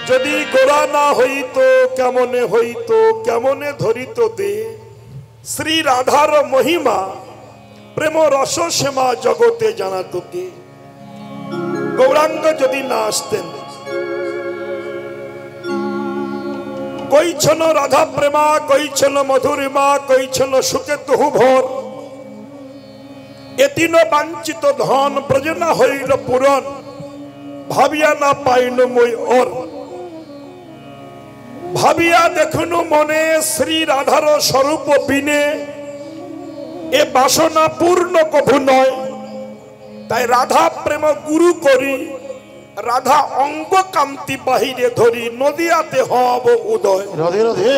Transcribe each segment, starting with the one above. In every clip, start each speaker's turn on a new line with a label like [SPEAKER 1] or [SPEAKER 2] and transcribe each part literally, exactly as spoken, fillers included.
[SPEAKER 1] যদি গোড়া না হইত কেমনে হইত কেমনে ধরিত দে শ্রী রাধার মহিমা প্রেম রস শ্যামা জগতে জানাতো কে। গৌরাঙ্গ যদি না আসতেন, কইছন রাধা প্রেমা কইছন মধুরিমা কইছন সুখে তুহু ভোর, এতিন বাঞ্ছিত ধন ব্রজনা হইল পূরণ, ভাবিয়া না পাইল মই ওর। ভাবিয়া দেখুনু মনে শ্রী রাধার স্বরূপ বিনে, এ বাসনা পূর্ণ কভু নয়। তাই রাধা প্রেম গুরু করি, রাধা অঙ্গ কান্তি বাহিরে ধরি, নদিয়াতে হব উদয়।
[SPEAKER 2] রাধে রাধে।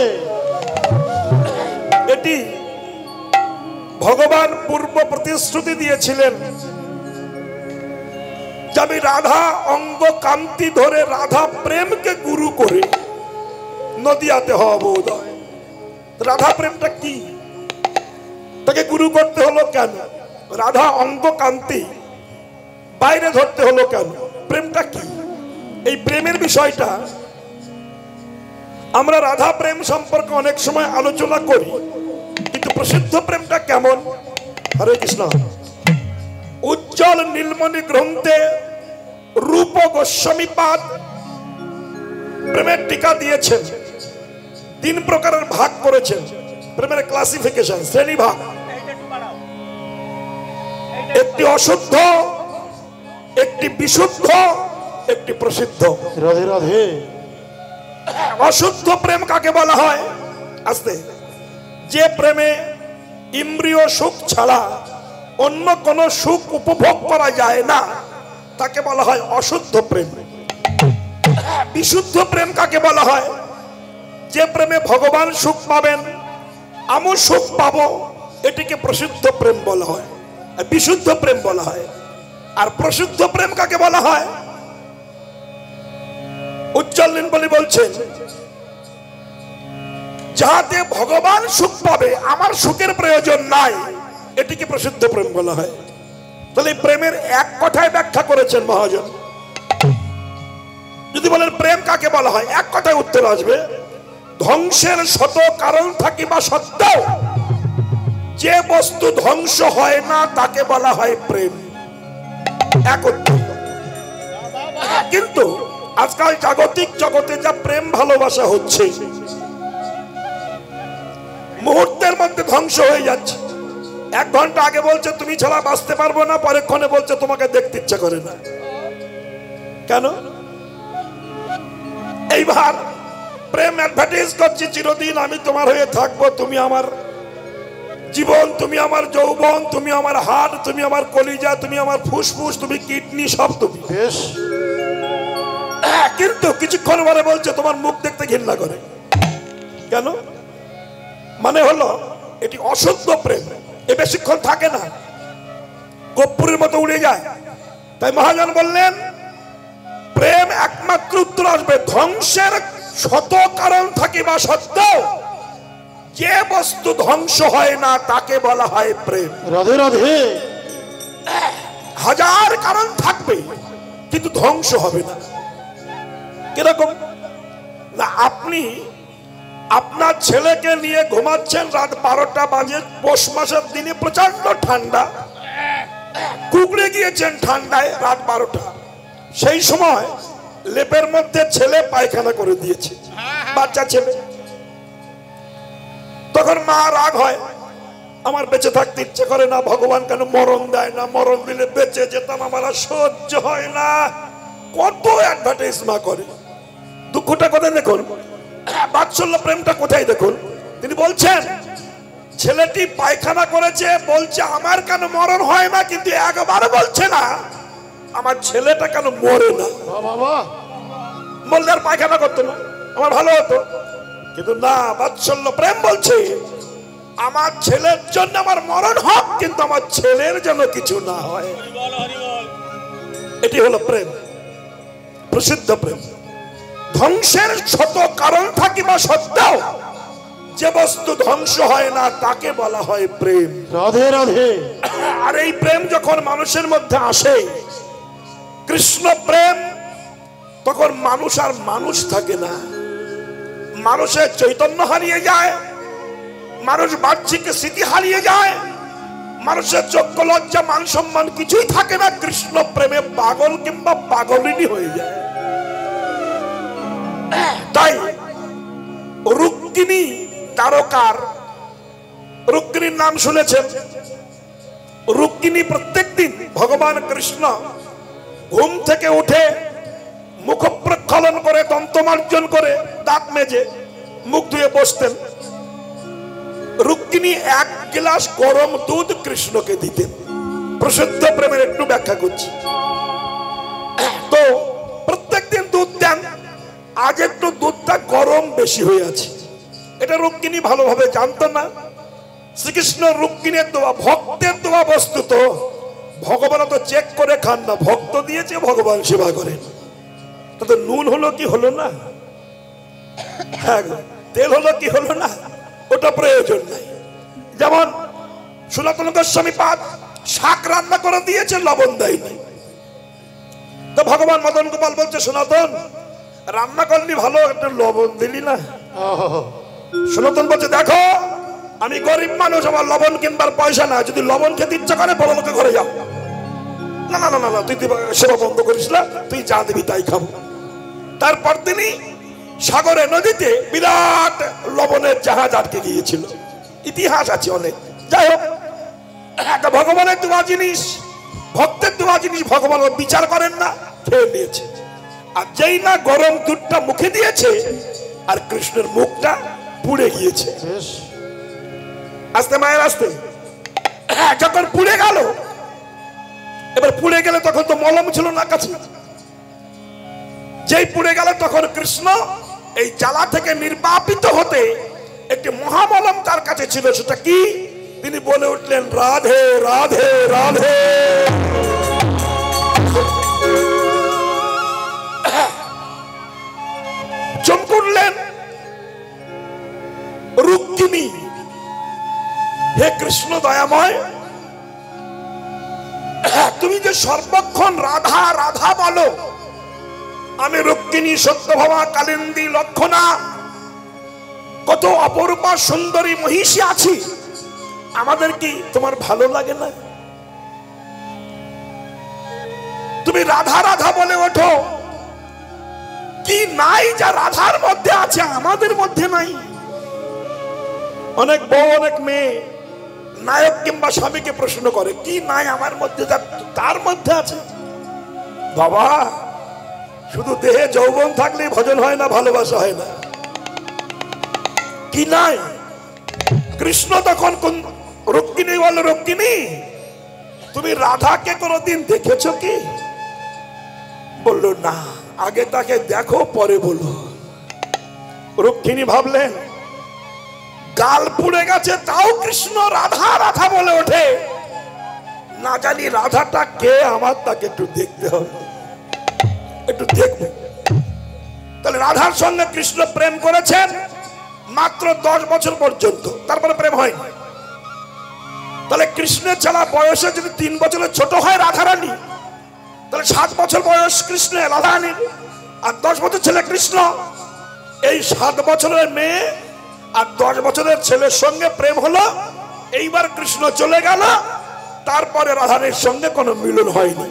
[SPEAKER 1] এটি ভগবান পূর্ব প্রতিশ্রুতি দিয়েছিলেন যে আমি রাধা অঙ্গ কান্তি ধরে রাধা প্রেমকে গুরু করে নদিয়াতে হব উদয়। রাধা প্রেমটা কি, তাকে গুরু করতে হলো কেন? রাধা অঙ্গ কান্তি বাইরে ধরতে হলো কেন? প্রেমটা কি? এই প্রেমের বিষয়টা আমরা রাধা প্রেম সম্পর্কে অনেক সময় আলোচনা করি, কিন্তু প্রসিদ্ধ প্রেমটা কেমন? হরে কৃষ্ণ। উজ্জ্বল নীলমণি গ্রন্থে রূপ গোস্বামীপাদ প্রেমের টিকা দিয়েছেন, তিন প্রকারের ভাগ করেছেন প্রেমের ক্লাসিফিকেশন, শ্রেণী ভাগ। একটি অশুদ্ধ, একটি বিশুদ্ধ, একটি প্রসিদ্ধ।
[SPEAKER 2] রাধে রাধে।
[SPEAKER 1] অশুদ্ধ প্রেম কাকে বলা হয়? আস্তে। যে প্রেমে ইন্দ্রিয় সুখ ছাড়া অন্য কোন সুখ উপভোগ করা যায় না, তাকে বলা হয় অশুদ্ধ প্রেম। বিশুদ্ধ প্রেম কাকে বলা হয়? যে প্রেমে ভগবান সুখ পাবেন, আমি সুখ পাবো, এটিকে প্রসিদ্ধ প্রেম বলা হয়, বিশুদ্ধ প্রেম বলা হয়। আর প্রসিদ্ধ প্রেম কাকে বলা হয়? উজ্জ্বল নীলমণি বলছেন যাহাতে ভগবান সুখ পাবে, আমার সুখের প্রয়োজন নাই, এটিকে প্রসিদ্ধ প্রেম বলা হয়। তাহলে প্রেমের এক কথায় ব্যাখ্যা করেছেন মহাজন। যদি বলেন প্রেম কাকে বলা হয়, এক কথায় উত্তর আসবে, ধ্বংসের শত কারণ থাকিবা সত্ত্বেও যে বস্তু ধ্বংস হয় না তাকে বলা হয় প্রেম। এক উত্তর। কিন্তু আজকাল জাগতিক জগতে যা প্রেম ভালোবাসা হচ্ছে, মুহূর্তের মধ্যে ধ্বংস হয়ে যাচ্ছে। এক ঘন্টা আগে বলছে তুমি ছাড়া বাঁচতে পারবো না, পরেক্ষণে বলছে তোমাকে দেখতে ইচ্ছা করে না। কেন? এইবার প্রেম অ্যাডভার্টাইজ করছি, চিরদিন আমি তোমার হয়ে থাকবো, তুমি আমার জীবন, তুমি আমার যৌবন, তুমি আমার হাড়, তুমি আমার কলিজা, তুমি আমার ফুসফুস, তুমি কিডনি, সব তুমি। কিন্তু কিছুক্ষণ পরে বলছে তোমার মুখ দেখতে ঘৃণা করে। কেন? মানে হলো এটি অশুদ্ধ প্রেম, এ বেশিক্ষণ থাকে না, কর্পূরের মতো উড়ে যায়। তাই মহাজন বললেন প্রেম একমাত্র উত্তর আসবে, ধ্বংসের শত কারণ থাকিবা সত্ত্বেও যে বস্তু ধ্বংস হয় না তাকে বলা হয় প্রেম।
[SPEAKER 2] রাধে রাধে।
[SPEAKER 1] হাজার কারণ থাকবে কিন্তু ধ্বংস হবে না। কিরকম না, আপনি আপনার ছেলেকে নিয়ে ঘুমাচ্ছেন, রাত বারোটা বাজে, পৌষ মাসের দিনে প্রচন্ড ঠান্ডা, কুকড়ে গিয়েছেন ঠান্ডায় রাত বারোটা। সেই সময় লেপের মধ্যে ছেলে পায়খানা করে দিয়েছে, বাচ্চা ছেলে। তখন মা রাগ হয়, আমার বেঁচে থাকতে ইচ্ছে করে না, ভগবান কেন মরণ দেয় না, মরণ দিলে বেঁচে যেতাম, আমার আর সহ্য হয় না। কত অ্যাডভার্টাইজ মা করে। দুঃখটা কোথায় দেখুন, বাৎসল্য প্রেমটা কোথায় দেখুন। তিনি বলছেন ছেলেটি পায়খানা করেছে, বলছে আমার কেন মরণ হয় না, কিন্তু একবার বলছে না আমার ছেলেটা কেন মরে না। বললে আর পায়খানা করতো না, আমার ভালো হতো। কিন্তু না, বাৎসল্য প্রেম বলছে আমার ছেলের জন্য আমার মরণ হোক, কিন্তু আমার ছেলের যেন কিছু না হয়। এটি হলো প্রেম, প্রসিদ্ধ প্রেম। ধ্বংসের শত কারণ থাকিবা সত্ত্বেও যে বস্তু ধ্বংস হয় না তাকে বলা হয় প্রেম।
[SPEAKER 2] রাধে রাধে।
[SPEAKER 1] আর এই প্রেম যখন মানুষের মধ্যে আসে, কৃষ্ণ প্রেম তখন মানুষ আর মানুষ থাকে না, মানুষের চৈতন্য হারিয়ে যায়, মানুষ বাহ্যিক স্মৃতি হারিয়ে যায়, মানুষের যোগ্য লজ্জা মান সম্মান কিছুই থাকে না, কৃষ্ণ প্রেমে পাগল কিংবা পাগলিনী হয়ে যায়। তাই রুক্মিণী তারকার, রুক্মিণীর নাম শুনেছেন? রুক্মিণী প্রত্যেকদিন ভগবান কৃষ্ণ ঘুম থেকে উঠে মুখ প্রক্ষালন করে, দন্তমার্জন করে, দাঁত মেজে মুখ ধুয়ে বসতেন। রুক্মিণী এক গ্লাস গরম দুধ কৃষ্ণকে দিতেন। প্রসিদ্ধ প্রেমের একটু ব্যাখ্যা করছি। তো প্রত্যেকদিন দুধ দেন, আজ একটু দুধটা গরম বেশি হয়ে আছে, এটা রুক্মিণী ভালোভাবে জানতো না। শ্রীকৃষ্ণ রুক্মিণীর দোয়া, ভক্তের দোয়া বস্তু, তো ভগবান তো চেক করে খান না, ভক্ত দিয়েছে ভগবান সেবা করেন। তাতে নুন হলো কি হলো না, হ্যাঁ তেল হলো কি হলো না, ওটা প্রয়োজন নাই। যেমন সনাতন গোস্বামী পাদ শাক রান্না করে দিয়েছে, লবণ দেয়নি। তো ভগবান মদন গোপাল বলছে, সনাতন রান্না করলি ভালো, একটা লবণ দিলি না। সনাতন বলছে, দেখো আমি গরিব মানুষ, আমার লবণ কিনবার পয়সা না, যদি লবণ খেতে ইচ্ছা করে বড় লোকের ঘরে যাও। না না না না, তুই সেবা বন্ধ করিস না, তুই যা দিবি তাই খাবো। তারপর তিনি সাগরে, নদীতে বিরাট লবণের জাহাজ আটকে গিয়েছিল, ইতিহাস আছে অনেক। যাই হোক, একটা ভগবানের দোয়া জিনিস, ভক্তের দোয়া জিনিস ভগবান বিচার করেন না, খেয়ে নিয়েছে। আর যেই না গরম দুধটা মুখে দিয়েছে, আর কৃষ্ণের মুখটা পুড়ে গিয়েছে। আস্তে মায়ের আস্তে, যখন পুড়ে গেল, এবার পুড়ে গেলে তখন তো মলম ছিল না কাছে, যেই পুড়ে গেল তখন কৃষ্ণ এই জ্বালা থেকে নির্বাপিত হতে একটি মহামলম তার কাছে ছিল। সেটা কি? তিনি বলে উঠলেন, রাধে রাধে রাধে। চমকুলেন রুক্মিণী, হে কৃষ্ণ দয়াময়, তুমি যে সর্বক্ষণ রাধা রাধা বলো, আমি রুক্মিণী, সত্যভামা, কালিন্দী, লক্ষণা, কত অপরূপা সুন্দরী মহিষী আছি, আমাদের কি তোমার ভালো লাগে না? তুমি রাধা রাধা বলে ওঠো, কি নাই যা রাধার মধ্যে আছে আমাদের মধ্যে নাই? অনেক বউ, অনেক মেয়ে নায়ক কিংবা স্বামীকে প্রশ্ন করে, কি নাই আমার মধ্যে যা তার মধ্যে আছে? বাবা, শুধু দেহে যৌবন থাকলে ভজন হয় না, ভালোবাসা হয় না। কি নাই? কৃষ্ণ তখন কোন রুক্মিণী বল, রুক্মিণী তুমি রাধাকে কোনদিন দেখেছো কি? বললো না। আগে তাকে দেখো, পরে বলো। রুক্মিণী ভাবলেন, গাল পুড়ে গেছে, তাও কৃষ্ণ রাধা রাধা বলে ওঠে, না জানি রাধাটা কে, আমার তাকে একটু দেখতে হবে, একটু দেখবে। তাহলে রাধার সঙ্গে কৃষ্ণ প্রেম করেছেন মাত্র দশ বছর পর্যন্ত, তারপরে প্রেম হয়নি। তাহলে কৃষ্ণের ছাড়া বয়সে যদি তিন বছরের ছোট হয় রাধারানী, তাহলে সাত বছর বয়স কৃষ্ণের, রাধারানীর, আর দশ বছর ছেলে কৃষ্ণ। এই সাত বছরের মেয়ে আর দশ বছরের ছেলের সঙ্গে প্রেম হলো। এইবার কৃষ্ণ চলে গেল, তারপরে রাধারানীর সঙ্গে কোনো মিলন হয়নি।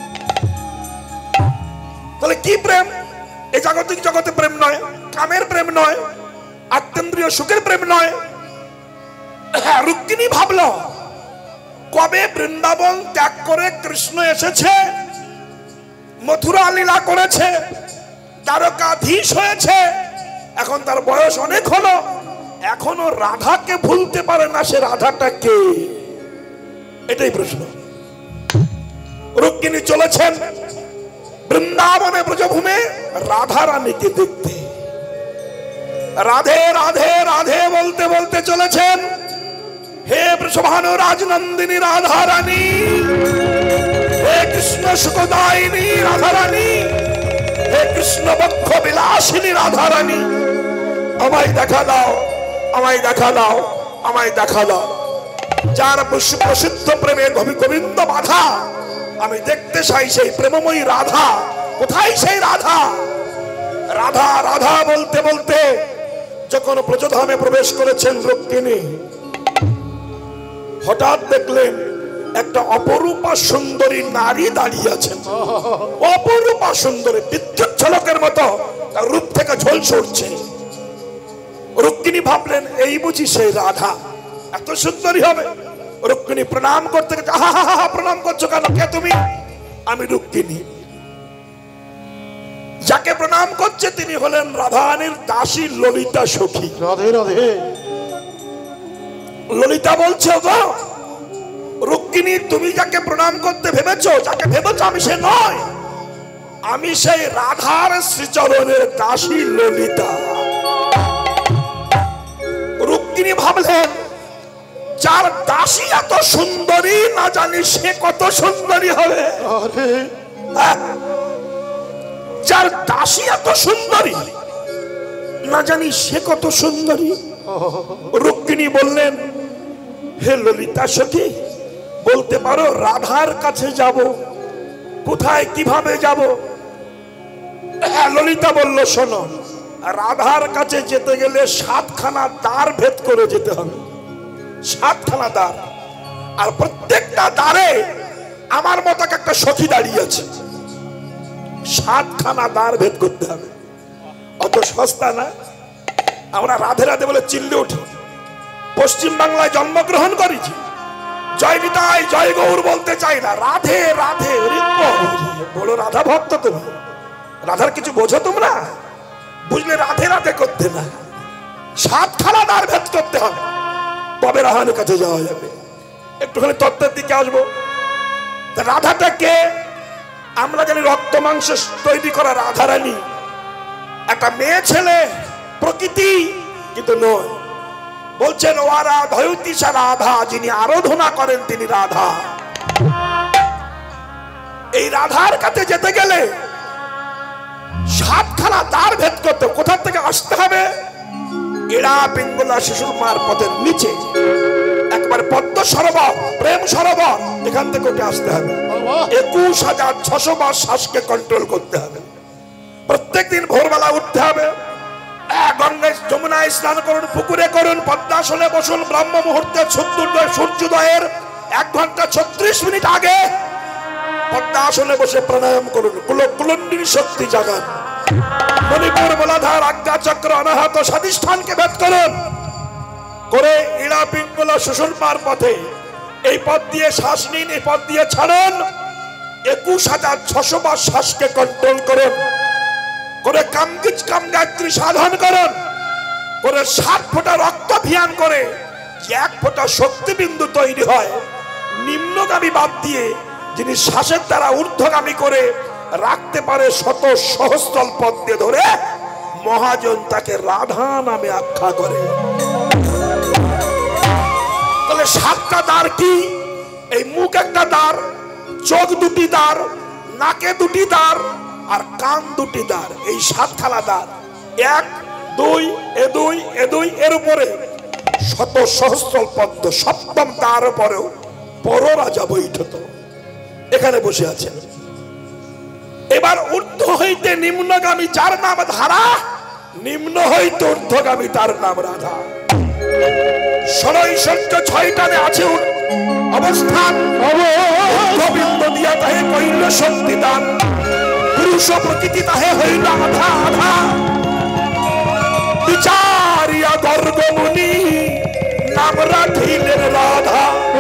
[SPEAKER 1] তাহলে কি প্রেম? এই জাগতিক জগতে প্রেম নয়, কামের প্রেম নয়, আত্মেন্দ্রিয় সুখের প্রেম নয়। রুক্মিণী ভাবলো, কবে বৃন্দাবন ত্যাগ করে কৃষ্ণ এসেছে, মথুরা লীলা করেছে, দ্বারকাধীশ হয়েছে, এখন তার বয়স অনেক হলো, এখনো রাধাকে ভুলতে পারে না। সে রাধাটা কে? এটাই প্রশ্ন। রুক্মিণী চলেছেন বৃন্দাবনে ব্রজভূমে রাধা রানীকে দেখতে। রাধে রাধে রাধে বলতে বলতে চলেছেন, হে বৃষভানু রাজনন্দিনী রাধা রানী, হে কৃষ্ণ সুখদায়িনী রাধা রানী, হে কৃষ্ণ বক্ষ বিলাসিনী রাধা রানী, আমায় দেখা দাও, আমায় দেখা দাও, আমায় দেখা দাও। যার প্রসিদ্ধ প্রেমের গোবিন্দ বাধা, আমি দেখতে চাই সেই প্রেমময়ী রাধা কোথায় সেই রাধা? রাধা রাধা বলতে বলতে যখন ব্রজধামে প্রবেশ করেছেন রুক্মিণী, হঠাৎ দেখলেন একটা অপরূপা সুন্দরী নারী দাঁড়িয়ে আছেন। অপরূপা সুন্দরী, বিদ্যুৎ ঝলকের মতো তার রূপ থেকে ঝলসে উঠছে। রুক্মিণী ভাবলেন এই বুঝি সেই রাধা, এত সুন্দরী হবে। রুক্মিণী প্রণাম করতে গেছে। আহা হা হা, প্রণাম করছো কেন? কে তুমি? আমি রুক্মিণী। যাকে প্রণাম করছে তিনি হলেন রাধারানীর দাসী ললিতা সখী।
[SPEAKER 2] রাধে রাধে।
[SPEAKER 1] ললিতা বলছে, গো রুক্মিণী, তুমি যাকে প্রণাম করতে ভেবেছো, যাকে ভেবেছো আমি সে নয়, আমি সেই রাধার শ্রীচরণের দাসী ললিতা। রুক্মিণী ভাবলেন যার দাসী এত সুন্দরী, না জানি সে কত সুন্দরী হবে। হ্যাঁ, যার দাসী এত সুন্দরী, না জানি সে কত সুন্দরী। রুক্মিণী বললেন, হে ললিতা সখী, বলতে পারো রাধার কাছে যাব, কোথায় কিভাবে যাব? হ্যাঁ, ললিতা বলল, শোনো, রাধার কাছে যেতে গেলে সাতখানা দ্বার ভেদ করে যেতে হবে। সাতখানা দ্বার, আর প্রত্যেকটা দ্বারে আমার মতো একটা সখী দাঁড়িয়ে আছে। সাতখানা দ্বার ভেদ করতে হবে। অত সস্তা না। আমরা রাধে রাধে বলে চিল্লে উঠি। পশ্চিম বাংলায় জন্মগ্রহণ করেছি, জয় নিতাই জয় গৌর বলতে চাই না, রাধে রাধে। বলো রাধা ভক্ত তুমি, রাধার কিছু বোঝো তোমরা? বুঝলে রাধে রাধে করতে না, সাতখানা দ্বার ভেদ করতে হবে, তবে রাধার কাছে যাওয়া যাবে। একটুখানি তত্ত্বের দিকে আসবো। রাধাটা কে? আমরা জানি রক্ত মাংস তৈরি করা রাধারানী একটা মেয়ে ছেলে প্রকৃতি, কিন্তু নয়। বলছেন ওয়ারা ধয়তিসা রাধা, যিনি আরাধনা করেন তিনি রাধা। এই রাধার কাছে যেতে গেলে সাতখানা দ্বার ভেদ করতে, কোথা থেকে আসতে হবে? এড়া পিঙ্গলা শিশুর মার পথের নিচে একবার পদ্ম সরোবর, প্রেম সরোবর, এখান থেকে উঠে আসতে হবে। একুশ হাজার ছশো বার শ্বাসকে কন্ট্রোল করতে হবে। প্রত্যেক দিন ভোরবেলা উঠতে হবে। গঙ্গায় যমুনায় স্নান করুন, পুকুরে করুন, পদ্মাসনে বসুন। ব্রহ্ম মুহূর্তে সূর্যোদয়ের এক ঘন্টা ছত্রিশ মিনিট আগে পদ্মাসনে বসে প্রাণায়াম করুন। কুলন্ডিনী শক্তি জাগান। মণিপুর মূলাধার আজ্ঞা চক্র অনাহত স্বাধিষ্ঠানকে ভেদ করুন করে ইড়া পিঙ্গলা সুষুম্নার পথে এই পথ দিয়ে শ্বাস নিন, এই পথ দিয়ে ছাড়ুন। একুশ হাজার ছশো বার শ্বাসকে কন্ট্রোল করুন করে কামগিজ কামগায়ত্রী সাধন করুন করে সাত ফোঁটা রক্ত ভিয়ান করে এক ফোঁটা শক্তিবিন্দু তৈরি হয়। নিম্নগামী বাদ দিয়ে যিনি শ্বাসের দ্বারা ঊর্ধ্বগামী করে রাখতে পারে শত সহস্রল পথ দিয়ে ধরে, মহাজন তাকে রাধা নামে আখ্যা করে। তাহলে সাতটা দ্বার কি? এই মুখ একটা দ্বার, চোখ দুটি দ্বার, নাকে দুটি দ্বার, আর কান দুটি দ্বার। এই সাতখানা দ্বার, এক দুই এ দুই এ দুই এর উপরে শত সহস্রল পদ্ম। সপ্তম দ্বার পরেও পর রাজা বৈঠত এখানে বসে আছেন। এবার ঊর্ধ্ব হইতে নিম্নগামী যার নাম ধারা, নিম্ন হইতে ঊর্ধ্বগামী তার নাম রাধা। ষড়ৈশ্বর্য ছয়টানে আছে অবস্থান। গোবিন্দ দিয়া তাহে কইল শক্তি দান, পুরুষ প্রকৃতি তাহে হইল আধা আধা। বিচারিয়া গর্গ মুনি নাম রাখিলেন রাধা।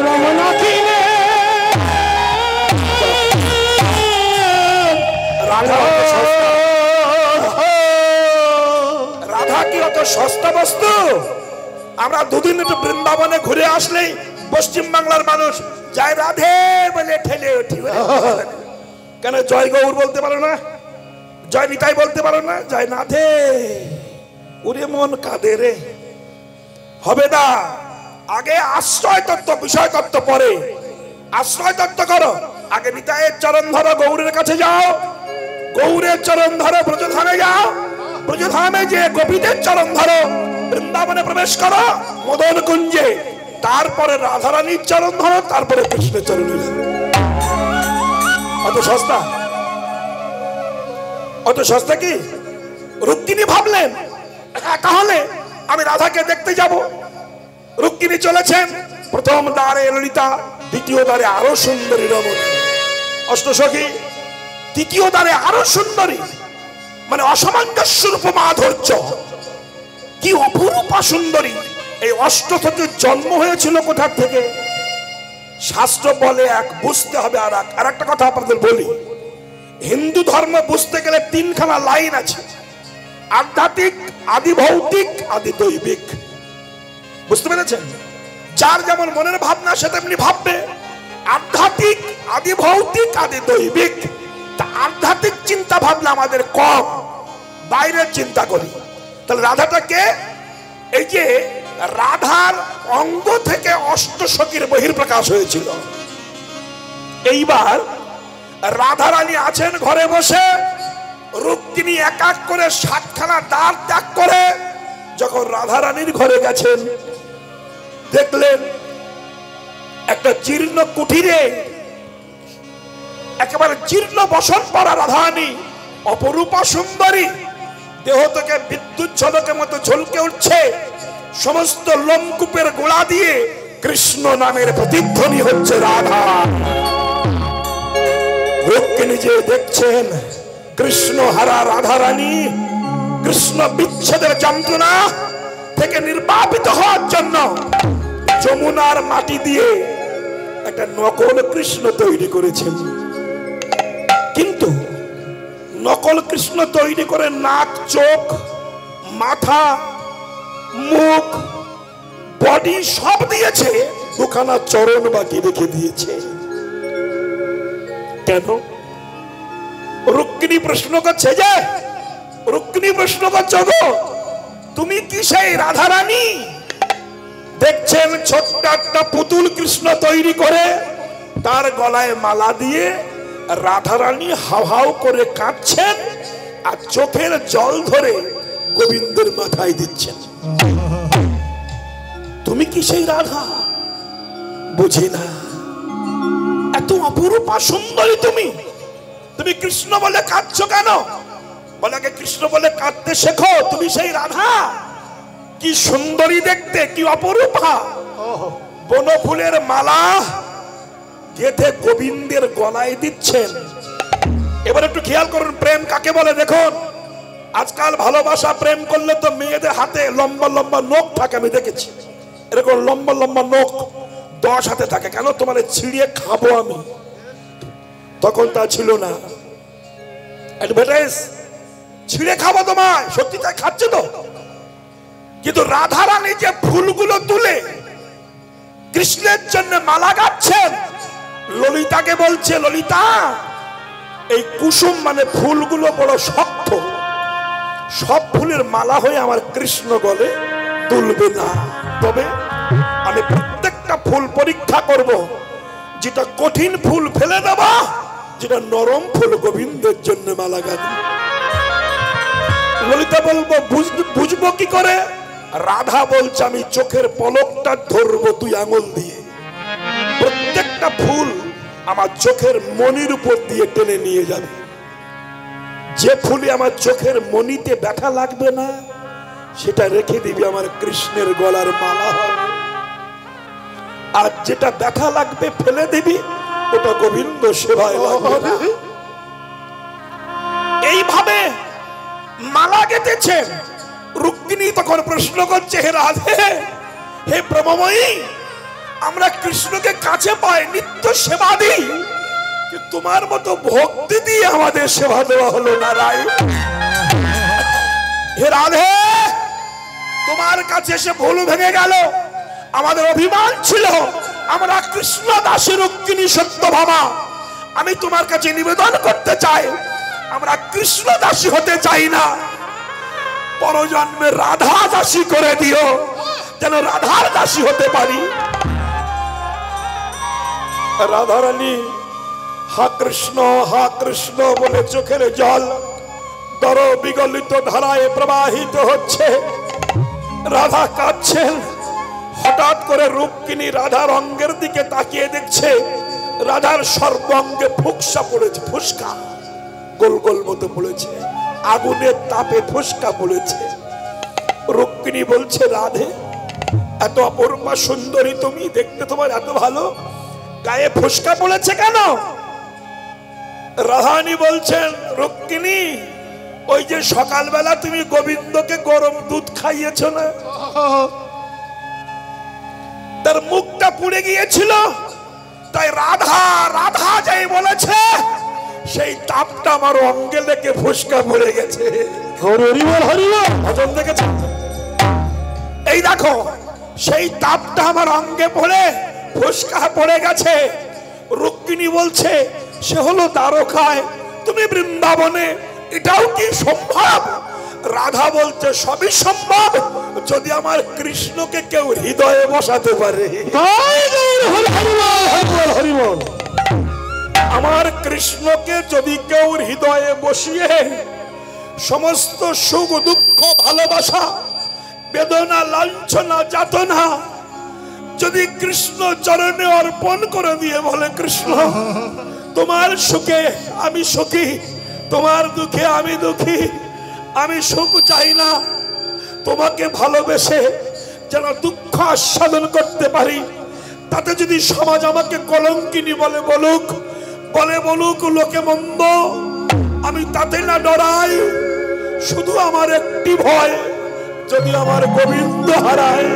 [SPEAKER 1] রাধা কি অত সস্তা বস্তু? আমরা দুদিন একটু বৃন্দাবনে ঘুরে আসলেই পশ্চিম বাংলার মানুষ যায় রাধে বলে ঠেলে উঠি। কেন জয় গৌর বলতে পারো না? জয় নিতাই বলতে পারো না? জয় নাথে উরে মন কাঁদে রে। হবে না। আগে আশ্রয় তত্ত্ব, বিষয় তত্ত্ব পরে। আশ্রয় তত্ত্ব করো, আগে নিতাইয়ের চরণ ধরো, গৌরের কাছে যাও। গৌরের চরণ ধরো, ব্রজধামে যাও। ব্রজধামে যে গোপীদের চরণ ধরো, বৃন্দাবনে প্রবেশ করো মদন কুঞ্জে। তারপরে রাধারানীর চরণ ধরো, তারপরে কৃষ্ণের চরণে যাও। অত সস্তা? অত সস্তা কি? রুক্মিণী ভাবলেন তাহলে আমি রাধাকে দেখতে যাব। রুক্মিণী চলেছেন, প্রথম দ্বারে ললিতা, দ্বিতীয় দ্বারে আরো সুন্দরী রমণী অষ্টসখী, তৃতীয় দ্বারে আরো সুন্দরী, মানে অসামঞ্জস্য রূপ মাধুর্য, কি অপরূপা সুন্দরী। এই অষ্টসখীর জন্ম হয়েছিল কোথা থেকে? শাস্ত্র বলে এক, বুঝতে হবে আর এক। আর একটা কথা আপনাদের বলি, হিন্দু ধর্ম বুঝতে গেলে তিনখানা লাইন আছে, আধ্যাত্মিক, আদি ভৌতিক, আদি দৈবিক। বুঝতে পেরেছেন? যার যেমন মনের ভাবনা সে তেমনি ভাববে। আধ্যাত্মিক, আদি ভৌতিক, আদি দৈবিক। তা আধ্যাত্মিক চিন্তা ভাবনা আমাদের কম, বাইরের চিন্তা করি। তাহলে রাধাটাকে, এই যে রাধার অঙ্গ থেকে অষ্টসখীর বহির্প্রকাশ হয়েছিল। এইবার রাধারানী আছেন ঘরে বসে, রুক্মিণী এক এক করে সাতখানা দ্বার ত্যাগ করে যখন রাধারানীর ঘরে গেছেন, দেখলেন একটা জীর্ণ কুঠিরে একেবারে জীর্ণ বসন পরা রাধারানী, অপরূপা সুন্দরী, দেহ থেকে বিদ্যুৎ ঝলকের মতো ঝলকে উঠছে, সমস্ত লোমকূপের গোড়া দিয়ে কৃষ্ণ নামের প্রতিধ্বনি হচ্ছে রাধা। রুক্মিণী যে দেখছেন কৃষ্ণ হারা রাধারানী কৃষ্ণ বিচ্ছেদের যন্ত্রণা থেকে নির্বাপিত হওয়ার জন্য যমুনার মাটি দিয়ে একটা নকল কৃষ্ণ তৈরি করেছেন। কিন্তু নকল কৃষ্ণ তৈরি করে নাক, চোখ, মাথা, মুখ, বডি সব দিয়েছে, দুখানা চরণ বাকি রেখে দিয়েছে। কেন? রুক্মিণী প্রশ্ন করছে, যে রুক্মিণী প্রশ্ন করছো গো, তুমি কি সেই রাধারানী? দেখছেন ছোট্ট একটা পুতুল কৃষ্ণ তৈরি করে তার গলায় মালা দিয়ে রাধারানী হাউ হাউ করে কাঁদছেন, আর চোখের জল ধরে গোবিন্দের মাথায় দিচ্ছেন। তুমি কি সেই রাধা? বুঝি না, এত অপরূপা সুন্দরী তুমি, তুমি কৃষ্ণ বলে কাঁদছো কেন? বলে কৃষ্ণ বলে কাঁদতে শেখো, তুমি সেই রাধা। কি সুন্দরী দেখতে, কি অপরূপা। বনফুলের মালা গেঁথে গোবিন্দের গলায় দিচ্ছেন। এবার একটু খেয়াল করুন, প্রেম কাকে বলে দেখুন। আজকাল ভালোবাসা প্রেম করলে তো মেয়েদের হাতে লম্বা লম্বা নখ থাকে, আমি দেখেছি এরকম লম্বা লম্বা নখ দশ হাতে থাকে। কেন? তোমার ছিঁড়িয়ে খাবো আমি। তখন তা ছিল না, অ্যাডভার্টাইজ, ছিঁড়ে খাবো তোমায়, সত্যি তাই খাচ্ছে তো। কিন্তু রাধারানী যে ফুলগুলো তুলে কৃষ্ণের জন্য মালা গাচ্ছেন, ললিতাকে বলছে, ললিতা এই কুসুম মানে ফুলগুলো বড় শক্ত, সব ফুলের মালা হয়ে আমার কৃষ্ণ গলে তুলবে না। তবে আমি প্রত্যেকটা ফুল পরীক্ষা করব, যেটা কঠিন ফুল ফেলে দেবা, যেটা নরম ফুল গোবিন্দের জন্য মালা গাঁথব। ললিতা বলবো বুঝবো কি করে? রাধা বলছে, আমি চোখের পলকটা ধরবো তুই আঙুল দিয়ে, প্রত্যেকটা ফুল আমার চোখের মনির উপর দিয়ে টেনে নিয়ে যাবে। যে ফুলে আমার চোখের মনিতে ব্যথা লাগবে না, সেটা রেখে দিবি আমার কৃষ্ণের গলার মালা হবে। আর যেটা ব্যথা লাগবে ফেলে দিবি, ওটা গোবিন্দ সেবায় লাগবে। এইভাবে মালা গেঁথেছেন। রুক্মিণী তখন প্রশ্ন করছে, হে রাধে, হে ব্রহ্মময়ী, আমরা কৃষ্ণকে কাছে পাই, নিত্য সেবা দিই, তোমার মতো ভক্তি দিয়ে আমাদের সেবা দেওয়া হলো না রাই। হে রাধে, তোমার কাছে এসে ভুল ভেঙে গেল। আমাদের অভিমান ছিল আমরা কৃষ্ণ দাসী, রুক্মিণী সত্যভামা। আমি তোমার কাছে নিবেদন করতে চাই, আমরা কৃষ্ণ দাসী হতে চাই না, পরজন্মে রাধা দাসী করে দিও, যেন রাধার দাসী হতে পারি। রাধারানী হা কৃষ্ণ হা কৃষ্ণ বলে চোখের জল দর বিগলিত ধারায় প্রবাহিত হচ্ছে। রাধা কাঁদছেন। হঠাৎ করে রুক্মিণী রাধার অঙ্গের দিকে তাকিয়ে দেখছে রাধার সর্বাঙ্গে ফুকসা পড়েছে, ফুসকা গোল গোল মতো পড়েছে। আগুনের তাপে ফোসকা পড়েছে। রুক্মিণী বলছে, রাধে এত অপরূপা সুন্দরী তুমি, দেখতে তোমার এত ভালো, গায়ে ফোসকা পড়েছে কেন? রাধারানী বলছেন, রুক্মিণী ওই যে সকালবেলা তুমি গোবিন্দকে গরম দুধ খাইয়েছ না, তার মুখটা পুড়ে গিয়েছিল, তাই রাধা রাধা যাই বলেছে সেই তাপটা আমার অঙ্গে লেগে ফোসকা পড়ে গেছে। ভজন দেখেছে? এই দেখো সেই তাপটা আমার অঙ্গে পড়ে ফোসকা পড়ে গেছে। রুক্মিণী বলছে, সে হলো দ্বারকায়, তুমি বৃন্দাবনে, এটাও কি সম্ভব? রাধা বলছে, সবই সম্ভব যদি আমার কৃষ্ণকে কেউ হৃদয়ে বসাতে পারে। আমার কৃষ্ণকে যদি কেউ হৃদয়ে বসিয়ে সমস্ত সুখ দুঃখ ভালোবাসা বেদনা লাঞ্ছনা যাতনা যদি কৃষ্ণ চরণে অর্পণ করে দিয়ে বলে, কৃষ্ণ তোমার সুখে আমি সুখী, তোমার দুঃখে আমি দুঃখী, আমি সুখ চাই না, তোমাকে ভালোবেসে যেন দুঃখ আস্বাদন করতে পারি, তাতে যদি সমাজ আমাকে কলঙ্কিনী বলে বলুক, বলে বলুক লোকে মন্দ, আমি তাতে না ডরাই। শুধু আমার একটি ভয়, যদি আমার গোবিন্দ হারায়,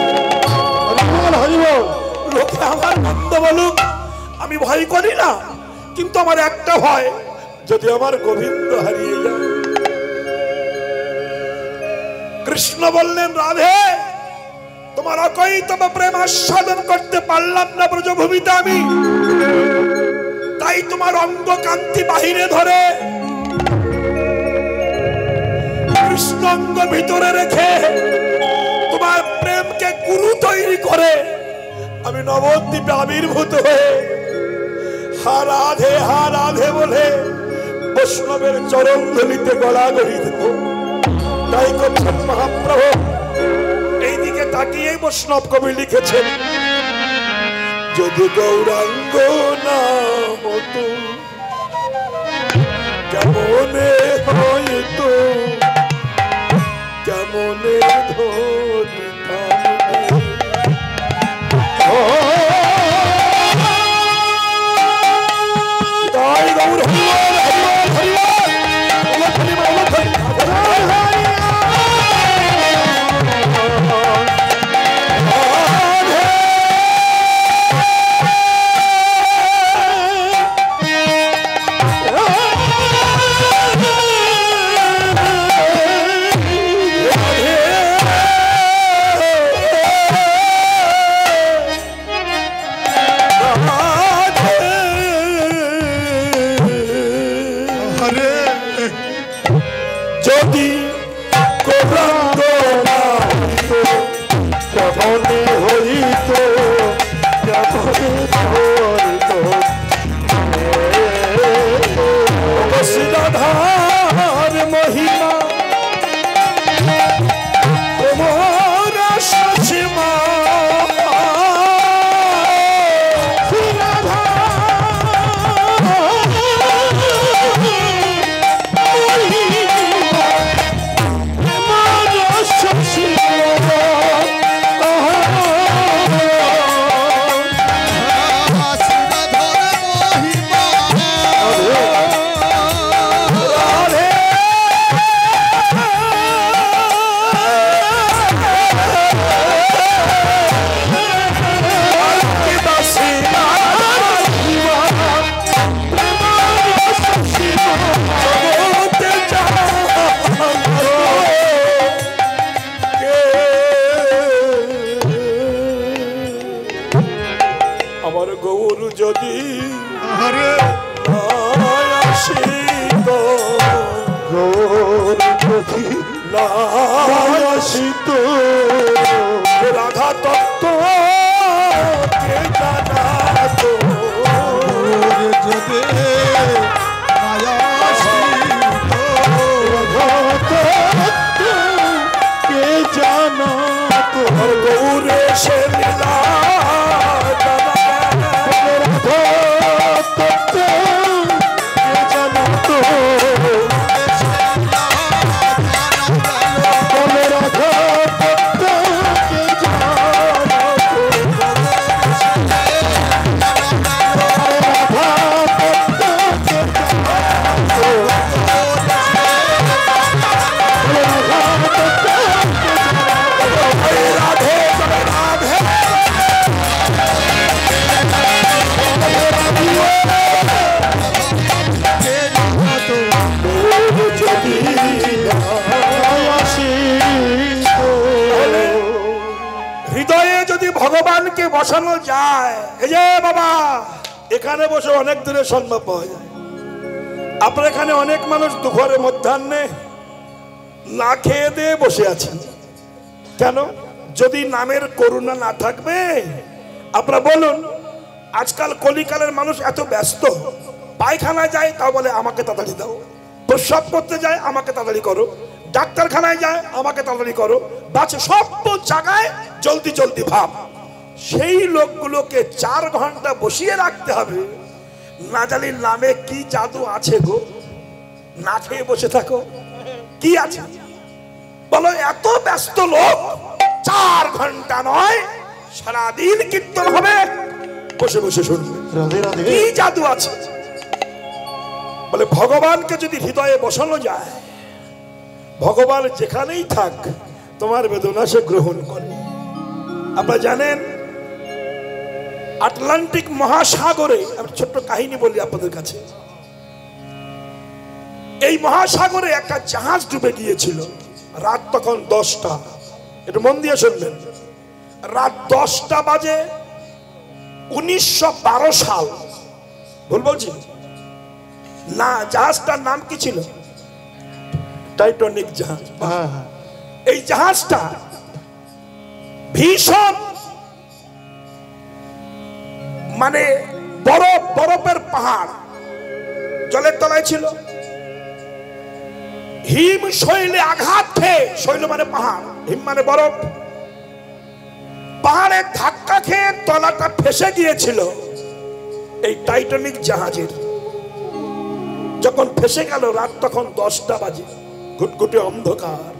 [SPEAKER 1] লোকে আমার মন্দ বলুক, আমি ভয় করি না, কিন্তু আমার একটা ভয়, যদি আমার গোবিন্দ হারিয়ে যায়। কৃষ্ণ বললেন, রাধে তোমার অকৈতব প্রেম আস্বাদন করতে পারলাম না ব্রজভূমিতে আমি, তাই তোমার অঙ্গ কান্তি বাহিরে ধরে কৃষ্ণ অঙ্গ ভিতরে রেখে তোমার প্রেমকে গুরু তৈরি করে আমি নবদ্বীপে আবির্ভূত হয়ে হা রাধে হা রাধে বলে বৈষ্ণবের চরণ ধুলিতে গড়াগড়ি দেব। তাই করছেন মহাপ্রভু। এইদিকে তাকিয়ে বৈষ্ণব কবি লিখেছেন, যদি গৌরাঙ্গ না হতো কেমনে হয়তো, কেমনে ধরিতাম তাই গৌর হরিবল হরিবল হরিবল রাধা তত্ত্ব কে জানা তো যদি কে জানা তো গৌরে সে লীলা তত্ত্ব কে জানা তো ভগবানকে বসানো যায়। এই যে বাবা, এখানে বসে অনেক দূরে সম্ভব পাওয়া যায়। আপনার এখানে অনেক মানুষ দুপুরে মধ্যাহ্নে না খেয়ে দিয়ে বসে আছেন। কেন? যদি নামের করুণা না থাকবে, আপনারা বলুন, আজকাল কলিকালের মানুষ এত ব্যস্ত, পায়খানায় যায় তাও বলে আমাকে তাড়াতাড়ি দাও, প্রস্রাব করতে যায় আমাকে তাড়াতাড়ি করো, ডাক্তারখানায় যায় আমাকে তাড়াতাড়ি করো, বাচ্চা সব জায়গায় জলদি জলদি ভাব। সেই লোকগুলোকে চার ঘন্টা বসিয়ে রাখতে হবে। না জানি নামে কি জাদু আছে গো, না খেয়ে বসে থাকো, কি আছে বলো? এত ব্যস্ত লোক, চার ঘন্টা নয় সারাদিন কীর্তন হবে, বসে বসে শুনবে।
[SPEAKER 2] রাধে রাধে।
[SPEAKER 1] কি জাদু আছে? বলে ভগবানকে যদি হৃদয়ে বসানো যায়, ভগবান যেখানেই থাক তোমার বেদনা সে গ্রহণ করে। আপনারা জানেন আটলান্টিক মহাসাগরে, আমি ছোট্ট কাহিনী বলি আপনাদের কাছে। এই মহাসাগরে একটা জাহাজ ডুবে গিয়েছিল। রাত তখন দশটা, একটু মন দিয়ে শুনবেন। রাত দশটা বাজে, উনিশশো বারো সাল, ভুল বলছি না? জাহাজটার নাম কি ছিল? টাইটানিক জাহাজ। এই জাহাজটা ভীষণ মানে বরফ, বরফের পাহাড় জলের তলায় ছিল। হিম শৈলে আঘাত খেয়ে, শৈল মানে পাহাড়, হিম মানে বরফ, পাহাড়ের ধাক্কা খেয়ে তলাটা ফেসে গিয়েছিল এই টাইটানিক জাহাজের। যখন ফেসে গেল, রাত তখন দশটা বাজে, ঘুটঘুটে অন্ধকার,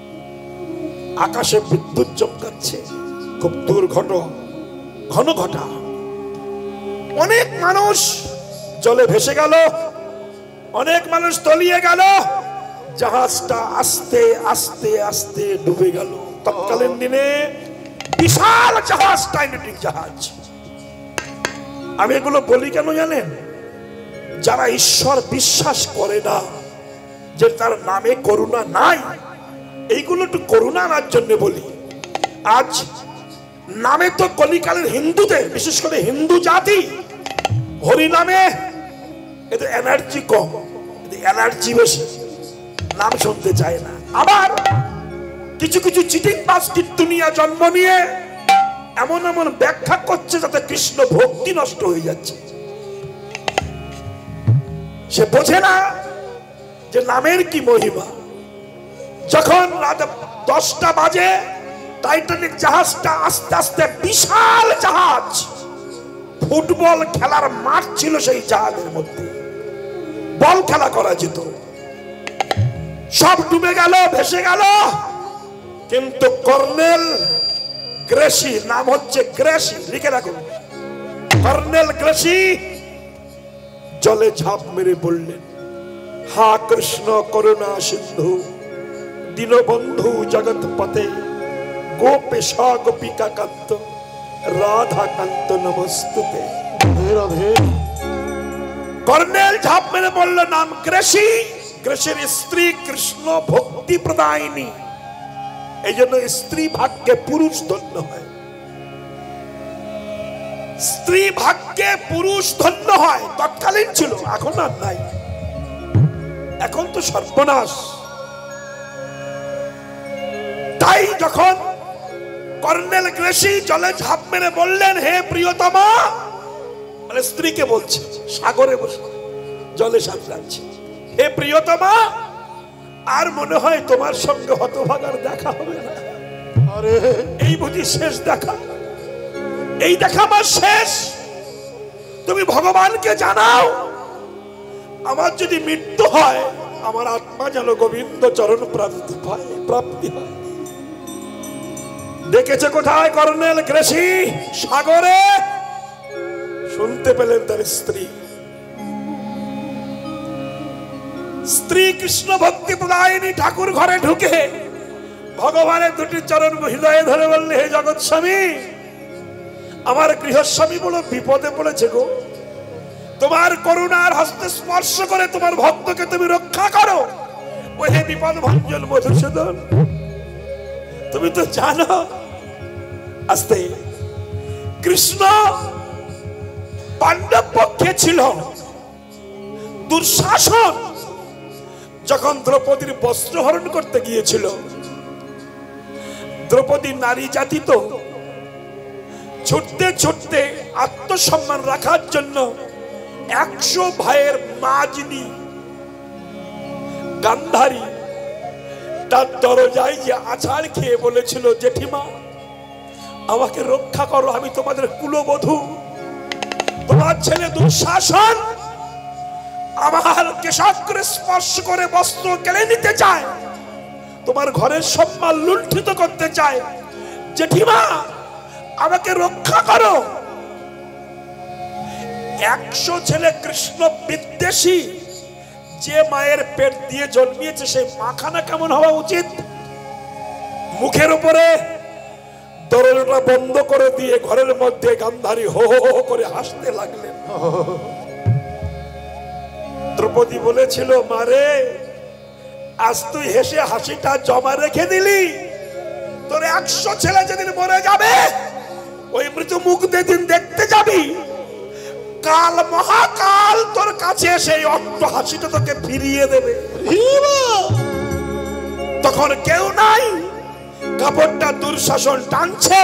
[SPEAKER 1] আকাশে বিদ্যুৎ চমকাচ্ছে, খুব দুর্ঘট ঘন ঘটা। অনেক মানুষ জলে ভেসে গেল, অনেক মানুষ তলিয়ে গেল, জাহাজটা আস্তে আস্তে আস্তে ডুবে গেল। তৎকালীন দিনে বিশাল জাহাজ, টাইটানিক জাহাজ। আমি এগুলো বলি কেন জানেন? যারা ঈশ্বর বিশ্বাস করে না, যে তার নামে করুণা নাই, এইগুলো একটু করুণা আনার জন্য বলি। আজ নামে তো কলিকালের হিন্দুদের, বিশেষ করে হিন্দু জাতি, হরি নামে এদের এনার্জি কম, এদের এনার্জি বেশি, নাম শুনতে চায় না। আবার কিছু কিছু চিটিং বাস কীর্তনিয়া জন্ম নিয়ে এমন এমন ব্যাখ্যা করছে যাতে কৃষ্ণ ভক্তি নষ্ট হয়ে যাচ্ছে। সে বোঝে না যে নামের কি মহিমা। যখন রাত দশটা বাজে, টাইটানিক জাহাজটা আস্তে আস্তে, বিশাল জাহাজ, ফুটবল খেলার মাঠ ছিল সেই জাহাজের মধ্যে, বল খেলা করা যেত, সব ডুবে গেল, ভেসে গেল। কিন্তু কর্নেল গ্রেসি, নাম হচ্ছে গ্রেসি, লিখে রাখুন, কর্নেল গ্রেসি জলে ঝাঁপ মেরে বললেন, হা কৃষ্ণ করুণা সিন্ধু দীনবন্ধু জগৎপতে গোপেশা গোপিকা কান্ত রাধা কান্ত নমস্তুতে। কর্নেল ঝাঁপ মেরে বলল, নাম গ্রেসি, গ্রেসের স্ত্রী কৃষ্ণ ভক্তি প্রদায়িনী। এই জন্য স্ত্রী ভাগ্যে পুরুষ ধন্য হয়, স্ত্রী ভাগ্যে পুরুষ ধন্য হয়। তৎকালীন ছিল, এখন আর নাই, এখন তো সর্বনাশ। তাই যখন কর্নেল গ্রেসি জলে ঝাঁপ মেরে বললেন, হে প্রিয়তমা, মানে স্ত্রীকে বলছে, সাগরে বসে জলে সাঁতরাচ্ছে, হে প্রিয়তমা, আর মনে হয় তোমার সঙ্গে হতভাগার দেখা হবে না। আরে এই বুঝি শেষ দেখা, এই দেখা আমার শেষ। তুমি ভগবানকে জানাও, আমার যদি মৃত্যু হয়, আমার আত্মা যেন গোবিন্দ চরণ প্রাপ্তি পায়, প্রাপ্তি হয়। দেখেছে কোথায় কর্নেল গ্রেসি? সাগরে। শুনতে পেলেন তার স্ত্রী, স্ত্রী কৃষ্ণ ভক্তি প্রদায়িনী ঠাকুর ঘরে ঢুকে ভগবানের দুটি চরণ হৃদয়ে ধরে বললে, হে জগৎ স্বামী, আমার গৃহস্বামী বড় বিপদে পড়েছে গো, তোমার করুণার হস্তে স্পর্শ করে তোমার ভক্তকে তুমি রক্ষা করো। ও হে বিপদ ভঞ্জন মধুসূদন, তুমি তো জানো, আস্তে কৃষ্ণ পাণ্ডব পক্ষে ছিল। দুঃশাসন যখন দ্রৌপদীর বস্ত্র হরণ করতে গিয়েছিল, দ্রৌপদী নারী জাতি তো ছুটতে ছুটতে আত্মসম্মান রাখার জন্য একশো ভাইয়ের মা যিনি গান্ধারী, তার দরজায় যে আছাড় খেয়ে বলেছিল, জেঠিমা আমাকে রক্ষা করো, আমি তোমাদের কুলবধূ, তোমার ছেলে দুঃশাসন আমার কেশাগ্রে স্পর্শ করে বস্ত্র কেড়ে নিতে চায়, তোমার ঘরের সম্মান লুণ্ঠিত করতে চায়, জেঠিমা আমাকে রক্ষা করো। একশো ছেলে কৃষ্ণ বিদ্বেষী যে মায়ের পেট দিয়ে জন্মিয়েছে, সেই মাখানা কেমন হওয়া উচিত? মুখের উপরে দরজাটা বন্ধ করে দিয়ে ঘরের মধ্যে গান্ধারী হো হো হো করে হাসতে লাগলেন। দ্রৌপদী বলেছিল, মারে আজ তুই হেসে হাসিটা জমা রেখে দিলি, তোর একশো ছেলে যেদিন মরে যাবে ওই মৃত্যু মুখ যেদিন দেখতে যাবি, কাল মহাকাল তোর কাছে সেই অট্ট হাসিটা তোকে ফিরিয়ে দেবে। তখন কেউ নাই, কাপড়টা দুঃশাসন টানছে,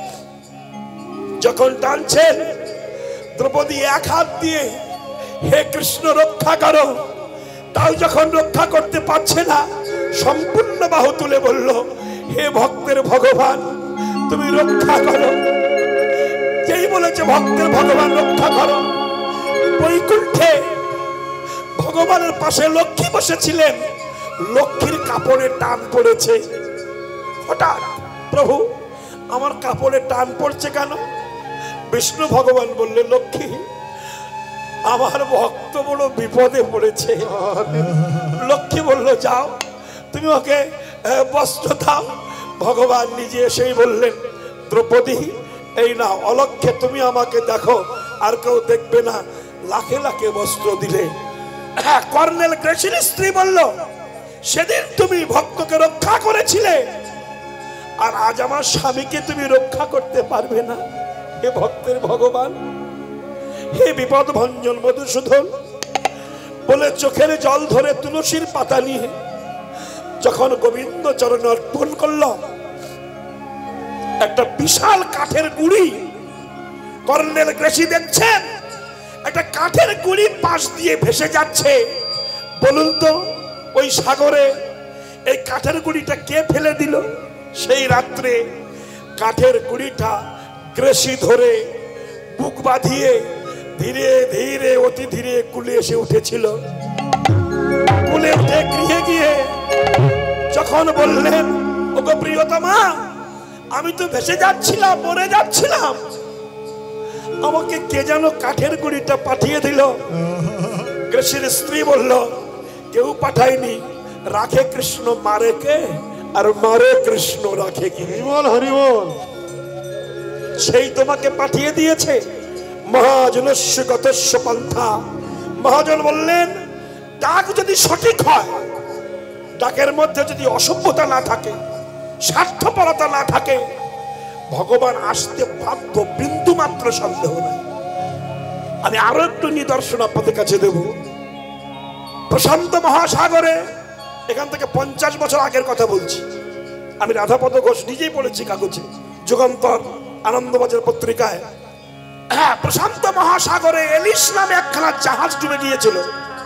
[SPEAKER 1] যখন টানছে দ্রৌপদী এক হাত দিয়ে হে কৃষ্ণ রক্ষা করো, তাও যখন রক্ষা করতে পারছে না, সম্পূর্ণ বাহু তুলে বলল, হে ভক্তের ভগবান তুমি রক্ষা করো। যেই বলেছে ভক্তের ভগবান রক্ষা করো, বৈকুণ্ঠে ভগবানের পাশে লক্ষ্মী বসেছিলেন, লক্ষ্মীর কাপড়ে টান পড়েছে। হঠাৎ প্রভু আমার কাপড়ে টান পড়ছে কেন? বিষ্ণু ভগবান বললেন, লক্ষ্মী আমার ভক্ত বড় বিপদে পড়েছে। লক্ষ্মী বলল, যাও তুমি ওকে বস্ত্র দাও। ভগবান নিজে এসেই বললেন, দ্রৌপদী এই না, অলক্ষ্যে তুমি আমাকে দেখো, আর কেউ দেখবে না। লাখে লাখে বস্ত্র দিলে। হ্যাঁ, কর্নেল গ্রেসির স্ত্রী বলল, সেদিন তুমি ভক্তকে রক্ষা করেছিলে, আর আজ আমার স্বামীকে তুমি রক্ষা করতে পারবে না। হে ভক্তের ভগবান, হে বিপদ ভঞ্জন মধুসূদন বলে চোখের জল ধরে তুলসীর পাতা নিয়ে যখন গোবিন্দ চরণে অর্পণ করল, একটা বিশাল কাঠের গুড়ি কর্নেল গ্রেসি দেখছেন, একটা কাঠের গুড়ি পাশ দিয়ে ভেসে যাচ্ছে। বলুন তো ওই সাগরে এই কাঠের গুড়িটা কে ফেলে দিল? সেই রাত্রে কাঠের গুড়িটা গ্রেসি ধরে বুক বাঁধিয়ে ধীরে ধীরে অতি ধীরে কুলে এসে উঠেছিল। কুলে উঠে গৃহে গিয়ে যখন বললেন, ওগো প্রিয়তমা আমি তো ভেসে যাচ্ছিলাম, মরে যাচ্ছিলাম, আমাকে কে যেন কাঠের গুড়িটা পাঠিয়ে দিল। গ্রেসির স্ত্রী বলল, কেউ পাঠায়নি, রাখে কৃষ্ণ মারে কে, আর মারে কৃষ্ণ রাখে কি?
[SPEAKER 2] হরিবল হরিবল।
[SPEAKER 1] সেই তোমাকে পাঠিয়ে দিয়েছে। মহাজনস্য গতস্য পন্থা। মহাজন বললেন, ডাক যদি সঠিক হয়, ডাকের মধ্যে যদি অসভ্যতা না থাকে, স্বার্থপরতা না থাকে, ভগবান আসতে বাধ্য, বিন্দু মাত্র সন্দেহ নাই। আমি আরো একটু নিদর্শন আপনাদের কাছে দেব। প্রশান্ত মহাসাগরে, এখান থেকে পঞ্চাশ বছর আগের কথা বলছি, আমি রাধাপদ ঘোষ নিজেই পড়েছি কাগজে, যুগান্তর আনন্দবাজার পত্রিকায়। হ্যাঁ, প্রশান্ত মহাসাগরে এলিস নামে একখানা জাহাজ ডুবে গিয়েছিল।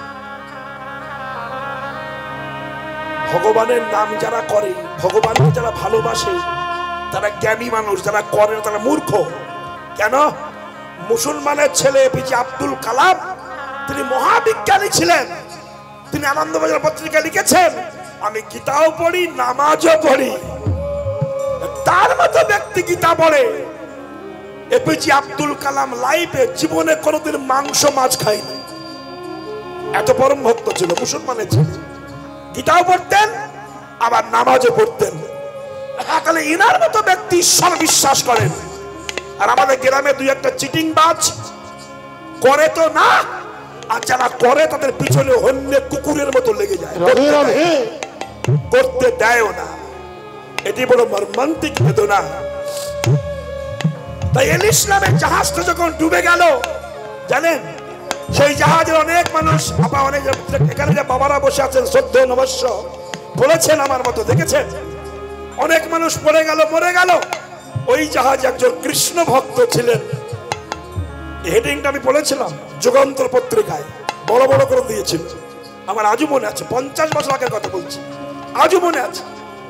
[SPEAKER 1] ভগবানের নাম যারা করে, ভগবানকে যারা ভালোবাসে, তারা জ্ঞানী মানুষ, যারা করে তারা মূর্খ। কেন? মুসলমানের ছেলে এপিজে আব্দুল কালাম, তিনি মহাবিজ্ঞানী ছিলেন। তিনি আনন্দবাজার পত্রিকা লিখেছেন, আমি গীতাও পড়ি, নামাজও পড়ি। তার মতো ব্যক্তি গীতা পড়ে। এপিজে আব্দুল কালাম লাইফে জীবনে কোনোদিন মাংস মাছ খায়নি, এত পরম ভক্ত ছিল, মুসলমানের ছেলে। গীতাও পড়তেন, আবার নামাজও পড়তেন। তাহলে ইনার মতো ব্যক্তি ঈশ্বর বিশ্বাস করেন। আর আমাদের গ্রামে দুই একটা চিটিং বাজ করে তো না, আর যারা করে তাদের পিছনে অন্য কুকুরের মতো লেগে যায়, করতে দেয়ও না। এটি বড় মর্মান্তিক বেদনা। তাই এলিস নামের জাহাজটা যখন ডুবে গেল, জানেন সেই জাহাজের অনেক মানুষ, আপনার অনেক এখানে যে বাবারা বসে আছেন শ্রদ্ধ নবস্য বলেছেন আমার মতো, দেখেছেন অনেক মানুষ পড়ে গেল, মরে গেল। ওই জাহাজ একজন কৃষ্ণ ভক্ত ছিলেন। হেডিংটা আমি বলেছিলাম যুগান্তর পত্রিকায়, বড় বড় করে দিয়েছিল। আমার আজও মনে আছে, পঞ্চাশ বছর আগের কথা বলছি, আজও মনে আছে।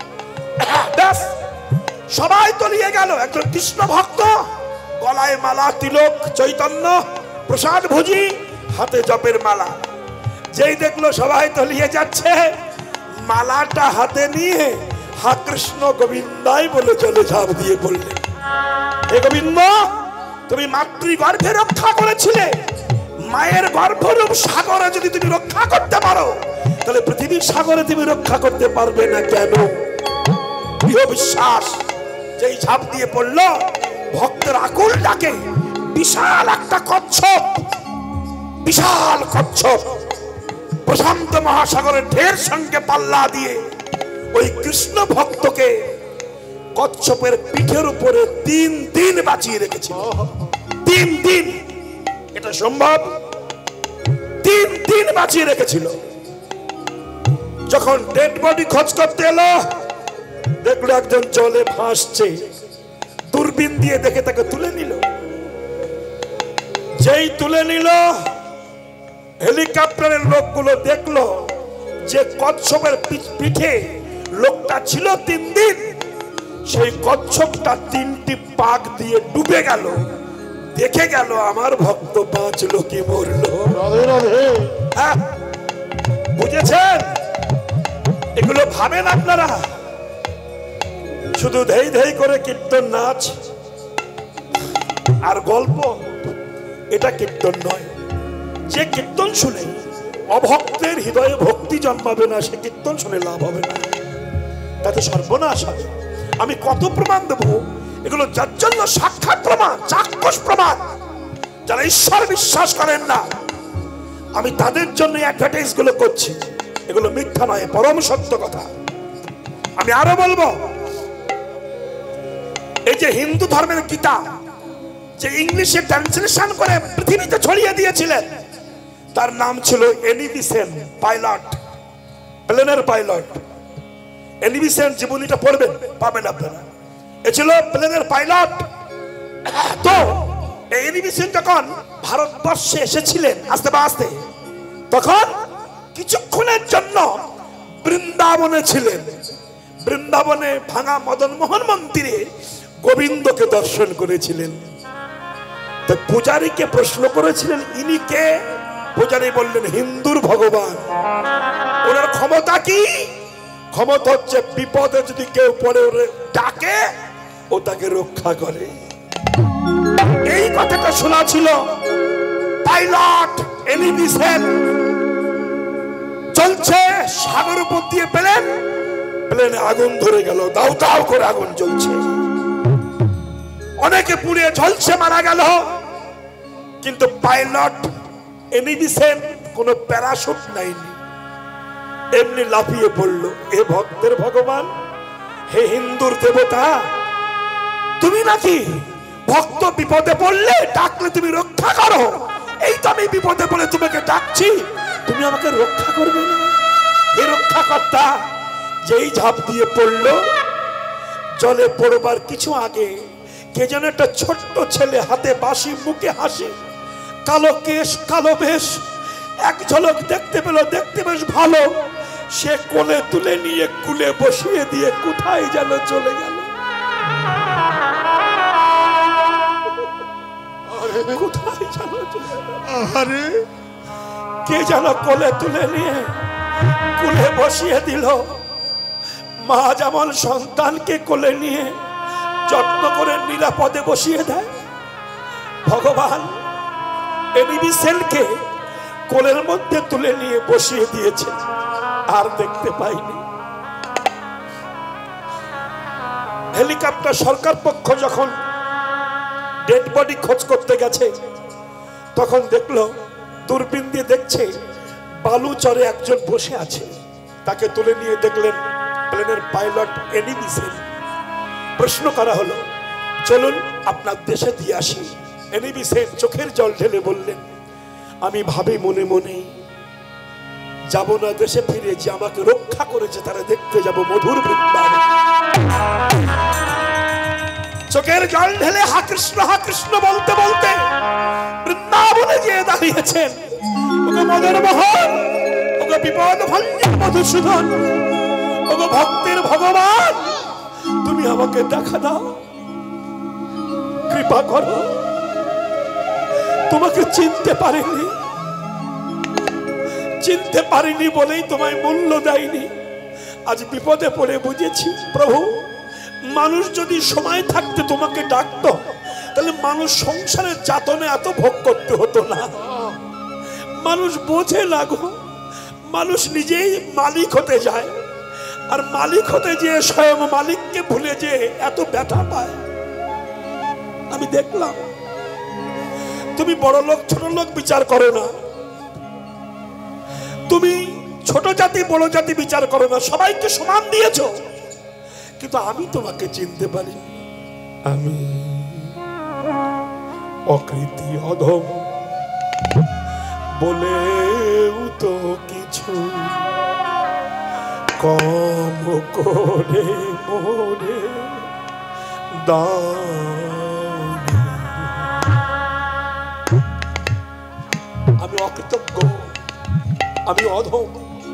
[SPEAKER 1] সবাই তলিয়ে গেল। একজন কৃষ্ণ ভক্ত, গলায় মালা, তিলক, চৈতন্য প্রসাদ ভোজি, হাতে জপের মালা। যেই দেখলো সবাই তলিয়ে যাচ্ছে, মালাটা হাতে নিয়ে হা কৃষ্ণ গোবিন্দাই বলে চলে ঝাঁপ দিয়ে পড়লেন। হে গোবিন্দ, তুমি মাতৃগর্ভে রক্ষা করেছিলে, মায়ের গর্ভরূপ সাগরে যদি তুমি রক্ষা করতে পারো, তাহলে পৃথিবীর সাগরে তুমি রক্ষা করতে পারবে না কেন? দৃঢ় বিশ্বাস। যেই ঝাঁপ দিয়ে পড়লো, ভক্তের আকুল ডাকে বিশাল একটা কচ্ছপ, বিশাল কচ্ছপ প্রশান্ত মহাসাগরের ঢের সঙ্গে পাল্লা দিয়ে ওই কৃষ্ণ ভক্তকে কচ্ছপের পিঠের উপরে তিন দিন বাঁচিয়ে রেখেছিল। তিন দিন, এটা সম্ভব? তিন দিন বাঁচিয়ে রেখেছিল। যখন ডেড বডি খোঁজ করতে এলো, দেখলো একজন জলে ভাসছে। দূরবীন দিয়ে দেখে তাকে তুলে নিল। যেই তুলে নিল, হেলিকপ্টারের লোকগুলো দেখলো যে কচ্ছপের পিঠে লোকটা ছিল তিন দিন, সেই কচ্ছপটা তিনটি পাক দিয়ে ডুবে গেল। দেখে গেল আমার ভক্ত বাঁচলো কি মরলো। হ্যাঁ, বুঝেছেন? এগুলো ভাবেন আপনারা শুধু ধেই ধেই করে কীর্তন নাচ আর গল্প, এটা কীর্তন নয়। যে কীর্তন শুনে অভক্তের হৃদয়ে ভক্তি জন্মাবে না, সে কীর্তন শুনে লাভ হবে না, তাতে সর্বনাশ হবে। আমি কত প্রমাণ দেব, এগুলো যার জন্য সাক্ষাৎ প্রমাণ, চাক্ষুষ প্রমাণ। যারা ঈশ্বর বিশ্বাস করেন না, আমি তাদের জন্য অ্যাডভার্টাইজ গুলো করছি। এগুলো মিথ্যা নয়, পরম সত্য কথা। আমি আরো বলবো, এই যে হিন্দু ধর্মের গীতা যে ইংলিশে ট্রান্সলেশন করে পৃথিবীতে ছড়িয়ে দিয়েছিলেন, তার নাম ছিল এনি বেসেন্ট, পাইলট, প্লেনের পাইলট। এনি বেসেন্ট জীবনীটা পড়বেন, পাবেন আপনারা। এ ছিল প্লেনের পাইলট। তো এনি বেসেন্ট যখন ভারতবর্ষে এসেছিলেন আস্তে আস্তে, তখন কিছুক্ষণের জন্য বৃন্দাবনে ছিলেন। বৃন্দাবনে ভাঙা মদন মোহন মন্দিরে গোবিন্দকে দর্শন করেছিলেন। তো পূজারীকে প্রশ্ন করেছিলেন, ইনি কে? পূজারী বললেন, হিন্দুর ভগবান। ওনার ক্ষমতা কি? ক্ষমতা হচ্ছে বিপদে যদি কেউ পড়ে ওরে ডাকে, ও তাকে রক্ষা করে। এই কথাটা শোনা ছিল। পাইলট এনি বেসেন্ট চলছে, সাগর উপর দিয়ে প্লেন, প্লেনে আগুন ধরে গেল, দাউ দাউ করে আগুন জ্বলছে, অনেকে পুড়ে ঝলসে মারা গেল। কিন্তু পাইলট এনি বেসেন্ট কোনো প্যারাশুট নাইনি, এমনি লাফিয়ে পড়লো। এ ভক্তের ভগবান, হে হিন্দুর দেবতা, তুমি নাকি ভক্ত বিপদে পড়লে ডাকলে তুমি রক্ষা করো। এই তো আমি বিপদে পড়ে তোমাকে ডাকছি, তুমি আমাকে রক্ষা করবে না? এ রক্ষাকর্তা যেই ঝাঁপ দিয়ে পড়লো, জলে পড়বার কিছু আগে কে যেন একটা ছোট্ট ছেলে, হাতে বাঁশি, মুখে হাসি, কালো কেশ, কালো বেশ, এক ঝলক দেখতে পেল, দেখতে বেশ ভালো। সে কোলে তুলে নিয়ে কুলে বসিয়ে দিয়ে কোথায় যেন চলে গেল। কোথায় যেন চলে গেল। আরে কে যেন কোলে তুলে নিয়ে কুলে বসিয়ে দিল। মা যেমন সন্তানকে কোলে নিয়ে যত্ন করে নিরাপদে বসিয়ে দেয়, ভগবান এনি বেসেন্টকে কোলের মধ্যে তুলে নিয়ে বসিয়ে দিয়েছে, আর দেখতে পাইনি। হেলিকপ্টার সরকার পক্ষ যখন ডেড বডি খোঁজ করতে গেছে, তখন দেখলো, দূরবীন দিয়ে দেখছে, বালুচরে একজন বসে আছে। তাকে তুলে নিয়ে দেখলেন প্লেনের পাইলট এনি বেসেন্ট। প্রশ্ন করা হলো, চলুন আপনার দেশে দিয়ে আসি। এনবি সেন চোখের জল ঢেলে বললেন, আমি ভাবি মনে মনে যাব না দেশে ফিরে, যে আমাকে রক্ষা করেছে তারা দেখতে যাব মধুর বৃন্দাবন। চোখের জল ঢেলে হা কৃষ্ণ হা কৃষ্ণ বলতে বলতে বৃন্দাবনে গিয়ে দাঁড়িয়েছেন। ওগো মদন মোহন, ওগো বিপদ ভঞ্জন মধুসূদন, ওগো ভক্তের ভগবান, তুমি আমাকে দেখা দাও, কৃপা করো। তোমাকে চিনতে পারিনি, চিনতে পারিনি বলেই তোমায় মূল্য দেয়নি। আজ বিপদে পড়ে বুঝেছি প্রভু, মানুষ যদি সময় থাকতে তোমাকে ডাকতো তাহলে মানুষ সংসারের যাতনে এত ভোগ করতে হতো না। মানুষ বোঝে না গো, মানুষ নিজেই মালিক হতে যায়, আর মালিক হতে যেয়ে স্বয়ং মালিককে ভুলে যে এত ব্যথা পায়। আমি দেখলাম তুমি বড় লোক ছোট লোক বিচার করো না, তুমি ছোট জাতি বড় জাতি বিচার করো না, সবাইকে সমান দিয়েছো, কিন্তু আমি তোমাকে চিনতে পারি। আমি অকৃতি অধম বলেও তো কিছু কম করে মোরে দাও। আমি অকৃতজ্ঞ, আমি অধম,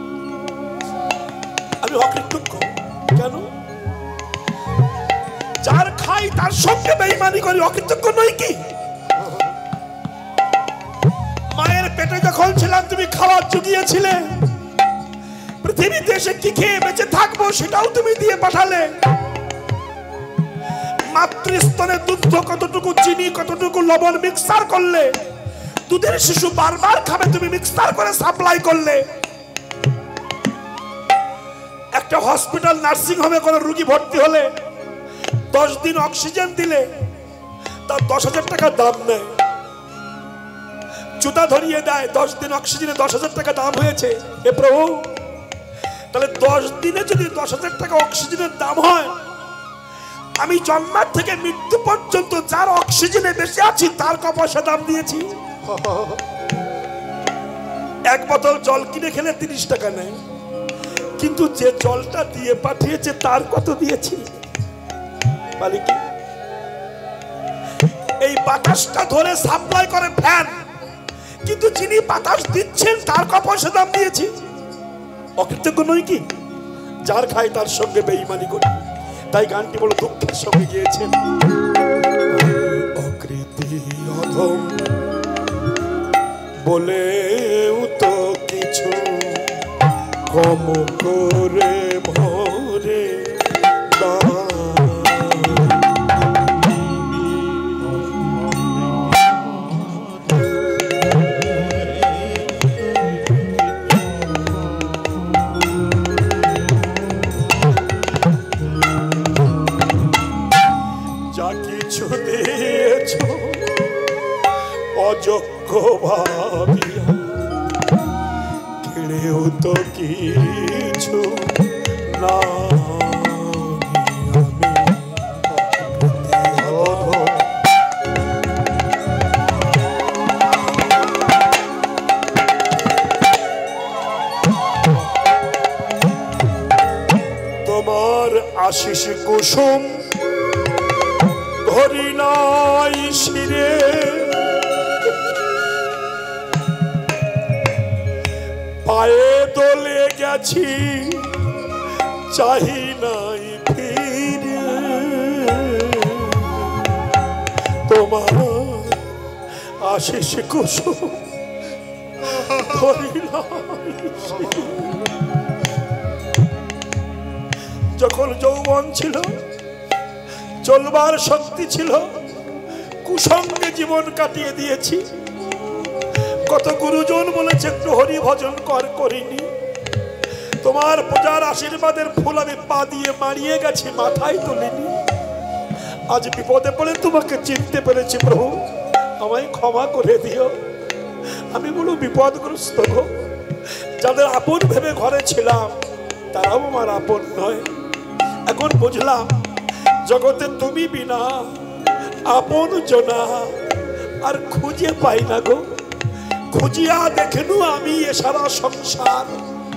[SPEAKER 1] আমি অকৃতজ্ঞ। কেন? যার খাই তার সঙ্গে বেঈমানি করি, অকৃতজ্ঞ নই কি? মায়ের পেটে যখন ছিলাম তুমি খাবার জুগিয়েছিলে, পৃথিবীতে এসে কি খেয়ে বেঁচে থাকবো সেটাও তুমি দিয়ে পাঠালে। মাতৃস্তনে দুগ্ধ কতটুকু চিনি কতটুকু লবণ মিক্সার করলে, দুধের শিশু বারবার খাবে তুমি মিক্সার করে সাপ্লাই করলে। একটা হসপিটাল নার্সিং হোমে কোনো রোগী ভর্তি হলে দশ দিন অক্সিজেন দিলে তার দশ হাজার টাকা দাম নেয়, জুতা ধরিয়ে দেয়, দশ দিন অক্সিজেনে দশ হাজার টাকা দাম হয়েছে। হে প্রভু, তাহলে দশ দিনে যদি দশ হাজার টাকা অক্সিজেনের দাম হয়, আমি জন্মার থেকে মৃত্যু পর্যন্ত যার অক্সিজেনে বেঁচে আছি তার ক পয়সা দাম দিয়েছি? এক বোতল জল কিনে খেলে তিরিশ টাকা নেয়, কিন্তু যে জলটা দিয়ে পাঠিয়েছে তার কত দিয়েছি? মালিক এই বাতাসটা ধরে সাপ্লাই করে ফ্যান, কিন্তু যিনি বাতাস দিচ্ছেন তার ক পয়সা দাম দিয়েছি? অকৃতজ্ঞ নই কি? যার খায় তার সঙ্গে বেঈমানি করি। তাই গানটি বড় দুঃখের সঙ্গে গিয়েছেন। অকৃতি অধম বলেও তো কিছু কম করে ভরে দাও। অযোগ্য ভাবিয়া কেড়েও তো কিছু না। তোমার আশিস কুসুম ধরি নাই শিরে, পায়ে দলে গেছি চাহি নাই ফিরে। তোমার আশিস কুসুম ধরি নাই শিরে। যখন যৌবন ছিল, চলবার শক্তি ছিল, কুসঙ্গে জীবন কাটিয়ে দিয়েছি। কত গুরুজন বলেছে একটু হরি ভজন কর, করিনি। তোমার পূজার আশীর্বাদের ফুল আমি পা দিয়ে মারিয়ে গেছি, মাথায় তুলিনি। আজ বিপদে পড়ে তোমাকে চিনতে পেরেছি প্রভু, আমায় ক্ষমা করে দিও। আমি বড় বিপদগ্রস্ত গো। যাদের আপন ভেবে ঘরে ছিলাম তারাও আমার আপন নয়। এখন বুঝলাম জগতে তুমি বিনা আপন জনা আর খুঁজে পাই না গো। খুঁজিয়া দেখনু আমি এ সারা সংসার,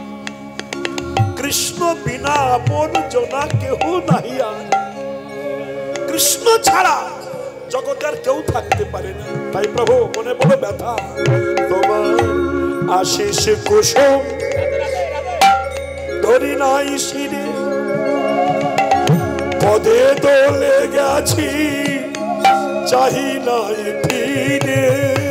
[SPEAKER 1] কৃষ্ণ বিনা আপন জনা কেহ নাহি আর। কৃষ্ণ ছাড়া জগতের কেউ থাকতে পারে না। তাই প্রভু মনে বড় ব্যথা, তোমার আশিস কুসুম ধরি নাই শিরে, পদে দোলে গেছি চাহি নাই ফিরে।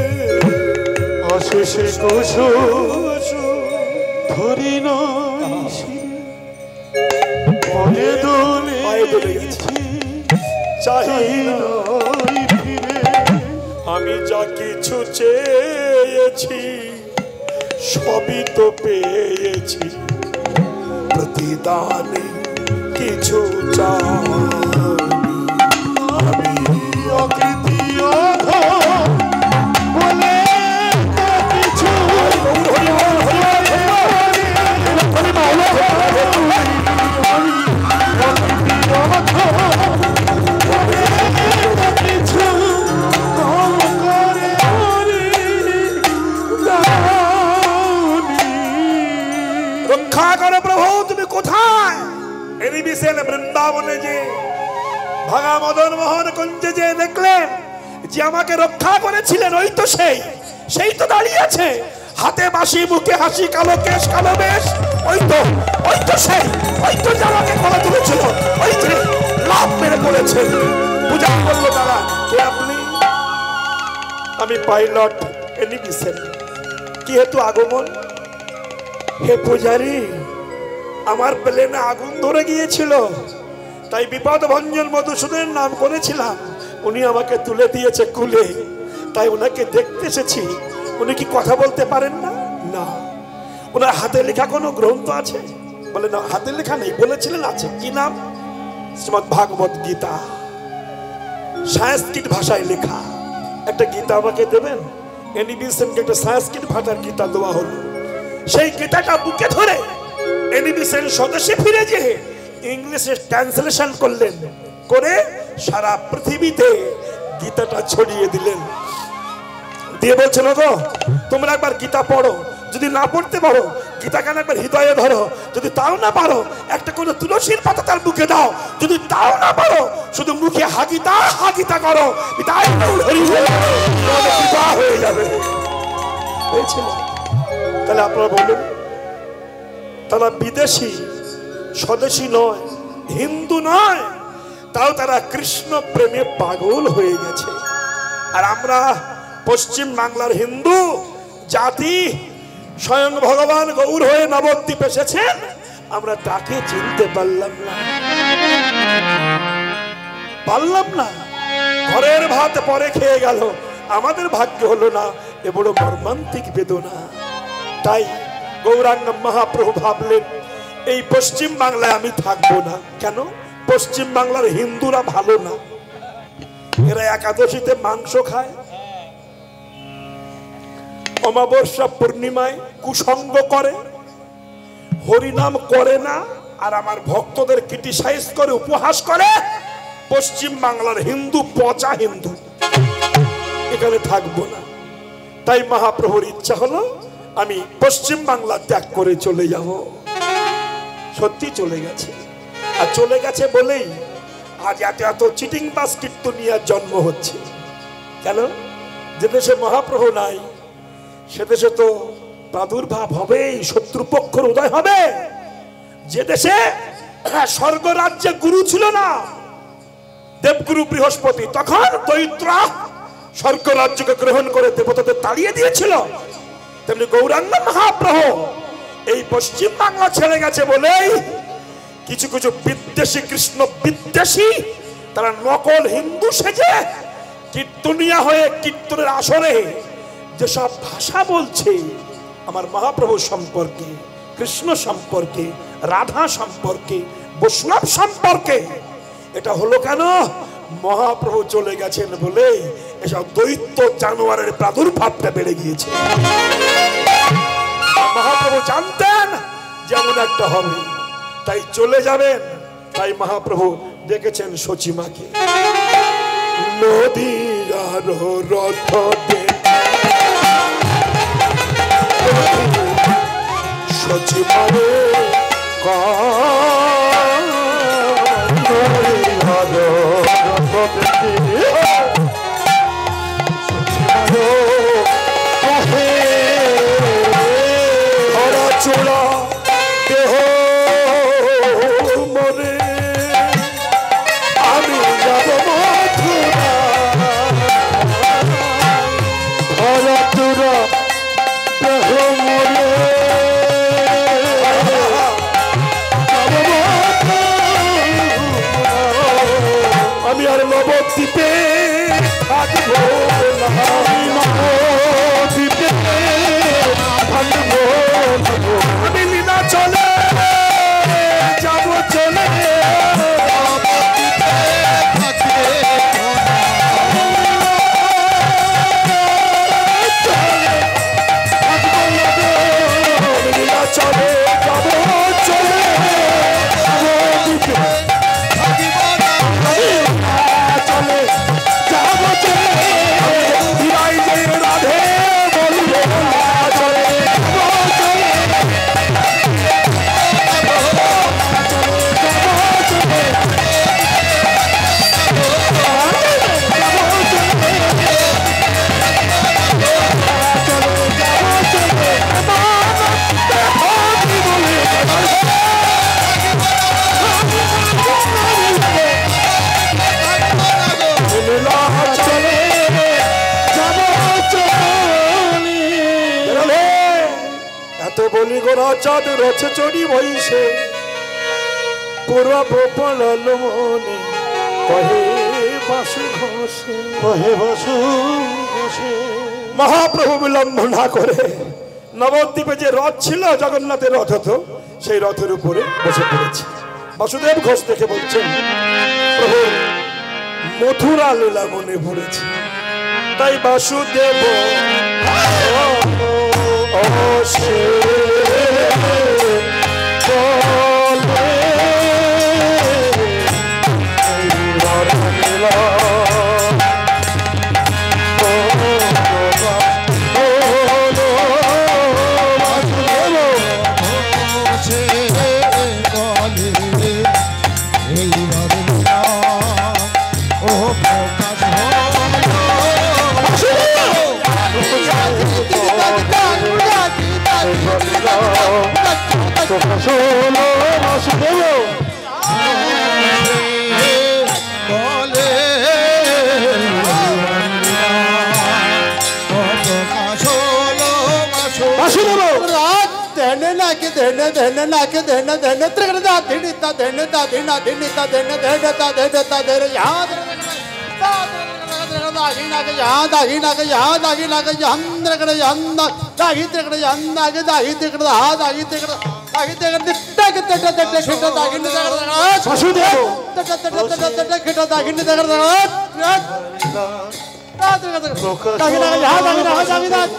[SPEAKER 2] আশিস কুসুম ধরি নাই শিরে, পদে দোলে গেছি
[SPEAKER 1] চাহি
[SPEAKER 2] নাই ফিরে।
[SPEAKER 1] আমি যা কিছু চেয়েছি সবই তো পেয়েছি, প্রতিদানে কিছু চাই আমি।
[SPEAKER 2] অকৃতি অধম বলে কিছু
[SPEAKER 1] রক্ষা করো প্রভু। তুমি কোথায়? বৃন্দাবনে যে ভাগা মদন মোহন কুঞ্জে যে দেখলেন যে আমাকে রক্ষা করেছিলেন, ওই তো সেই সেই তো দাঁড়িয়ে আছে, হাতে বাঁশি মুখে হাসি, কালো কেশ কালো বেশ। ওই তো ওই তো সেই ওই তো যে আমাকে গলা তুলেছিল, ওই যে লাভ মেরে পড়েছে। পূজা করলো তারা। কে আপনি? আমি পাইলট এনিমিসেন। কি হেতু আগমন? হে পূজারী, আমার প্লেনে আগুন ধরে গিয়েছিল, তাই বিপদ ভঞ্জন মধুসূদনের নাম করেছিলাম। উনি আমাকে তুলে দিয়েছে কুলে, তাই ওনাকে দেখতে এসেছি। উনি কি কথা বলতে পারেন না? না। ওনার হাতে লেখা কোনো গ্রন্থ আছে? বলে না, হাতে লেখা নেই। বলেছিলেন আছে। কি নাম? শ্রীমদ্ ভাগবত গীতা, সংস্কৃত ভাষায় লেখা একটা গীতা আমাকে দেবেন। এনিবিসেনকে একটা সংস্কৃত ভাষার গীতা দেওয়া হলো। সেই গীতাটা বুকে ধরে এনিবিসেন স্বদেশে ফিরে যে ইংলিশে ট্রান্সলেশন করলেন, করে সারা পৃথিবীতে গীতাটা ছড়িয়ে দিলেন। দিয়ে বলছেন, গো তোমরা একবার গীতা পড়ো, যদি না পড়তে পারো গীতা কেন একবার হৃদয়ে ধরো, যদি তাও না পারো একটা কোনো তুলসীর পাতা তার মুখে দাও, যদি তাও না পারো শুধু মুখে হাগিতা হাগিতা করো, হয়ে যাবে। তাহলে আপনারা বলুন, তারা বিদেশি স্বদেশী নয়, হিন্দু নয়, তাও তারা কৃষ্ণ প্রেমে পাগল হয়ে গেছে। আর আমরা পশ্চিম বাংলার হিন্দু জাতি, স্বয়ং ভগবান গৌর হয়ে নবদ্বীপ এসেছেন, আমরা তাকে চিনতে পারলাম না পারলাম না ঘরের ভাত পরে খেয়ে গেল, আমাদের ভাগ্য হলো না। এ বড় মর্মান্তিক বেদনা। তাই গৌরাঙ্গ মহাপ্রভু ভাবলেন, এই পশ্চিম বাংলায় আমি থাকবো না। কেন? পশ্চিম বাংলার হিন্দুরা ভালো না। এরা একাদশীতে মাংস খায়, অমাবস্যা পূর্ণিমায় কুসঙ্গ করে, হরিনাম করে না, আর আমার ভক্তদের ক্রিটিসাইজ করে, উপহাস করে। পশ্চিম বাংলার হিন্দু পচা হিন্দু, এখানে থাকবো না। তাই মহাপ্রভুর ইচ্ছা হলো আমি পশ্চিম বাংলা ত্যাগ করে চলে যাব। সত্যি চলে গেছে। আর চলে গেছে বলেই আজ এত এত চিটিং বাস কীর্তনিয়ার জন্ম হচ্ছে। কেন? যে দেশে মহাপ্রভু নাই সে দেশে তো প্রাদুর্ভাব হবে, শত্রুপক্ষের উদয় হবে। যে দেশে স্বর্গ রাজ্যে গুরু ছিল না, দেবগুরু বৃহস্পতি, তখন দৈত্রা স্বর্গ রাজ্যকে গ্রহণ করে দেবতাদের তাড়িয়ে দিয়েছিল, তেমনি গৌরাঙ্গ মহাপ্রভু এই পশ্চিম বাংলা ছেড়ে গেছে বলেই কিছু কিছু বিদ্বেষী, কৃষ্ণ বিদ্বেষী, তারা নকল হিন্দু সেজে কীর্তনিয়া হয়ে কীর্তনের আসরে যেসব ভাষা বলছে আমার মহাপ্রভু সম্পর্কে, কৃষ্ণ সম্পর্কে, রাধা সম্পর্কে, বৈষ্ণব সম্পর্কে, এটা হলো কেন? মহাপ্রভু চলে গেছেন বলে এসব দৈত্য জানোয়ারের প্রাদুর্ভাবটা বেড়ে গিয়েছে। মহাপ্রভু জানতেন যেমন একটা হবে, তাই চলে যাবেন। তাই মহাপ্রভু ডেকেছেন সচিমাকে, নদীর রথ সচিবারে ধরা চোরা দেহ মরে আমি যাব মথুরা ধরা চোরা দেহ মরে আমি আর নবদ্বীপে থাকবো না নবদ্বীপে থাকবো আমি লীলা চলে যাব চলে লীলা চলে যাব চলে চলে যাব চলে রাধে বলবে চলে বলি গোরা চাঁদ রছে চড়ি বইসে পূর্ব পড়ল মনে কহে বাসু ঘোষে
[SPEAKER 2] কহে বাসু ঘোষে
[SPEAKER 1] মহাপ্রভু বিলম্ব না করে নবদ্বীপে যে রথ ছিল জগন্নাথের রথ হতো সেই রথের উপরে বসে পড়েছে। বাসুদেব ঘোষ দেখে বলছেন প্রভু মথুরা লীলা মনে পড়েছে তাই বাসুদেব অবশ্যই
[SPEAKER 2] শোনো বাসুদেব
[SPEAKER 3] বলে
[SPEAKER 2] বাসুদেব
[SPEAKER 3] দেনে নাকি দেনে দেনে নাকি দেনে দেনে ত্রিগণ দা দিনি তা দেনে তা দিনা দিনি তা দেনে দেনে তা দেনে তা দেনে याद दागी नाके यहाँ दागी नाके यहाँ दागी नाके यंत्र करे यंदा दागी तेकड़े यंदा के दागी तेकड़े हाँ दागी तेकड़े दागी तेकड़े तिट्टा के तिट्टा तिट्टा खिट्टा दागी ने तेकड़े
[SPEAKER 2] বাসুদেব
[SPEAKER 3] तिट्टा तिट्टा तिट्टा तिट्टा खिट्टा दागी ने तेकड़े दागी नाके यहाँ दागी नाके दागी नाके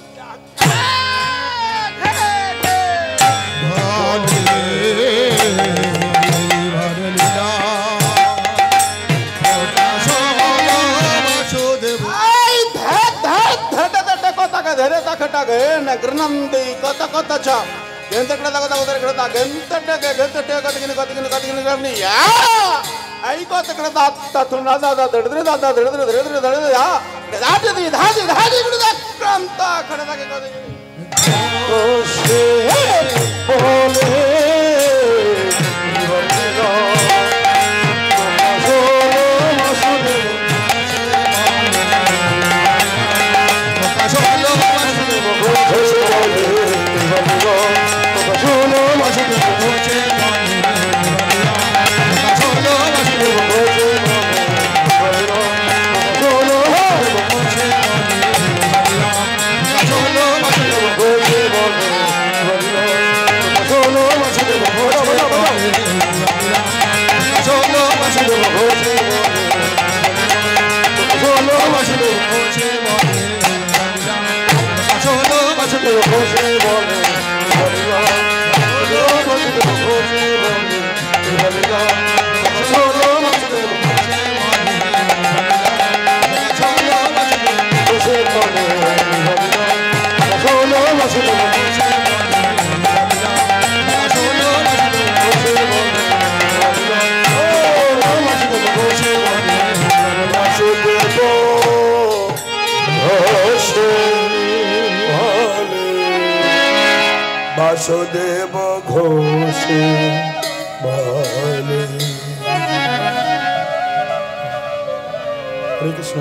[SPEAKER 3] धरे तकटा गे नगरनंदी कत कत च गेंतकडे दाग दाग दरकडे दाग गेंतटे गे गेंतटे कतगिन कतगिन कतगिन करनी या आई कतकडे दात ततुन दादा दडदरे दादा दडदरे दडदरे दडदरे या दाटे दी धाजी धाजी गुड दा क्रांता खडे दागे कतगिन
[SPEAKER 2] ओशे बोले
[SPEAKER 1] বাসুদেব ঘোষে বলে। হরে কৃষ্ণ।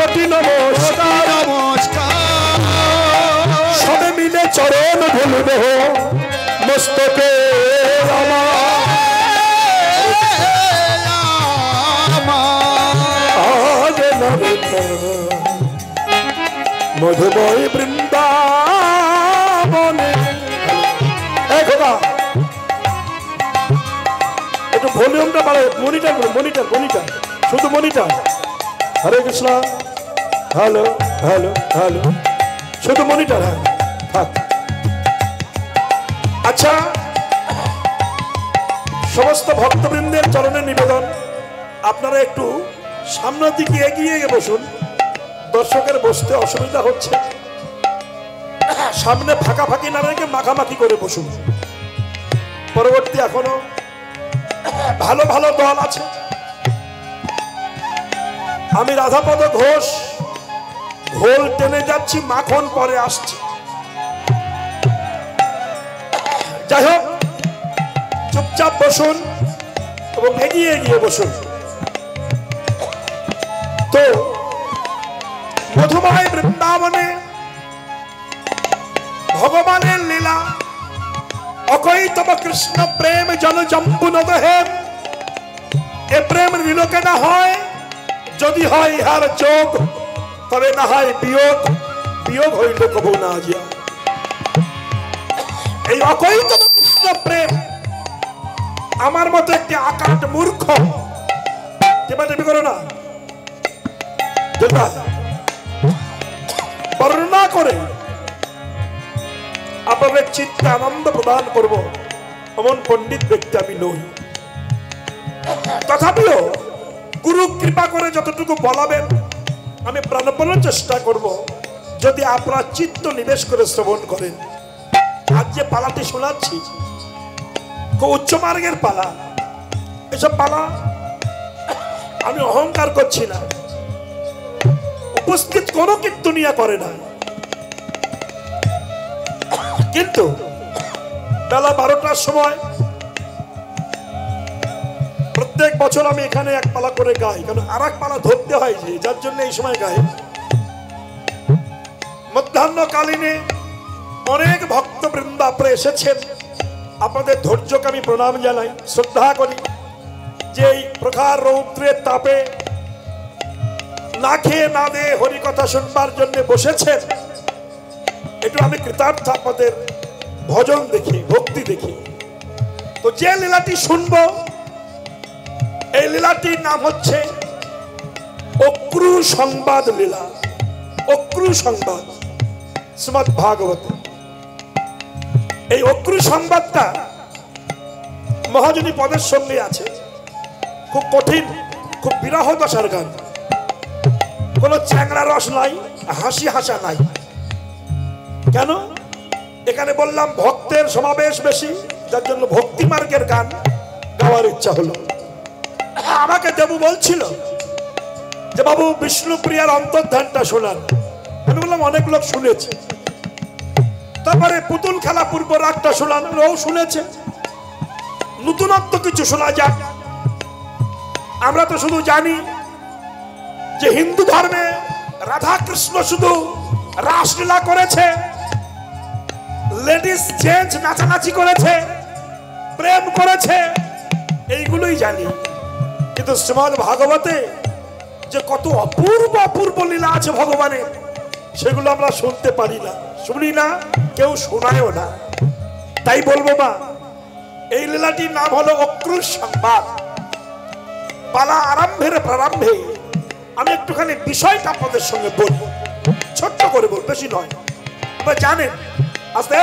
[SPEAKER 1] কোটি নমস্কার
[SPEAKER 3] নমস্কার
[SPEAKER 1] সবে মিলে চরণ ধুলব মস্তকে আজ মধুময় বৃন্দাবনে একটু ভলিউমটা বাড়াও মনিটর মনিটর মনিটর শুধু monitor Hare Krishna hello hello hello শুধু মনিটর হ্যাঁ থাক আচ্ছা সমস্ত ভক্তবৃন্দের চরণে নিবেদন আপনারা একটু সামনের দিকে এগিয়ে বসুন দর্শকের বসতে অসুবিধা হচ্ছে সামনে ফাঁকা ফাঁকি না রেখে মাখামাখি করে বসুন পরবর্তী এখনো ভালো ভালো দল আছে আমি রাধাপদ ঘোষ ঘোল টেনে যাচ্ছি মাখন পরে আসছি যাই হোক চুপচাপ বসুন এবং এগিয়ে এগিয়ে বসুন তো মধুময় বৃন্দাবনে ভগবানের লীলা অকৈতব কৃষ্ণ প্রেম জল জম্বু নদহে এ প্রেম লীলকে না হয় যদি হয় ইহার যোগ তবে না হয় বিয়োগ বিয়োগ হইল কবু না জিয়া এই অকৈতব কৃষ্ণ প্রেম আমার মতো একটি আকাট মূর্খ টেপাটেপি করো না বর্ণনা করে আপনাদের চিত্তে আনন্দ প্রদান করব এমন পণ্ডিত ব্যক্তি আমি নই তথাপিও গুরু কৃপা করে যতটুকু বলাবেন আমি প্রাণপণ চেষ্টা করব যদি আপনারা চিত্ত নিবেশ করে শ্রবণ করেন আজ যে পালাটি শোনাচ্ছি খুব উচ্চ মার্গের পালা এসব পালা আমি অহংকার করছি না উপস্থিত কোনো কীর্তনিয়া করে না কিন্তু বেলা বারোটার সময় প্রত্যেক বছর আমি এখানে এক পালা করে গাই কারণ আর এক পালা ধরতে হয় যে যার জন্য এই সময় গাই মধ্যাহ্নকালীনে অনেক ভক্তবৃন্দ আপনারা এসেছেন আপনাদের ধৈর্যকে আমি প্রণাম জানাই শ্রদ্ধা করি যে এই প্রখর রৌদ্রের তাপে না খেয়ে না দিয়ে হরিকথা শুনবার জন্য বসেছেন একটু আমি কৃতার্থ আপনাদের ভজন দেখি ভক্তি দেখি তো যে লীলাটি শুনবো এই লীলাটির নাম হচ্ছে অক্রু সংবাদ লীলা অক্রু সংবাদ শ্রীমদ্ ভাগবত এই অক্রু সংবাদটা মহাজনী পদের সঙ্গে আছে খুব কঠিন খুব বিরহ দশার গান কোন চ্যাংড়া রস নাই হাসি হাসা নাই কেন এখানে বললাম ভক্তের সমাবেশ বেশি যার জন্য ভক্তি মার্গের গান গাওয়ার ইচ্ছা হলো আমাকে দেবু বলছিল যে বাবু বিষ্ণুপ্রিয়ার অন্তর্ধানটা শোনান আমি বললাম অনেক লোক শুনেছে তারপরে পুতুল খেলা পূর্ব রাগটা শোনান ও শুনেছে নতুনত্ব কিছু শোনা যাক আমরা তো শুধু জানি যে হিন্দু ধর্মে রাধা কৃষ্ণ শুধু রাসলীলা করেছে লেডিস জেন্টস নাচানাচি করেছে প্রেম করেছে এইগুলোই জানি কিন্তু শ্রীমদ্ ভাগবতে যে কত অপূর্ব অপূর্ব লীলা আছে ভগবানের সেগুলো আমরা শুনতে পারি না শুনি না কেউ শোনায়ও না তাই বলবো মা এই লীলাটির নাম হলো অক্রুর সংবাদ পালা আরম্ভের প্রারম্ভে আমি একটুখানি বিষয়টা আপনাদের সঙ্গে বলবো ছোট্ট করে বলবো বেশি নয় আপনারা জানেন আস্তে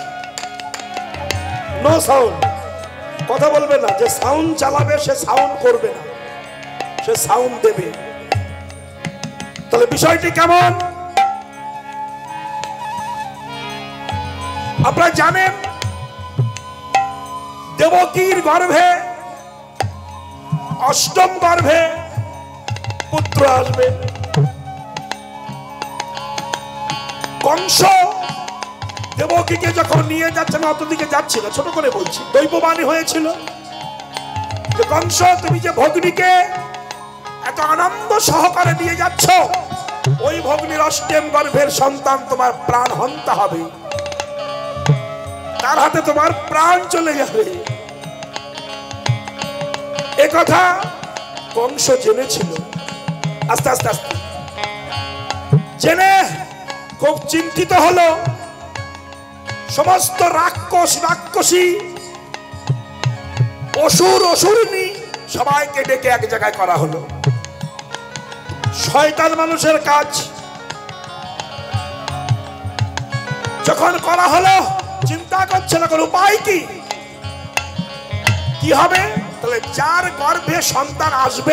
[SPEAKER 1] নো সাউন্ড কথা বলবে না যে সাউন্ড চালাবে সে সাউন্ড করবে না সে সাউন্ড দেবে তাহলে বিষয়টি কেমন আপনারা জানেন দেবকীর গর্ভে অষ্টম গর্ভে পুত্র আসবে কংস দেবকীকে যখন নিয়ে যাচ্ছে না অতদিকে যাচ্ছি না ছোট করে বলছি দৈববাণী হয়েছিল যে কংস তুমি যে ভগ্নীকে এত আনন্দ সহকারে নিয়ে যাচ্ছ ওই ভগ্নির অষ্টম গর্ভের সন্তান তোমার প্রাণ হন্তা হবে, তার হাতে তোমার প্রাণ চলে যাবে। এ কথা কংস জেনেছিল। আস্তে আস্তে আস্তে জেনে খুব চিন্তিত হলো। সমস্ত রাক্ষস রাক্ষসী অসুর অসুরিনী সবাইকে ডেকে এক জায়গায় করা হলো। শয়তান মানুষের কাজ যখন করা হলো, চিন্তা করছে না কোন উপায় কি কি হবে। তাহলে যার গর্ভে সন্তান আসবে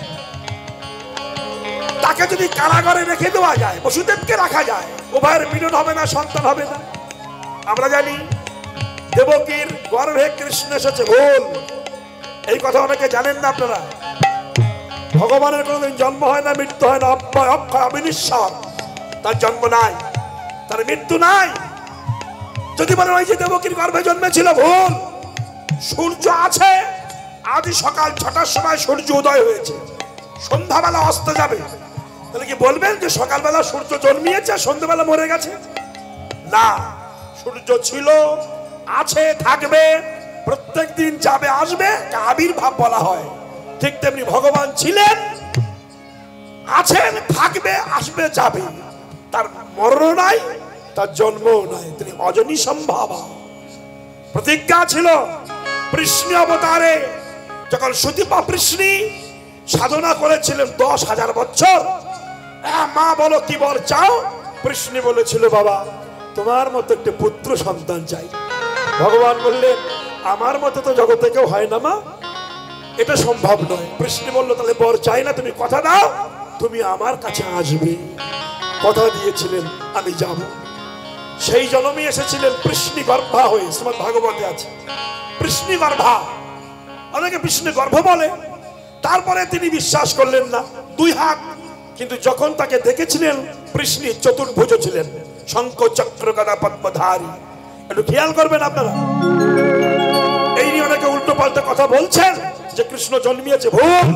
[SPEAKER 1] তাকে যদি কারাগারে রেখে দেওয়া যায়, বসুদেবকে রাখা যায়, উভয়ের মিলন হবে না, সন্তান হবে না। আমরা জানি দেবকীর গর্ভে কৃষ্ণ এসেছে, ভুল। এই কথা অনেকে জানেন না আপনারা। ভগবানের কোনোদিন জন্ম হয় না, মৃত্যু হয় না, অক্ষয় অক্ষয় অবিনশ্বর, তার জন্ম নাই, তার মৃত্যু নাই। যদি বলেন ওই যে দেবকীর গর্ভে জন্মেছিল, ভুল। সূর্য আছে, আজ সকাল ছটার সময় সূর্য উদয় হয়েছে, সন্ধ্যাবেলা অস্ত যাবে, তাহলে কি বলবেন যে সকালবেলা সূর্য জন্মিয়েছে, সন্ধ্যাবেলা মরে গেছে? না, সূর্য ছিল, আছে, থাকবে, প্রত্যেক দিন যাবে আসবে, আবির্ভাব বলা হয়। ঠিক তেমনি ভগবান ছিলেন, আছেন, থাকবে, আসবে, যাবে, তার মরণ নাই, তার জন্মও নাই, তিনি অজনী সম্ভাবা। প্রতিজ্ঞা ছিল কৃষ্ণ অবতারে, যখন সুদীপা কৃষ্ণী সাধনা করেছিলেন দশ হাজার বছর, মা বলো কি বর চাও? কৃষ্ণ বলেছিল, বাবা তোমার মতো একটা পুত্র সন্তান চাই। ভগবান বললেন, আমার মতো তো জগতে কেউ হয় না মা, এটা সম্ভব নয়। কৃষ্ণ বলল, তাহলে বর চাই না, তুমি কথা দাও তুমি আমার কাছে আসবে। কথা দিয়েছিলেন আমি যাব। সেই জন্মে এসেছিলেন কৃষ্ণ গর্ভা হয়ে, শ্রীমদ্ ভাগবতে আছে কৃষ্ণ গর্ভা, অনেকে কৃষ্ণ গর্ভ বলে। তারপরে তিনি বিশ্বাস করলেন না, দুই হাত, কিন্তু যখন তাকে দেখেছিলেন কৃষ্ণ চতুর্ভুজ ছিলেন, শঙ্খ চক্র গদা পদ্মধারী। একটু খেয়াল করবেন আপনারা, এই নিয়ে অনেকে উল্টো পাল্টা কথা বলছেন যে কৃষ্ণ জন্মিয়েছে, ভুল।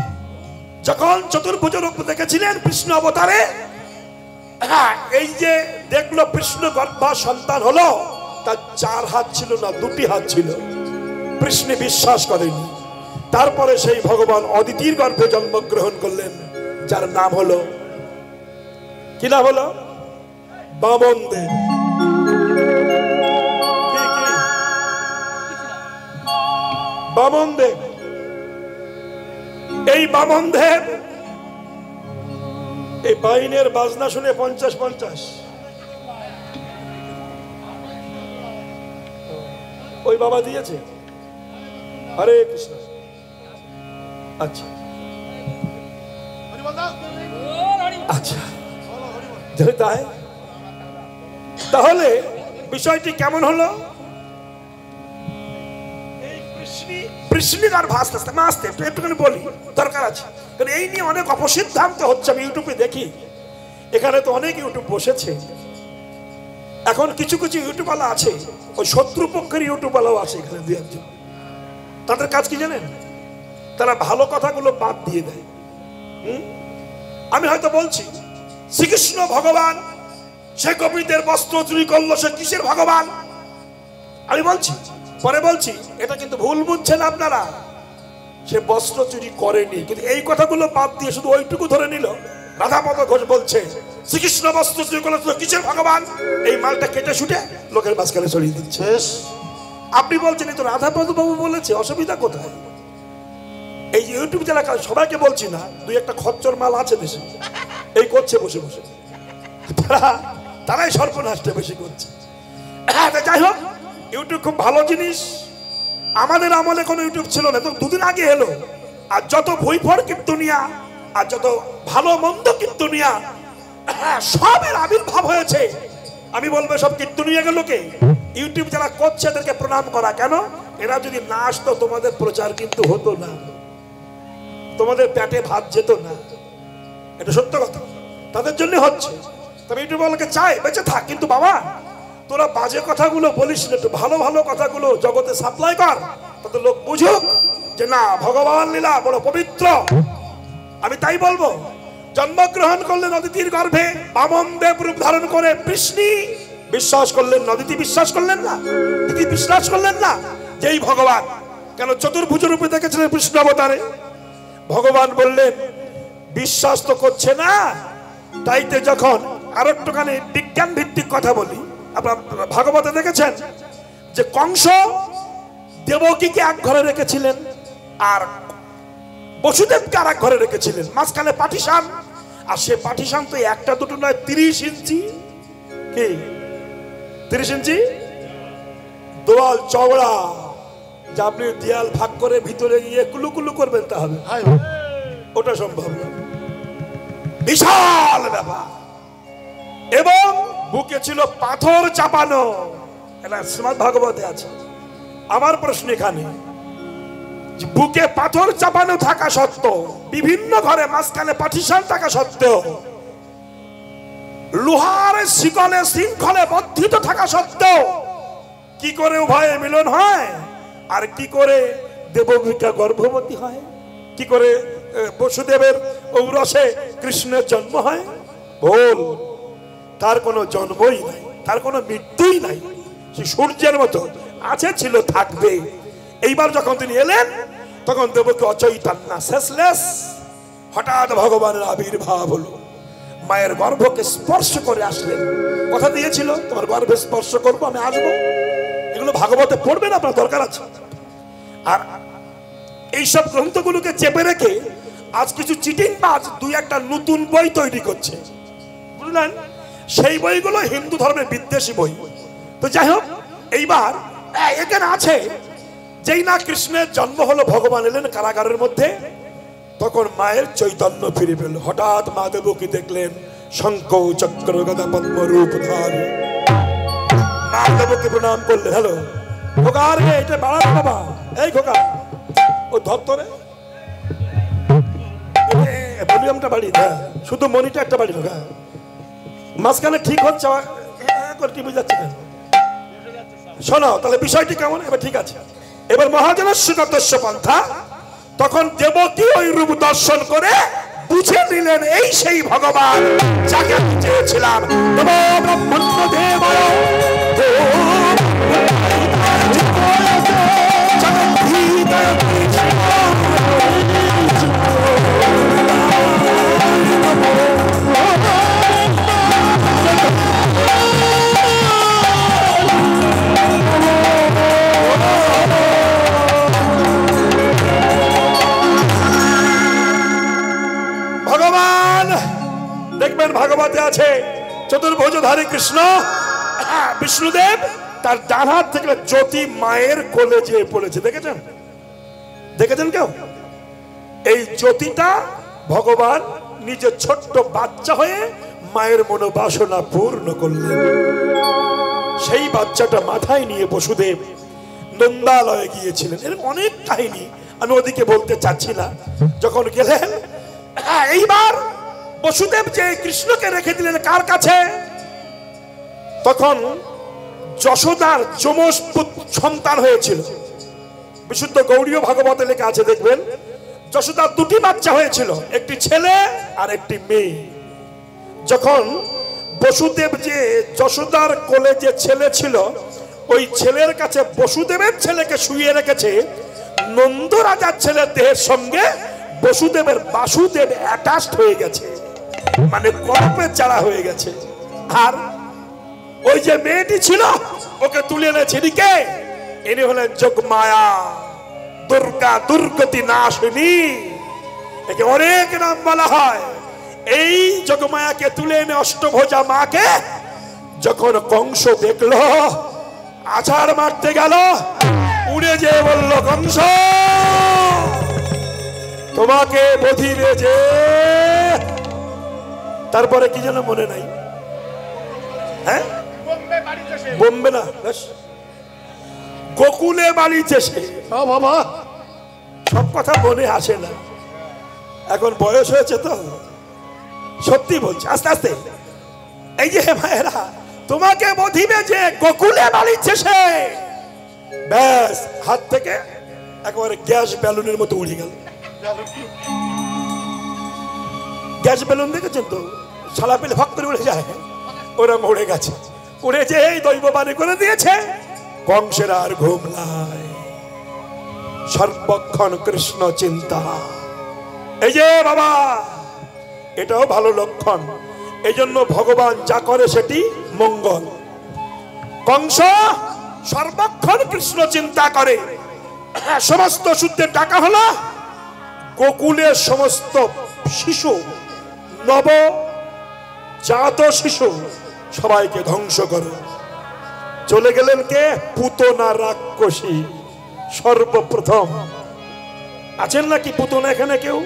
[SPEAKER 1] যখন চতুর্ভুজ রূপ দেখেছিলেন কৃষ্ণ অবতারে, হ্যাঁ, এই যে দেখলো কৃষ্ণ গর্ভা সন্তান হলো, তার চার হাত ছিল না, দুটি হাত ছিল। কৃষ্ণ বিশ্বাস করেনি। তারপরে সেই ভগবান অদিতির গর্ভে জন্মগ্রহণ করলেন, যার নাম হলো, কি নাম হলো? বামন দেব। কি কি? বামন দেব। এই বামন দেব এই বাইনের বাজনা শুনে পঞ্চাশ পঞ্চাশ ওই বাবা দিয়েছে। হরে কৃষ্ণ। আচ্ছা আচ্ছা, তাই তাহলে বিষয়টি কেমন হলো? কৃষ্ণিকার ভাষতে আসতে আসতে একটুখানি বলি, দরকার আছে, কারণ এই নিয়ে অনেক অপসিদ্ধান্ত হচ্ছে। আমি ইউটিউবে দেখি, এখানে তো অনেক ইউটিউব বসেছে, এখন কিছু কিছু ইউটিউবওয়ালা আছে, ওই শত্রুপক্ষের ইউটিউবওয়ালাও আছে এখানে দু একজন। তাদের কাজ কি জানেন? তারা ভালো কথাগুলো বাদ দিয়ে দেয়। হুম, আমি হয়তো বলছি শ্রীকৃষ্ণ ভগবান, সে গোপীদের বস্ত্র চুরি করলো, সে কিসের ভগবান? আমি বলছি, পরে বলছি এটা কিন্তু ভুল বুঝছেন আপনারা, সে বস্ত্র চুরি করেনি, কিন্তু এই কথাগুলো বাদ দিয়ে শুধু ওইটুকু ধরে নিল। রাধাপদ ঘোষ বলছে শ্রীকৃষ্ণ বস্ত্র চুরি করলো, কিসের ভগবান? এই মালটা কেটে শুটে লোকের মাঝখানে ছড়িয়ে দিচ্ছে। আপনি বলছেন এই তো রাধাপদ বাবু বলেছে, অসুবিধা কোথায়? এই যে ইউটিউব যারা সবাইকে বলছি না, দুই একটা খচ্চর মাল আছে দেশে, এই করছে বসে বসে, তারা তারাই সর্বনাশটা বেশি করছে। যাই হোক, ইউটিউব খুব ভালো জিনিস। আমাদের আমলে কোনো ইউটিউব ছিল না, তো দুদিন আগে এলো। আর যত ভুইফর কীর্তনিয়া আর যত ভালো মন্দ কীর্তনিয়া, সবের আবির্ভাব হয়েছে। আমি বলবো সব কীর্তনিয়া গুলোকে ইউটিউব যারা করছে এদেরকে প্রণাম করা। কেন? এরা যদি না আসতো তোমাদের প্রচার কিন্তু হতো না, তোমাদের পেটে ভাত যেত না, এটা সত্য কথা। তাদের জন্য হচ্ছে। তবে ইউটিউব ওয়ালাকে চাই বেঁচে থাক, কিন্তু বাবা তোরা বাজে কথাগুলো বলিস না, একটু ভালো ভালো কথাগুলো জগতে সাপ্লাই কর, তাতে লোক বুঝুক যে না ভগবান লীলা বড় পবিত্র। আমি তাই বলবো, জন্মগ্রহণ করলেন অদিতির গর্ভে, বামন দেব রূপ ধারণ করে বৃষ্ণি বিশ্বাস করলেন না, অদিতি বিশ্বাস করলেন না, দিদি বিশ্বাস করলেন না যেই ভগবান, কেন চতুর্ভুজ রূপে দেখেছিলেন কৃষ্ণ অবতারে। ভগবান বললেন বিশ্বাস তো করছে না, তাইতে যখন আর একটুখানি বিজ্ঞান ভিত্তিক কথা বলি, আপনার ভাগবতে দেখেছেন যে কংস দেবকীকে এক ঘরে রেখেছিলেন আর বসুদেবকে আর এক ঘরে রেখেছিলেন, মাঝখানে পাটিসান, আর সে পাটিসান তো একটা দুটো নয়, তিরিশ ইঞ্চি, কি তিরিশ ইঞ্চি দেওয়াল চওড়া, যা আপনি দেয়াল ভাগ করে ভিতরে গিয়ে কুলু কুলু করবেন তাহলে ওটা সম্ভব না, বিশাল ব্যাপার। এবং বুকে ছিল পাথর চাপানো, এটা শ্রীমদ্ ভাগবতে আছে। আমার প্রশ্ন এখানে, বুকে পাথর চাপানো থাকা সত্ত্বেও, বিভিন্ন ঘরে মাঝখানে পাটিসান থাকা সত্ত্বেও, লোহার শিকলে শৃঙ্খলে বর্ধিত থাকা সত্ত্বেও কি করে উভয়ে মিলন হয়, আর কি করে দেবভূমিকা গর্ভবতী হয়, কি করে বসুদেবের ঔরসে কৃষ্ণের জন্ম হয়? বল, তার কোনো জন্মই নাই, তার কোনো মৃত্যুই নাই, সে সূর্যের মতো আছে, ছিল, থাকবে। এইবার যখন তিনি এলেন তখন দেবকে অচৈতন্য শেষলেস, হঠাৎ ভগবানের আবির্ভাব হলো, মায়ের গর্ভকে স্পর্শ করে আসলেন। কথা দিয়েছিল তোমার গর্ভে স্পর্শ করবো, আমি আসবো। এগুলো ভাগবতে পড়বেন, আপনার দরকার আছে। আর এইসব গ্রন্থগুলোকে চেপে রেখে আজ কিছু চিটিং বাজ দুই একটা নতুন বই তৈরি করছে, বুঝলেন? সেই বইগুলো হিন্দু ধর্মের বিদ্বেষী বই। তো যাই হোক, এইবার এখানে আছে যেই না কৃষ্ণের জন্ম হলো, ভগবান এলেন কারাগারের মধ্যে, তখন মায়ের চৈতন্য ফিরে পেল। হঠাৎ মা দেবকী দেখলেন শঙ্খ চক্র গদা পদ্ম রূপ ধারী। মা দেবকী প্রণাম করলেন, হ্যালো খোকার, এটা বাড়ানো বাবা, এই খোকা ও ধরে ভলিউমটা বাড়ি, শুধু মনিটা একটা বাড়ি, খোকা মাঝখানে ঠিক হচ্ছে, টিভি যাচ্ছে কেন? শোনো তাহলে বিষয়টি কেমন, এবার ঠিক আছে। এবার মহাজনস্য গতস্য পন্থা, তখন দেবকী ওই রূপ দর্শন করে বুঝে নিলেন এই সেই ভগবান যাকে আমি চেয়েছিলাম। দেখবেন ভাগবতে আছে চতুর্ভুজধারী কৃষ্ণ বিষ্ণুদেব, তার ডান হাত থেকে জ্যোতি মায়ের কোলে যেয়ে পড়েছে, দেখেছেন? দেখেছেন কেউ? এই জ্যোতিটা ভগবান নিজের ছোট্ট বাচ্চা হয়ে মায়ের মনোবাসনা পূর্ণ করলেন। সেই বাচ্চাটা মাথায় নিয়ে বসুদেব নন্দালয়ে গিয়েছিলেন। এর অনেক কাহিনী, আমি ওদিকে বলতে চাচ্ছি না। যখন গেলেন, এইবার বসুদেব যে কৃষ্ণকে রেখে দিলেন কার কাছে? তখন যশোদার যমজ সন্তান হয়েছিল। বিশুদ্ধ গৌড়ীয় ভাগবতে লেখা আছে, দেখবেন যশোদার দুটি বাচ্চা হয়েছিল, একটি ছেলে আর একটি মেয়ে। যখন বসুদেব যে যশোদার কোলে যে ছেলে ছিল, ওই ছেলের কাছে বসুদেবের ছেলেকে শুইয়ে রেখেছে, নন্দ রাজার ছেলের দেহের সঙ্গে বসুদেবের বাসুদেব অ্যাটাচড হয়ে গেছে, মানে গল্পের চারা হয়ে গেছে। আর ওই যে মেয়েটি ছিল, ওকে তুলে এনেছে কে? ইনি হলেন যোগমায়া, দুর্গা, দুর্গতি নাশিনী, একে অনেক নাম বলা হয়। এই যোগমায়াকে তুলে এনে অষ্টভুজা মাকে যখন কংস দেখলো, আছাড় মারতে গেল, উড়ে যেয়ে বলল, কংস তোমাকে বধিবে যে। তারপরে কি যেন মনে নাই, হ্যাঁ বোম্বে না, গোকুলে বাড়িতে সে। বাবা সব কথা মনে আসে না, এখন বয়স হয়েছে তো। সত্যি বলছি, আস্তে আস্তে। এই যে মায়েরা তোমাকে বধিবে যে, গোকুলে বাড়িছে সে, ব্যাস হাত থেকে একেবারে গ্যাস বেলুনের মতো উড়ে গেল। গ্যাস বেলুন দেখেছেন তো, ছালা পেলে ভক্ত উড়ে যায়, ওরম উড়ে গেছে। উড়ে যে এই দৈব বাণী করে দিয়েছে, কংসের আর ঘুম নাই, সর্বক্ষণ কৃষ্ণ চিন্তা। এই যে বাবা, এটাও ভালো লক্ষণ। এই জন্য ভগবান যা করে সেটি মঙ্গল। কংস সর্বক্ষণ কৃষ্ণ চিন্তা করে। সমস্ত সূত্রের টাকা হলো গোকুলের সমস্ত শিশু, নব জাত শিশু সবাইকে ধ্বংস করে। চলে গেলেন কে? পুতনা রাক্ষসী সর্বপ্রথম। আছেন নাকি পুতনা এখানে? কেউ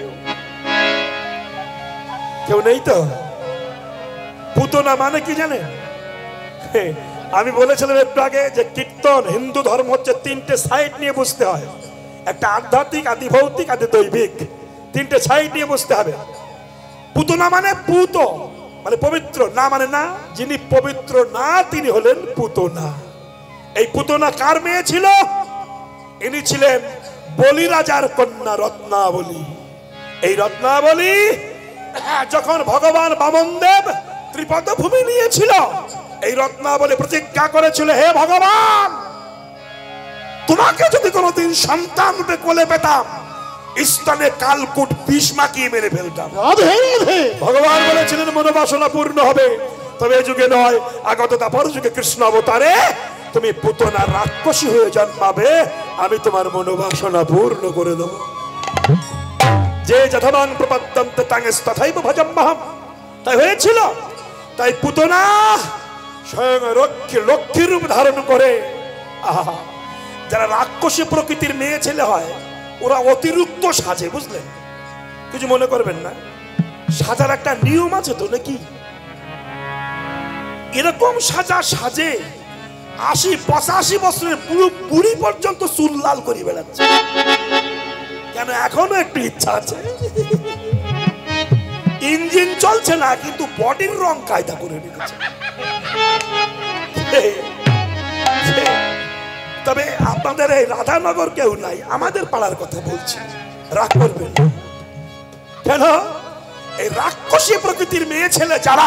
[SPEAKER 1] কেউ নেই তো? পুতনা মানে কি জানেন? আমি বলেছিলাম একটু আগে যে কীর্তন, হিন্দু ধর্ম হচ্ছে তিনটে সাইড নিয়ে বুঝতে হয়। একটা আধ্যাত্মিক, আদি ভৌতিক, আদি দৈবিক, তিনটে সাইড নিয়ে বুঝতে হবে। পুতনা মানে পুত মানে পবিত্র, না মানে না। যিনি পবিত্র না তিনি হলেন পুতনা। এই পুতনা কার মেয়ে ছিল? ইনি ছিলেন বলি রাজার কন্যা রত্নাবলী। এই রত্নাবলী যখন ভগবান বামনদেব ত্রিপদ ভূমি নিয়েছিল, এই রত্নাবলী প্রতিজ্ঞা করেছিল, হে ভগবান, তোমাকে যদি কোনোদিন সন্তান রূপে কোলে পেতাম, স্তনে কালকুট বিষ মাখিয়ে মেরে ফেলতাম। ভগবান বলেছিলেন মনোবাসনা পূর্ণ হবে, তবে এই যুগে নয়, আগত তাপর যুগে কৃষ্ণ অবতারে তুমি পুতনা রাক্ষসী হয়ে জন্মাবে, আমি তোমার মনোবাসনা পূর্ণ করে দেব। যে যথমান প্রপদ্যন্তে তাঙ্গেস তথাইব ভজম্যহম, তাই হয়েছিল। তাই পুতনা স্বয়ং লক্ষ্মী লক্ষ্মীর রূপ ধারণ করে। আহা, যারা রাক্ষসী প্রকৃতির মেয়ে ছেলে হয় ওরা অতিরিক্ত সাজে, বুঝলেন? কিছু মনে করবেন না, সাজার একটা নিয়ম আছে তো নাকি? এরকম সাজা সাজে আশি পঁচাশি বছরের পুরো বুড়ি পর্যন্ত চুল লাল করে বেড়াচ্ছে। কেন? এখনো একটু ইচ্ছা আছে। ইঞ্জিন চলছে না কিন্তু বডির রং কায়দা করে রেখেছে। তবে আপনাদের এই রাধানগর কেউ নাই, আমাদের পাড়ার কথা বলছি, রাগ করবেন কেন? এই রাক্ষসী প্রকৃতির মেয়ে ছেলে যারা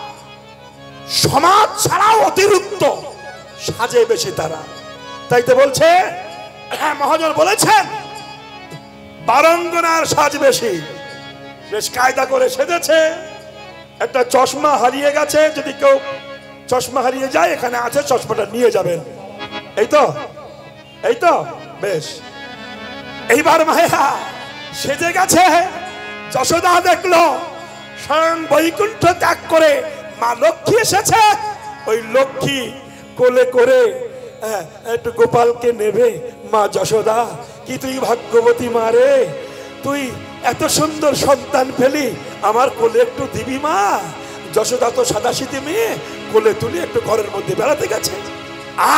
[SPEAKER 1] সমাজ ছাড়াও অতিরিক্ত সাজে বেশি তারা, তাই তো বলছে, হ্যাঁ মহাজন বলেছেন বারঙ্গনার সাজ বেশি। বেশ কায়দা করে সেজেছে, একটা চশমা হারিয়ে গেছে, যদি কেউ চশমা হারিয়ে যায় এখানে আছে, চশমাটা নিয়ে যাবেন। এই তো এই তো বেশ। এইবার মায়া সেজে গেছে, যশোদা দেখলো স্বয়ং বৈকুণ্ঠ ত্যাগ করে মা লক্ষ্মী এসেছে। ওই লক্ষ্মী কোলে করে একটু গোপালকে নেবে। মা যশোদা, কি তুই ভাগ্যবতী মা রে, তুই এত সুন্দর সন্তান পেলি, আমার কোলে একটু দিবি মা? যশোদা তো সাদাসিধে মেয়ে, কোলে তুলে একটু ঘরের মধ্যে বেড়াতে গেছে। আ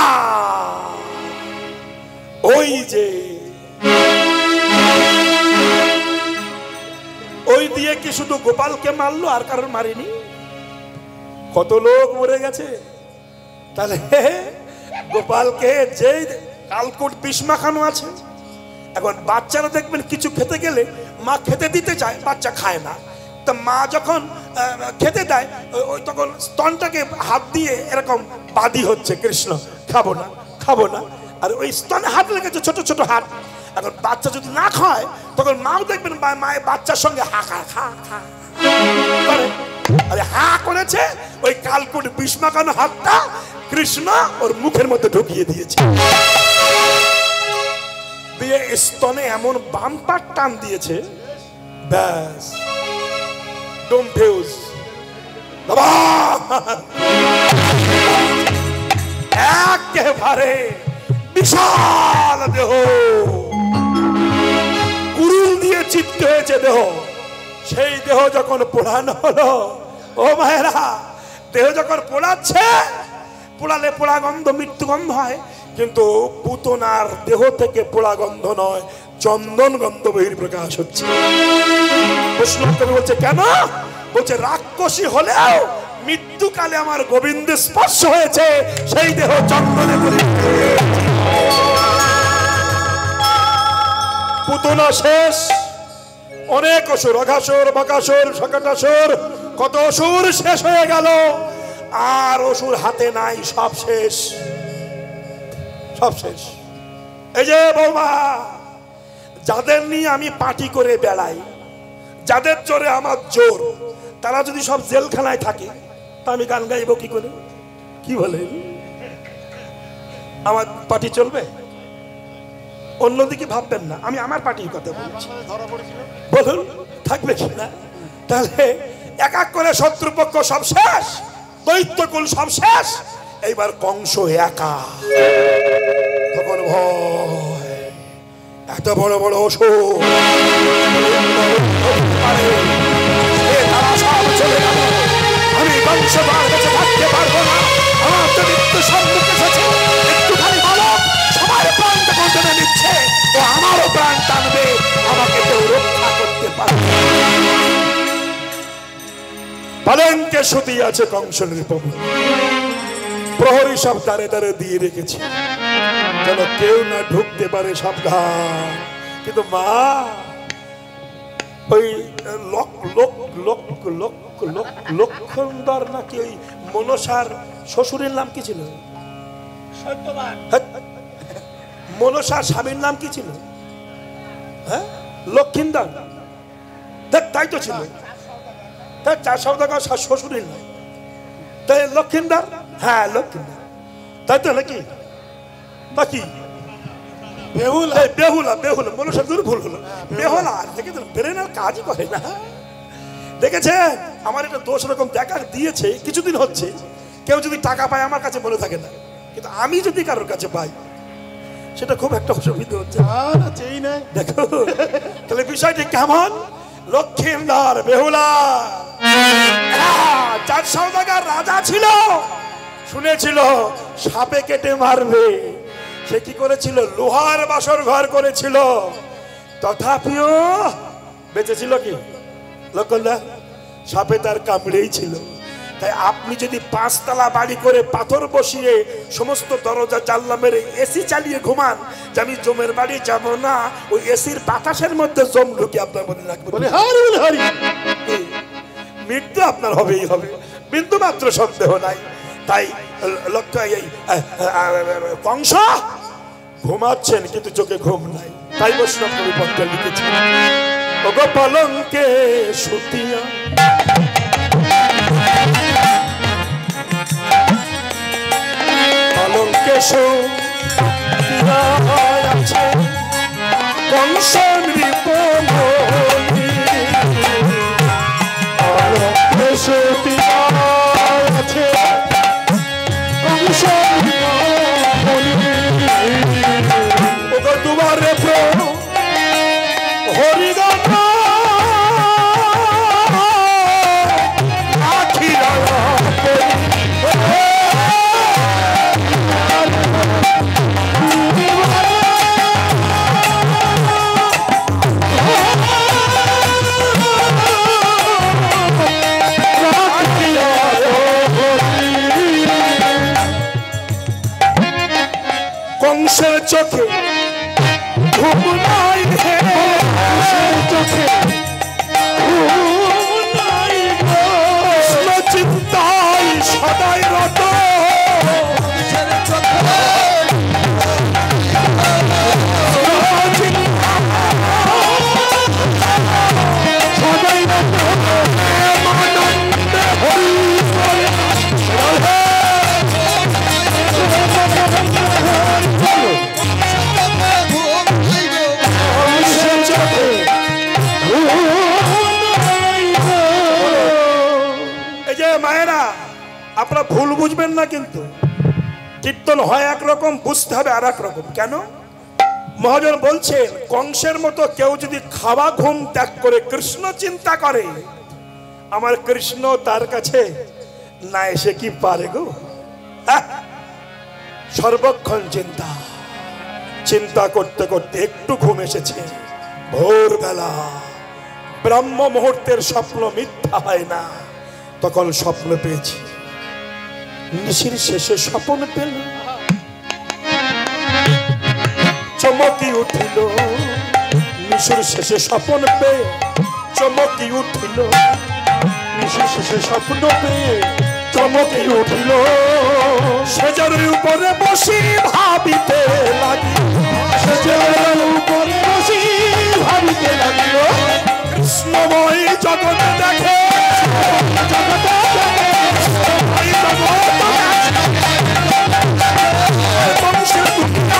[SPEAKER 1] ওই যে ওই দিয়ে কি শুধু গোপালকে মারলো আর কারণ মারিনি? কত লোক মরে গেছে। তাহলে গোপালকে যে কালকুট বিষ মাখানো আছে। এখন বাচ্চারা দেখবেন কিছু খেতে গেলে মা খেতে দিতে চায়, বাচ্চা খায় না। তা মা যখন খেতে দেয় ওই তখন স্তনটাকে হাত দিয়ে এরকম বাদি হচ্ছে, কৃষ্ণ খাবো না খাবো না, আর ওই স্তনে হাত লেগেছে, ছোট ছোট হাত। এখন বাচ্চা যদি না খায় তখন মাও দেখবেন মায়ের বাচ্চার সঙ্গে হা খা খা খা করে। আরে হা করেছে, ওই কালকুট বিষ মাখানো হাতটা কৃষ্ণ ওর মুখের মধ্যে ঢুকিয়ে দিয়েছে, দিয়ে স্তনে এমন বাম্পার টান দিয়েছে, ব্যাস ডোম ফিউজ বাবা, একেবারে বিশাল দেহ, কুড়ুল দিয়ে চিত্ত হয়েছে দেহ। সেই দেহ যখন পোড়ানো হলো, ও মায়েরা, দেহ যখন পোড়াচ্ছে, পোড়ালে পোড়া গন্ধ, মৃত্যু গন্ধ হয়, কিন্তু পুতনার দেহ থেকে পোড়া গন্ধ নয়, চন্দন গন্ধ বহির প্রকাশ হচ্ছে। প্রশ্ন বলছে কেন? বলছে রাক্ষসী হলেও মৃত্যুকালে আমার গোবিন্দের স্পর্শ হয়েছে, সেই দেহ চন্দনে পুতনা শেষ, অনেক অসুর, অঘাসুর, বকাসুর, শকটাসুর, কত অসুর শেষ হয়ে গেল। আর অসুর হাতে নাই, সব শেষ, সব শেষ। এই যে বৌমা, যাদের নিয়ে আমি পার্টি করে বেড়াই, যাদের জোরে আমার জোর, তারা যদি সব জেলখানায় থাকে, তা আমি গান গাইব কি করে? কি বলে, আমার পার্টি চলবে? অন্যদিকে ভাববেন না, আমি আমার পার্টির কথা বলছি। বলুন থাকবে কিনা? তাহলে এক এক করে শত্রুপক্ষ সব শেষ, দৈত্যকুল সব শেষ, এইবার কংস একা। তখন ভয়, এত বড় বড় অসুর, তারা সব চলে গেল। আমি কংস আর বেঁচে থাকতে পারবো না। আমার তো মৃত্যু সম্মুখে এসেছে, একটুখানি ভালো সবার প্রাণ যখন টেনে নিচ্ছে, তো আমারও প্রাণ টানবে, আমাকে কেউ রক্ষা করতে পারবে। পালঙ্কে শুধু আছে কংস নৃপম, প্রহরী সব দাঁড়ে দাঁড়ে দিয়ে রেখেছে যেন কেউ না ঢুকতে পারে, সাবধান। কিন্তু মা ওই লোক লোক লোক লোক লোক লক্ষণদর নাকি ওই মনসার শ্বশুরের নাম কি ছিল? মনসার স্বামীর নাম কি ছিল? হ্যাঁ, লক্ষিন্দর। তাই তো ছিল, তাই চার সৌদাগর শ্বশুরের নাম, তাই লক্ষিন্দর। হ্যাঁ লক্ষিন্দর, তাই তো নাকি? বাকি বেহুলা, বেহুলা বেহুলা মনসার দূর ভুল হলো, বেহুলা। দেখে ব্রেন আর কাজই করে না। দেখেছেন, আমার এটা দোষ রকম দেখা দিয়েছে কিছুদিন হচ্ছে। কেউ যদি টাকা পায় আমার কাছে মনে থাকে না, কিন্তু আমি যদি কারোর কাছে পাই সেটা খুব একটা অসুবিধা হচ্ছে। দেখো তাহলে বিষয়টি কেমন? লক্ষিন্দর বেহুলা চার সওদাগর রাজা ছিল, শুনেছিল সাপে কেটে মারবে। সে কি করেছিল? লোহার বাসর ঘর করেছিল, তথাপিও বেঁচেছিল কি লক্ষণদা? সাপে তার কামড়েই ছিল। তাই আপনি যদি পাঁচতলা বাড়ি করে পাথর বসিয়ে সমস্ত দরজা জানলা মেরে এসি চালিয়ে ঘুমান, যে আমি জমের বাড়ি যাব না, ওই এসির বাতাসের মধ্যে জম ঢুকে আপনার মধ্যে রাখবে, মৃত্যু আপনার হবেই হবে, বিন্দু মাত্র সন্দেহ নাই। তাই লক্ষ্য এই কংস ঘুমাচ্ছেন কিন্তু চোখে ঘুম নাই। তাই বৈষ্ণব কবি পত্র লিখেছেন, ওগো পলঙ্কে শুতিয়া পলঙ্কে শুতিয়া আছে কংস নৃপমণি, পলঙ্কে শুতিয়া আছে কংস নৃপমণি, ওগো দুয়ারে হরিদান কংসের চোখে ঘুম নাই, চোখে ঘুম নাই, চিন্তায় সদাই রত, আপনারা ভুল বুঝবেন না, কিন্তু কীর্তন হয় একরকম, বুঝতে হবে আর এক রকম। কেন? মহাজন বলছেন কংসের মতো কেউ যদি খাওয়া ঘুম ত্যাগ করে কৃষ্ণ চিন্তা করে, আমার কৃষ্ণ তার কাছে না এসে কি পারে গো? সর্বক্ষণ চিন্তা, চিন্তা করতে করতে একটু ঘুম এসেছে, ভোরবেলা ব্রহ্ম মুহূর্তের স্বপ্ন মিথ্যা হয় না, তখন স্বপ্ন পেয়েছি, নিশির শেষে স্বপ্ন পেল, চমকি উঠিল মিশুর শেষে স্বপন পেয়ে চমকি উঠিল,
[SPEAKER 2] মিশুর শেষে স্বপ্ন পেয়ে চমকি উঠিল,
[SPEAKER 1] সেজের উপরে বসি ভাবিতে লাগিল,
[SPEAKER 2] সেজের উপরে বসি ভাবিতে লাগিল,
[SPEAKER 1] কৃষ্ণময় জগৎ দেখে
[SPEAKER 2] জগতে দেখে
[SPEAKER 1] এই জগৎ বংশের দুঃখিয়া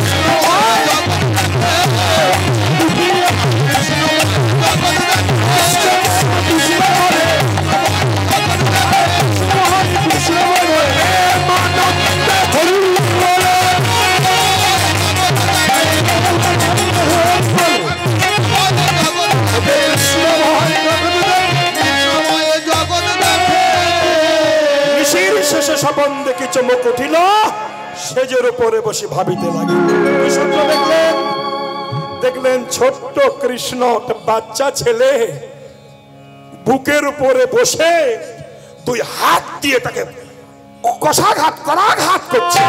[SPEAKER 1] স্বপন দেখে চমক উঠিল, সেজের উপরে বসে ভাবিতে লাগিল। স্বপ্ন দেখলেন, দেখলেন ছোট্ট কৃষ্ণ বাচ্চা ছেলে বুকের উপরে বসে দুই হাত দিয়ে তাকে কষাঘাত করাঘাত করছে,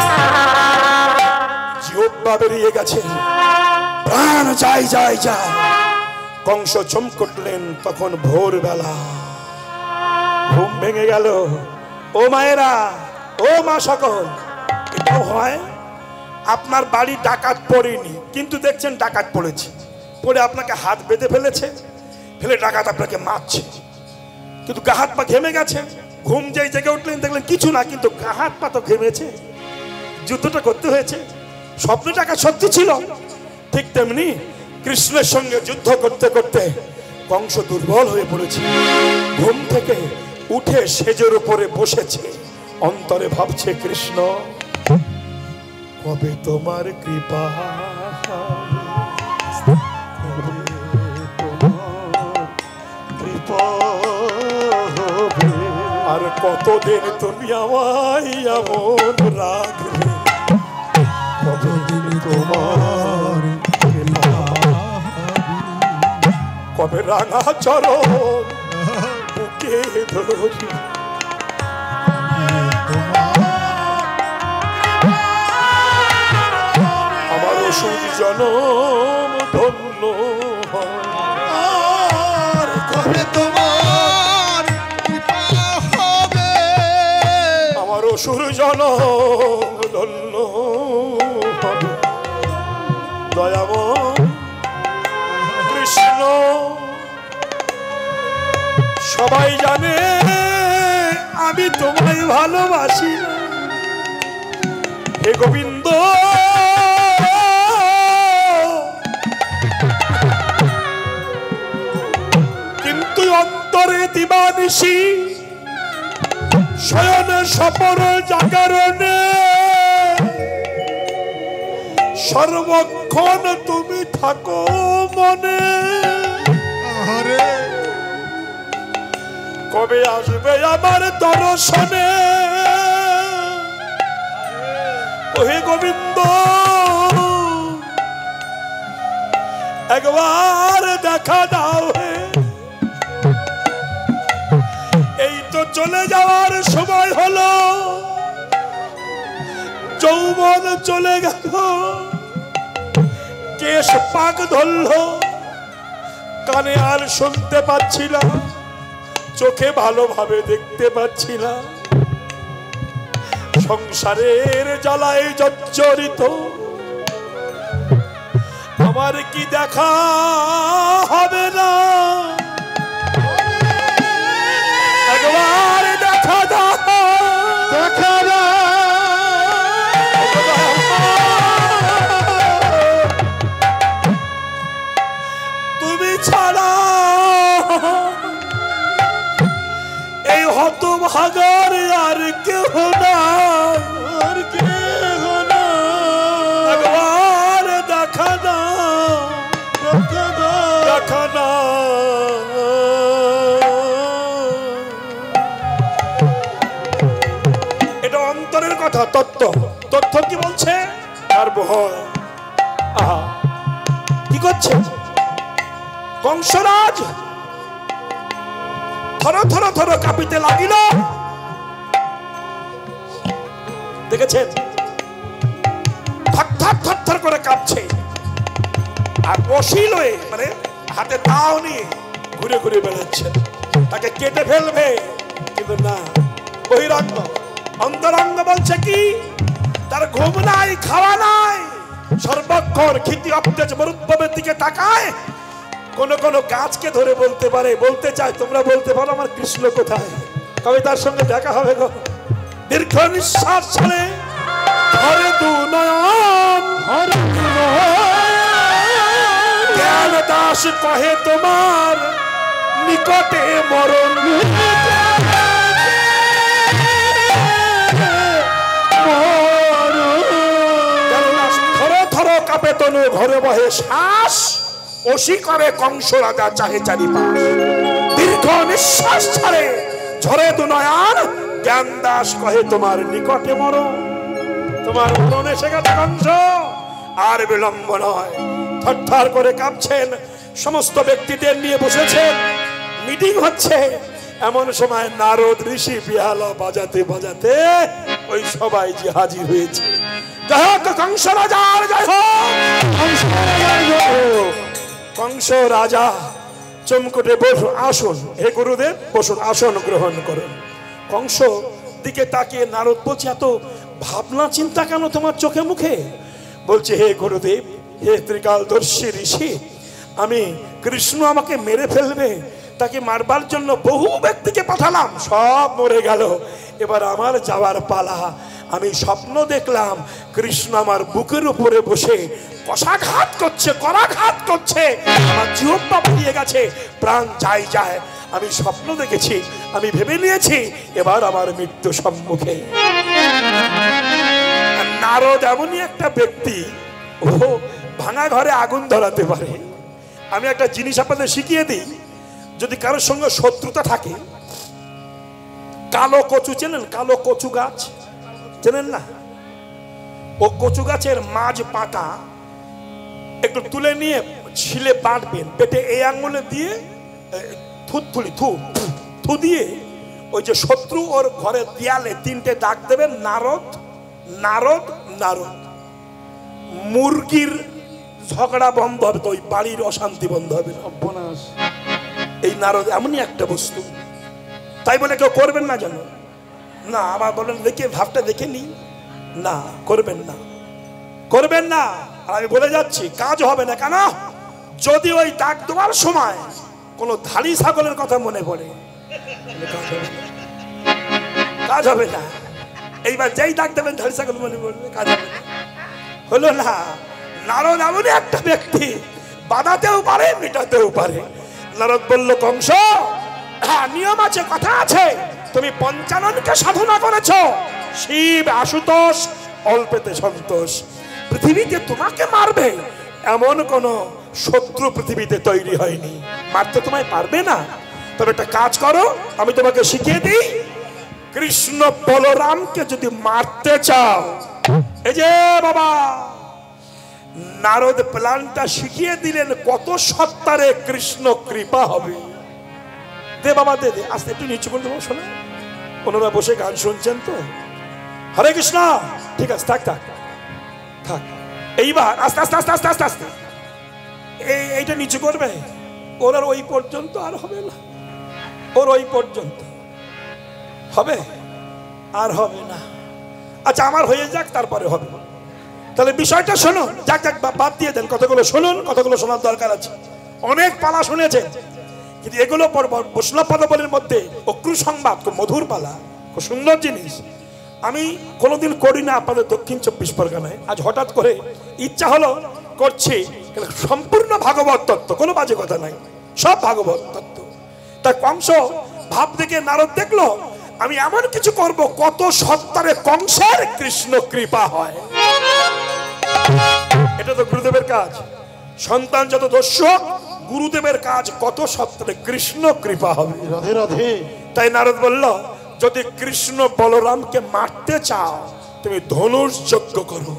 [SPEAKER 1] জিহ্বা বেরিয়ে গেছে, প্রাণ যায় যায় যায়। কংস চমকটলেন, তখন ভোরবেলা, ঘুম ভেঙে গেল। ও মায়েরা, ও মা সকল, এটাও হয় আপনার বাড়ি ডাকাত পড়েনি, কিন্তু দেখছেন ডাকাত পড়েছে, পড়ে আপনাকে হাত বেঁধে ফেলেছে, ফেলে ডাকাত আপনাকে মারছে, কিন্তু গা হাত পা ঘেমে গেছে। ঘুম যেই জেগে উঠলেন, দেখলেন কিছু না, কিন্তু গা হাত পা তো ঘেমেছে, যুদ্ধটা করতে হয়েছে। স্বপ্ন ডাকাত সত্যি ছিল। ঠিক তেমনি কৃষ্ণের সঙ্গে যুদ্ধ করতে করতে কংস দুর্বল হয়ে পড়েছে, ঘুম থেকে উঠে সেজের উপরে বসেছে, অন্তরে ভাবছে কৃষ্ণ কবে তোমার কৃপা,
[SPEAKER 2] কৃপা হবে,
[SPEAKER 1] আর কতদিন তুমি আমায় এমন রাখবে,
[SPEAKER 2] কতদিন তোমার কৃপা,
[SPEAKER 1] কবে রাঙা চরণ বুকে ধরি, আমার ওষুধ জনম ধন্য
[SPEAKER 2] আর কবে তোমার কৃপা হবে,
[SPEAKER 1] আমার অসুর জনম ধন্য হবে। দয়াময় কৃষ্ণ, সবাই জানে আমি তোমায় ভালোবাসি, হে গোবিন্দ কিন্তু অন্তরে দিবানিশি শয়নে স্বপন জাগরণে সর্বক্ষণ তুমি থাকো মনে, কবে আসবে আমার দর্শনে, হে গোবিন্দ একবার দেখা দাও, এই তো চলে যাওয়ার সময় হলো, যৌবন চলে গেল, কেশ পাক ধরলো, কানে আর শুনতে পাচ্ছি না, চোখে ভালোভাবে দেখতে পাচ্ছি না, সংসারের জ্বালায় জর্জরিত, আমার কি দেখা হবে না, একবার দেখা দাও,
[SPEAKER 2] দেখা দাও,
[SPEAKER 1] তুমি ছাড়া এই হতভাগার আর কেহ না,
[SPEAKER 2] আর কেহ না,
[SPEAKER 1] একবার দেখা দাও,
[SPEAKER 2] দেখা দাও,
[SPEAKER 1] দেখা দাও। এটা অন্তরের কথা, তত্ত্ব। তথ্য কি বলছে? আর ভয়। আহা, কি করছে কংসরাজ? থর থর থর কাঁপিতে লাগিল। দেখেছেন, থর থর থর থর করে কাঁপছে। আর অশিলয়ে মানে হাতে দাও নিয়ে ঘুরে ঘুরে বেড়াচ্ছেন, তাকে কেটে ফেলবে, কিন্তু না, বহিরঙ্গ। অন্তরঙ্গ বলছে কি, তার ঘুম নাই, খাওয়া নাই, সর্বক্ষণ ক্ষিতি অপ্তেজ মরুদ্ভবের দিকে তাকায়। কোন কোন গাছকে ধরে বলতে পারে, বলতে চায়, তোমরা বলতে পারো আমার কৃষ্ণ কোথায়, কবে তার সঙ্গে দেখা হবে গো। দীর্ঘ নিঃশ্বাস ছেড়ে ঘরে দু নয়ন, জ্ঞান দাস কহে তোমার নিকটে মরণ। থর থর কাঁপে তনু, ঘরে বহে শ্বাস, অসি করে কংস রাজা চাহে চারিপাশ। দীর্ঘ নিঃশ্বাস ছাড়ে ঝরে দু নয়ন, জ্ঞান দাস কহে তোমার নিকটে মরণ। তোমার মরণ এসে গেছে কংস, আর বিলম্ব নয়। থরথর করে কাঁপছেন, সমস্ত ব্যক্তিদের নিয়ে বসেছেন, মিটিং হচ্ছে। এমন সময় নারদ ঋষি বিহালা বাজাতে বাজাতে ওই সবাই যে হাজির হয়েছে। জয় হোক কংস রাজার জয় হোক। কংস রাজা চমকুটে বসুন, আসুন হে গুরুদেব, বসুন, আসন গ্রহণ করুন। কংস দিকে তাকিয়ে নারদ বলছে, এত ভাবনা চিন্তা কেন তোমার চোখে মুখে? বলছে, হে গুরুদেব, হে ত্রিকালদর্শী ঋষি, আমি কৃষ্ণ আমাকে মেরে ফেলবে, তাকে মারবার জন্য বহু ব্যক্তিকে পাঠালাম, সব মরে গেল, এবার আমার যাওয়ার পালা। আমি স্বপ্ন দেখলাম কৃষ্ণ আমার বুকের উপরে বসে কষাঘাত করছে, করাঘাত করছে, আমার জিহ্বা বেরিয়ে গেছে, প্রাণ যায় যায়। আমি স্বপ্ন দেখেছি, আমি ভেবে নিয়েছি এবার আমার মৃত্যু সম্মুখে। নারদ এমনই একটা ব্যক্তি, ও ভাঙা ঘরে আগুন ধরাতে পারে। আমি একটা জিনিস আপনাদের শিখিয়ে দিই, যদি কারোর সঙ্গে শত্রুতা থাকে, কালো কচু চেনেন? কালো কচু গাছ চেনেন না? ও কচু গাছের মাঝ পাতা একটু তুলে নিয়ে ছিলে বাঁটবেন, পেটে এই আঙ্গুলে দিয়ে থুতথুলি থু থু দিয়ে ওই যে শত্রু ওর ঘরের দেয়ালে তিনটে দাগ দেবেন, নারদ নারদ নারদ। মুরগির ঝগড়া বন্ধ হবে, তো ওই বাড়ির অশান্তি বন্ধ হবে। এই নারদ এমনই একটা বস্তু, তাই বলে কেউ করবেন না জানো না। আবার বলেন দেখে ভাবটা দেখে নি, না করবেন না, করবেন না। আর আমি বলে যাচ্ছি কাজ হবে না। কেন? যদি ওই দাগ দেওয়ার সময় কোনো ধাড়ি ছাগলের কথা মনে পড়ে, কাজ হবে না। এইবার যেই দাগ দেবেন ধাড়ি ছাগল মনে পড়বে, কাজ হবে না। হলো না। নারদ এমনই একটা ব্যক্তি, বাধাতেও পারে, মেটাতেও পারে। নারদ বলল, কংস, হ্যাঁ নিয়ম আছে, কথা আছে, তুমি পঞ্চাননকে সাধনা করেছো, শিব আশুতোষ অল্পেতে সন্তোষ। পৃথিবীতে তোমাকে মারবে এমন কোন শত্রু পৃথিবীতে তৈরি হয়নি, মারতে তোমায় পারবে না। তবে একটা কাজ করো, আমি তোমাকে শিখিয়ে দিই, কৃষ্ণ বলরামকে যদি মারতে চাও, এই যে বাবা নারদ প্ল্যানটা শিখিয়ে দিলেন, কত সত্তারে কৃষ্ণ কৃপা হবে। দে বাবা দে দে, আস্তে একটু নিচু করে দেবো, শোনা ওনারা বসে গান শুনছেন তো। হরে কৃষ্ণ, ঠিক আছে, থাক থাক থাক। এইবার আস্তে আস্তে আস্তে আস্তে আস্তে আস্তে এই এইটা নিচু করবে। ওর আর ওই পর্যন্ত আর হবে না, ওর ওই পর্যন্ত হবে, আর হবে না। আচ্ছা আমার হয়ে যাক, তারপরে হবে। তাহলে বিষয়টা শুনুন, যাক যাক বাদ দিয়ে দেন, কতগুলো শুনুন, কতগুলো শোনার দরকার আছে। অনেক পালা শুনেছেন, কিন্তু এগুলো বৈষ্ণব পদাবলীর মধ্যে অক্রু সংবাদ, খুব মধুর পালা, খুব সুন্দর জিনিস। আমি কোনোদিন করি না আপনাদের দক্ষিণ চব্বিশ পরগনায়, আজ হঠাৎ করে ইচ্ছা হলো করছি। সম্পূর্ণ ভাগবত তত্ত্ব, কোনো বাজে কথা নাই, সব ভাগবত তত্ত্ব। তা কংস ভাব দেখে নারদ দেখলো, আমি এমন কিছু করব কত সত্তারে কংসের কৃষ্ণ কৃপা হয়। এটা তো গুরুদেবের কাজ। সন্তান যত দোষ হোক, গুরুদেবের কাজ কত সত্তারে কৃষ্ণ কৃপা হবে।
[SPEAKER 2] রাধে রাধে।
[SPEAKER 1] তাই নারদ বলল, যদি কৃষ্ণ বলরামকে মারতে চাও, তুমি ধনুষ যজ্ঞ করো।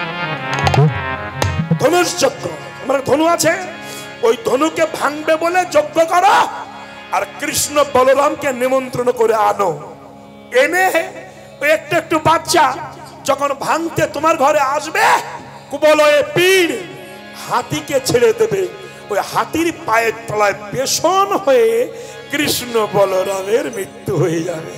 [SPEAKER 1] ধনুষ যজ্ঞ, আমার ধনু আছে, ওই ধনুকে ভাঙবে বলে যজ্ঞ করো, আর কৃষ্ণ বলরামকে নিমন্ত্রণ করে আনো। এনে একটু একটু বাচ্চা যখন ভাঙতে তোমার ঘরে আসবে, কুবলয়ে পীড় হাতিকে ছেড়ে দেবে, ওই হাতির পায়ের তলায় পেষণ হয়ে কৃষ্ণ বলরামের মৃত্যু হয়ে যাবে।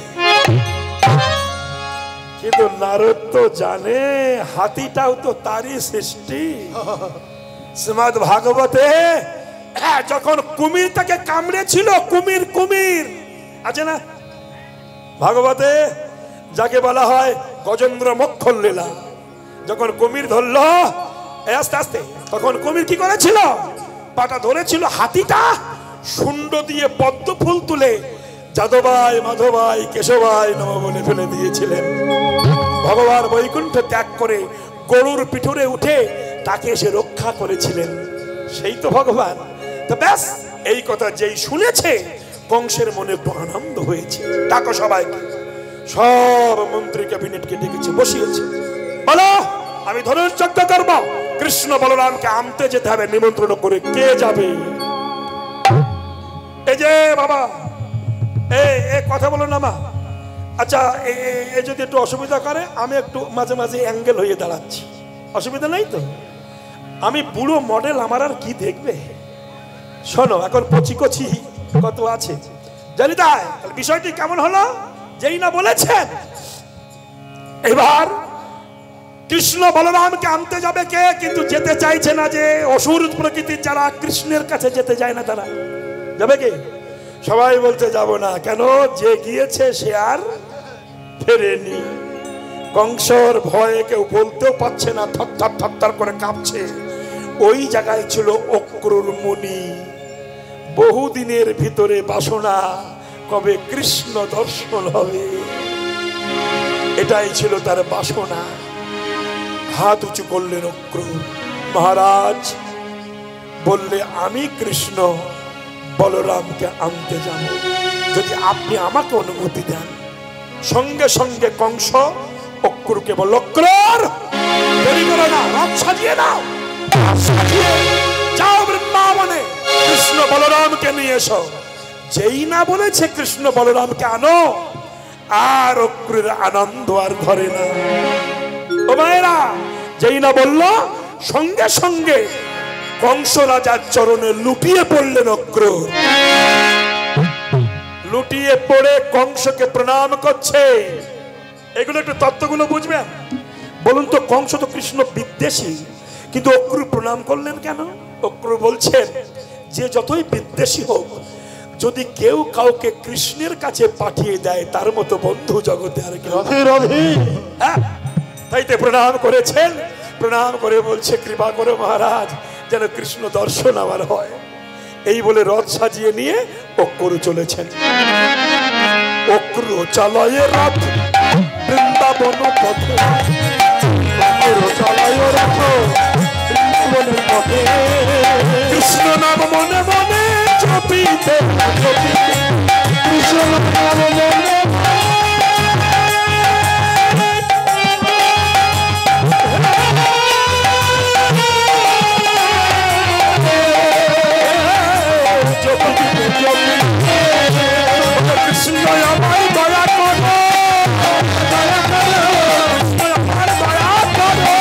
[SPEAKER 1] কিন্তু নারদ তো জানে হাতিটাও তো তারই সৃষ্টি। শ্রীমদ্ ভাগবতে যখন কুমির তাকে কামড়েছিল, কুমির কুমির আছে না ভাগবতে, যাকে বলা হয় গজেন্দ্র মোক্ষণ লীলা, যখন কুমির ধরলো আস্তে আস্তে, তখন কুমির কি করেছিল, পাটা ধরেছিল, হাতিটা শুন্ড দিয়ে পদ্ম ফুল তুলে যাদবাই মাধবাই কেশবাই নম বলে ফেলে দিয়েছিলেন। ভগবান বৈকুণ্ঠ ত্যাগ করে গরুর পিঠুরে উঠে তাকে এসে রক্ষা করেছিলেন, সেই তো ভগবান। তো ব্যাস এই কথা যেই শুনেছে কংসের মনে একটু আনন্দ হয়েছে। ডাকো সবাইকে, সব মন্ত্রী ক্যাবিনেটকে ডেকেছে, বসিয়েছে, বলো আমি ধনুর্যজ্ঞ করব, কৃষ্ণ বলরামকে আনতে যেতে হবে, নিমন্ত্রণ করে কে যাবে? এই যে বাবা এ কথা বলো না মা, আচ্ছা এ যদি একটু অসুবিধা করে আমি একটু মাঝে মাঝে অ্যাঙ্গেল হয়ে দাঁড়াচ্ছি, অসুবিধা নাই তো? আমি বুড়ো মডেল, আমার আর কি দেখবে? শোনো এখন কচি কচি কত আছে জানি, তাই বিষয়টি কেমন হলো যেই না বলেছেন এবার কৃষ্ণ বলরামকে আনতে যাবে কে, কিন্তু যেতে চাইছে না যে অসুর প্রকৃতির যারা কৃষ্ণের কাছে যেতে যায় না, তারা যাবে কে? সবাই বলতে যাব না, কেন? যে গিয়েছে সে আর ফেরেনি। কংসর ভয়ে কেউ বলতেও পারছে না, থরথর থরথর করে কাঁপছে। ওই জায়গায় ছিল অক্রুর মুনি, বহুদিনের ভিতরে বাসনা, কবে কৃষ্ণ দর্শন হবে, এটাই ছিল তার বাসনা। হাত উঁচু করলেন অক্রুর, মহারাজ বললে আমি কৃষ্ণ বলরামকে আনতে যাব, যদি আপনি আমাকে অনুমতি দেন। সঙ্গে সঙ্গে কংস অক্রুরকে বলল, অক্রুর দেরি করো না, রথ সাজিয়ে নাও, সাজিয়ে যাও বৃন্দাবনে, কৃষ্ণ বলরামকে নিয়ে এসো। যেই না বলেছে কৃষ্ণ বলরামকে আনো, আর অক্রুরের আনন্দ আর ধরে না। ও মায়েরা, যেই না বলল সঙ্গে সঙ্গে কংস রাজার চরণে লুটিয়ে পড়লেন অক্রুর। লুটিয়ে পড়ে কংসকে প্রণাম করছে। এগুলো একটু তত্ত্বগুলো বুঝবেন। বলুন তো, কংস তো কৃষ্ণ বিদ্বেষী, কিন্তু অক্রুর প্রণাম করলেন কেন? অক্রুর বলছেন যে যতই বিদ্বেষী হোক, যদি কেউ কাউকে কৃষ্ণের কাছে পাঠিয়ে দেয় তার মতো বন্ধু জগতে আর কেউ। হ্যাঁ, তাই তো প্রণাম করেছেন। প্রণাম করে বলছে, কৃপা করে মহারাজ যেন কৃষ্ণ দর্শন আমার হয়। এই বলে রথ সাজিয়ে নিয়ে অক্রুর চলেছেন। অক্রুর চালায় রথ বৃন্দাবন পথে, অক্রুর চালায় রথ বৃন্দাবনের পথে, কৃষ্ণ নাম মনে মনে জপিতে জপিতে, কৃষ্ণ নাম মনে কৃষ্ণ আমায় দয়া করো, দয়া করো, কৃষ্ণ আমায় দয়া করো,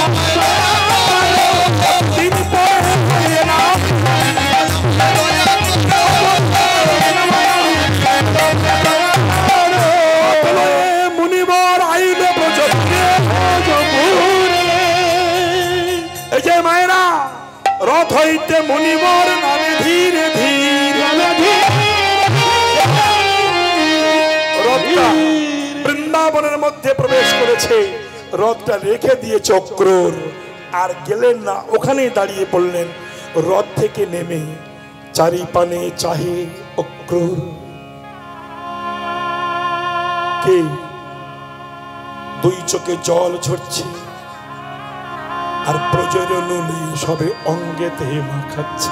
[SPEAKER 1] দিন পরে না মুনিবর আইবে ব্রজপুরে। এই যে মায়েরা, রথ হইতে মুনিবর নামে ধীরে ধীরে রথটা বৃন্দাবনের মধ্যে প্রবেশ করেছে। রথটা রেখে দিয়ে অক্রুর আর গেলেন না, ওখানেই দাঁড়িয়ে পড়লেন। রথ থেকে নেমে চারি পানে চাহে অক্রুর, কে? দুই চোখে জল ঝরছে আর প্রজর নুলে সবে অঙ্গেতে মাখাচ্ছে।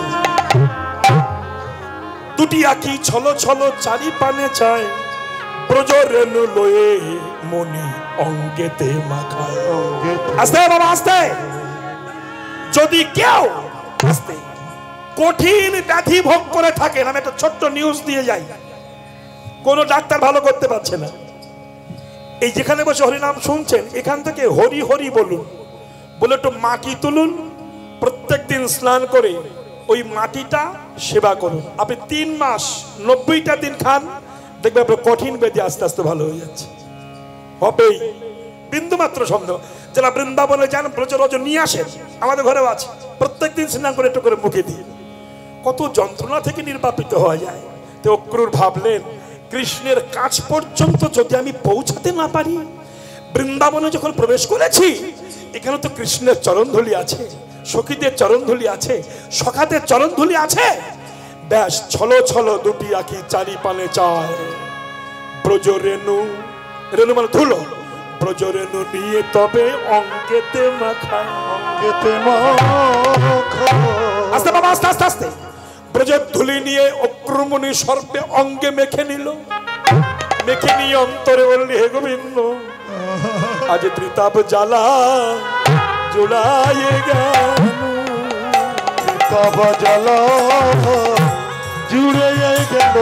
[SPEAKER 1] দুটি আঁখি ছলো ছলো চারি পানে চায়, প্রজর নুলে মনে অঙ্গেতে মাখায়। আস্তে বাবা আস্তে। যদি কেউ আস্তে কঠিন ব্যাধি ভোগ করে থাকেন, আমি একটা ছোট্ট নিউজ দিয়ে যাই, কোন ডাক্তার ভালো করতে পারছে না, এই যেখানে বসে হরিনাম শুনছেন, এখান থেকে হরি হরি বলুন, বলে একটু মাটি তুলুন, প্রত্যেক দিন স্নান করে ওই মাটিটা সেবা করুন। আপনি তিন মাস নব্বইটা দিন খান, দেখবেন আপনার কঠিন ব্যাধি আস্তে আস্তে ভালো হয়ে যাচ্ছে। হবেই, বিন্দু মাত্র সন্দেহ। যারা বৃন্দাবনে যান ব্রজরজ নিয়ে আসেন, আমাদের ঘরেও আছে, প্রত্যেক দিন স্নান করে একটু করে মুখে দিয়ে কত যন্ত্রণা থেকে নির্বাপিত হওয়া যায়। তো অক্রূর ভাবলেন, কৃষ্ণের কাছ পর্যন্ত যদি আমি পৌঁছাতে না পারি, বৃন্দাবনে যখন প্রবেশ করেছি এখানে তো কৃষ্ণের চরণধূলি আছে, সখীদের চরণধূলি আছে, সখাদের চরণধূলি আছে, ব্যাস ছলো ছলো দুটি আঁখি চারি পানে চায়, ব্রজ রেণু, রেণু মানে ধুলো, ব্রজ রেণু নিয়ে তবে অঙ্গেতে মাখায়, অঙ্গেতে মাখায়। আস্তে বাবা, আস্তে আস্তে আস্তে। ব্রজের ধুলি নিয়ে অক্রমণী সর্বে অঙ্গে মেখে নিল, মেখে নিয়ে অন্তরে বললি, হে গোবিন্দ, আজ ত্রিতাপ জ্বালা জুড়াইয়ে গেল, ত্রিতাপ জ্বালা জুড়ে গেল,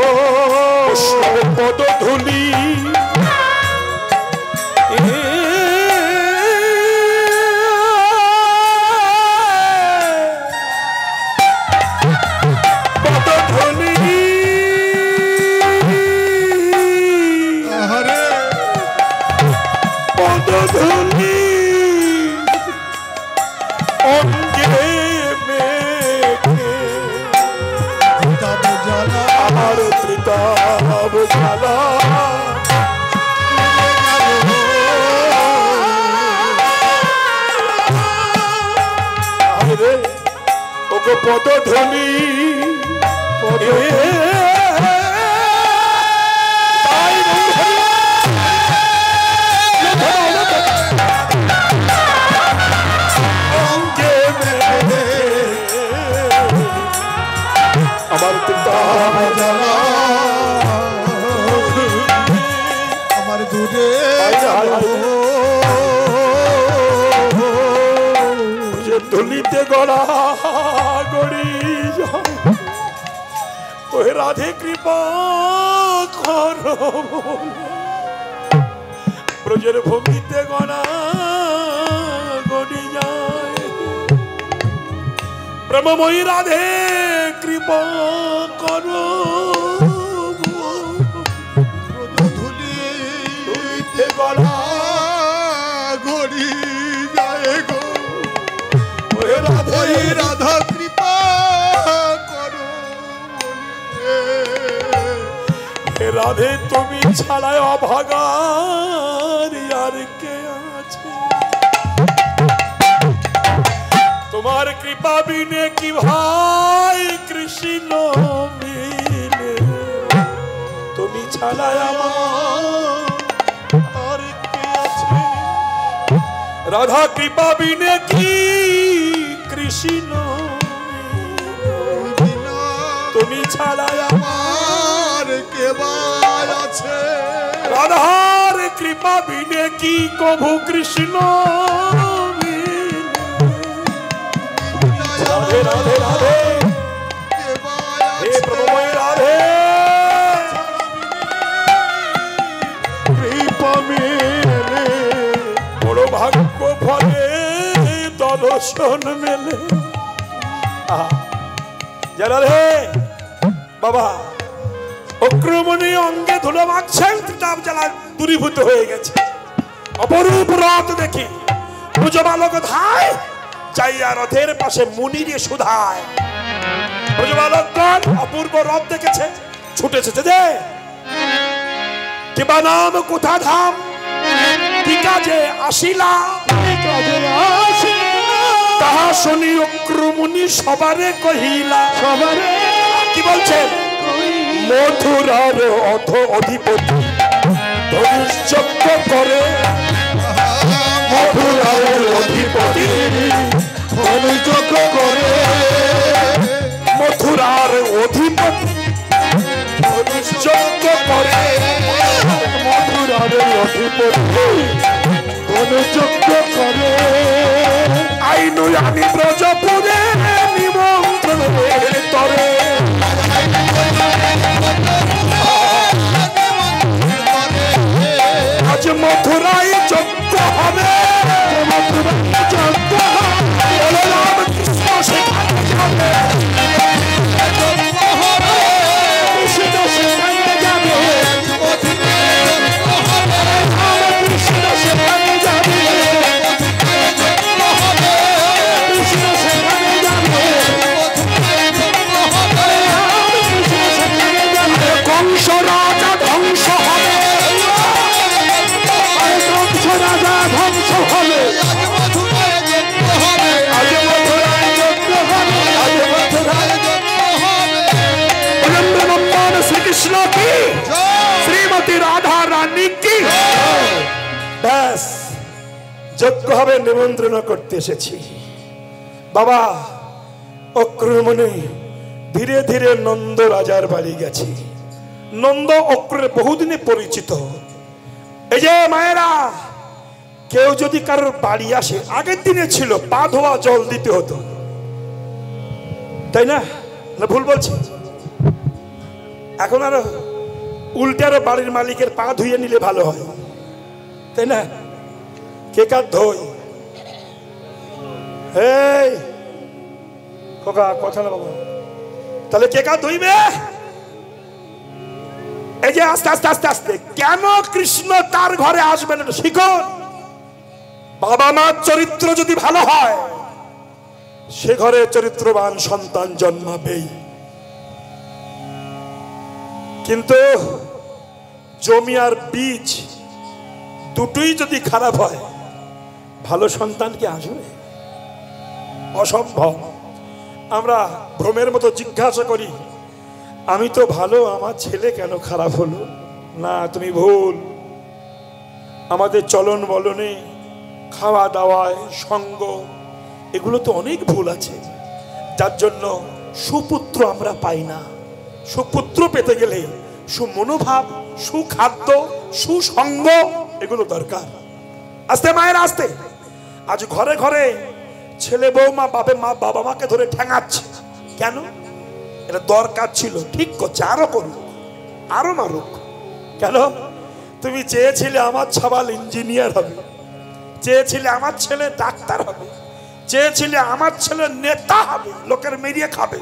[SPEAKER 1] পদ ধুলি পদধ্বনি আমার পিতা আমার দুধে ধুলিতে গড়া গড়ি ওহে রাধে কৃপা করো, ব্রজের ভূমিতে গড়া গড়ি যায়, ব্রহ্মময়ী রাধে কৃপা করো, ধুলিতে গড়া গড়ি যায় গো, রাধা কৃপা করো, হে রাধে তুমি ছাড়া অভাগার আর কে আছে, তোমার কৃপা বিনে কি ভাই কৃষ্ণ মিলে, তুমি ছাড়া আমার আর কে আছে, রাধা কৃপা বিনে কি কৃষ্ণ তুমি ছাড়া আমার কে আছে, রাধার কৃপা বিনে কি কভু কৃষ্ণ, রাধে রাধে রাধে হে প্রভুময় রাধে কৃপা মেলে, বড় ভাগ্য ফলে দর্শন মেলে। যারা রে বাবা অক্রমণী অঙ্গে ধুলো মাখছেন, ত্রিতাপ জ্বালা দূরীভূত হয়ে গেছে, অপরূপ রথ দেখি ব্রজবালক ধায় যাইয়া রথের পাশে মুনিরে সুধায়, ব্রজবালকগণ অপূর্ব রথ দেখেছে, ছুটেছে যে কিবা নাম কোথা ধাম, কি কাজে আসিলা, তাহা শুনি অক্রমণী সবারে কহিলা, সবারে কি বলছেন, মথুরার অধ অধিপতি ধনুর্যজ্ঞ করে, মথুরার অধিপতি ধনুর্যজ্ঞ করে, মথুরার অধিপতি ধনুর্যজ্ঞ করে, মথুরার অধিপতি ধনুর্যজ্ঞ করে, আইনু আমি ব্রজপুরে নিমন্ত্রণের তরে, আজ মথুরায় যজ্ঞ হবে, মথুরায় যজ্ঞ হবে, কৃষ্ণ সেখানে যাবে, আমার কৃষ্ণ সেখানে যাবে, কৃষ্ণ সেখানে যাবে, কৃষ্ণ সেখানে যাবে। কংস রাজা ধ্বংস হবে, কংস রাজা ধ্বংস হবে, আজ মথুরায় যজ্ঞ হবে, আজ মথুরায় ভগবান শ্রীকৃষ্ণ কি, শ্রীমতী রাধা রানী কি। ব্যাস যজ্ঞ হবে, নিমন্ত্রণ করতে এসেছি। বাবা অক্রমণে ধীরে ধীরে নন্দ রাজার বাড়ি গেছি। নন্দ অক্রের বহুদিনে পরিচিত। এই যে মায়েরা, কেউ যদি কারোর বাড়ি আসে, আগের দিনে ছিল পা ধোয়া জল দিতে হতো, তাই না? না ভুল বলছি? এখন আর উল্টে আরো বাড়ির মালিকের পা ধুয়ে নিলে ভালো হয়, তাই না? কে কার ধোয়? এই খোকা কথা না বাবা, তাহলে কে কার ধুইবে? এই যে আস্তে আস্তে আস্তে আস্তে কেন কৃষ্ণ তার ঘরে আসবেন শিখুন। বাবা মার চরিত্র যদি ভালো হয়, সে ঘরে চরিত্রবান সন্তান জন্মাবেই। কিন্তু জমি আর বীজ দুটোই যদি খারাপ হয়, ভালো সন্তান কি আসবে? অসম্ভব। আমরা ভ্রমের মতো জিজ্ঞাসা করি, আমি তো ভালো, আমার ছেলে কেন খারাপ হলো? না, তুমি ভুল। আমাদের চলন বলনে, খাওয়া দাওয়ায়, সঙ্গ, এগুলো তো অনেক ভুল আছে, যার জন্য সুপুত্র আমরা পাই না। সুপুত্র পেতে গেলে সুমনোভাব, সুখাদ্য, সুসঙ্গ এগুলো দরকার। আস্তে মায়ের আস্তে আজ ঘরে ঘরে ছেলে বৌমা বাবা মা বাবা মাকে ধরে ঠ্যাঙাচ্ছে। কেন? এটা দরকার ছিল, ঠিক করছে, আরো করুক, আরো মারুক। কেন? তুমি চেয়েছিলে আমার ছাবাল ইঞ্জিনিয়ার হবে, চেয়েছিলে আমার ছেলে ডাক্তার হবে, চেয়েছিলে আমার ছেলে নেতা হবে, লোকের মেরিয়ে খাবে,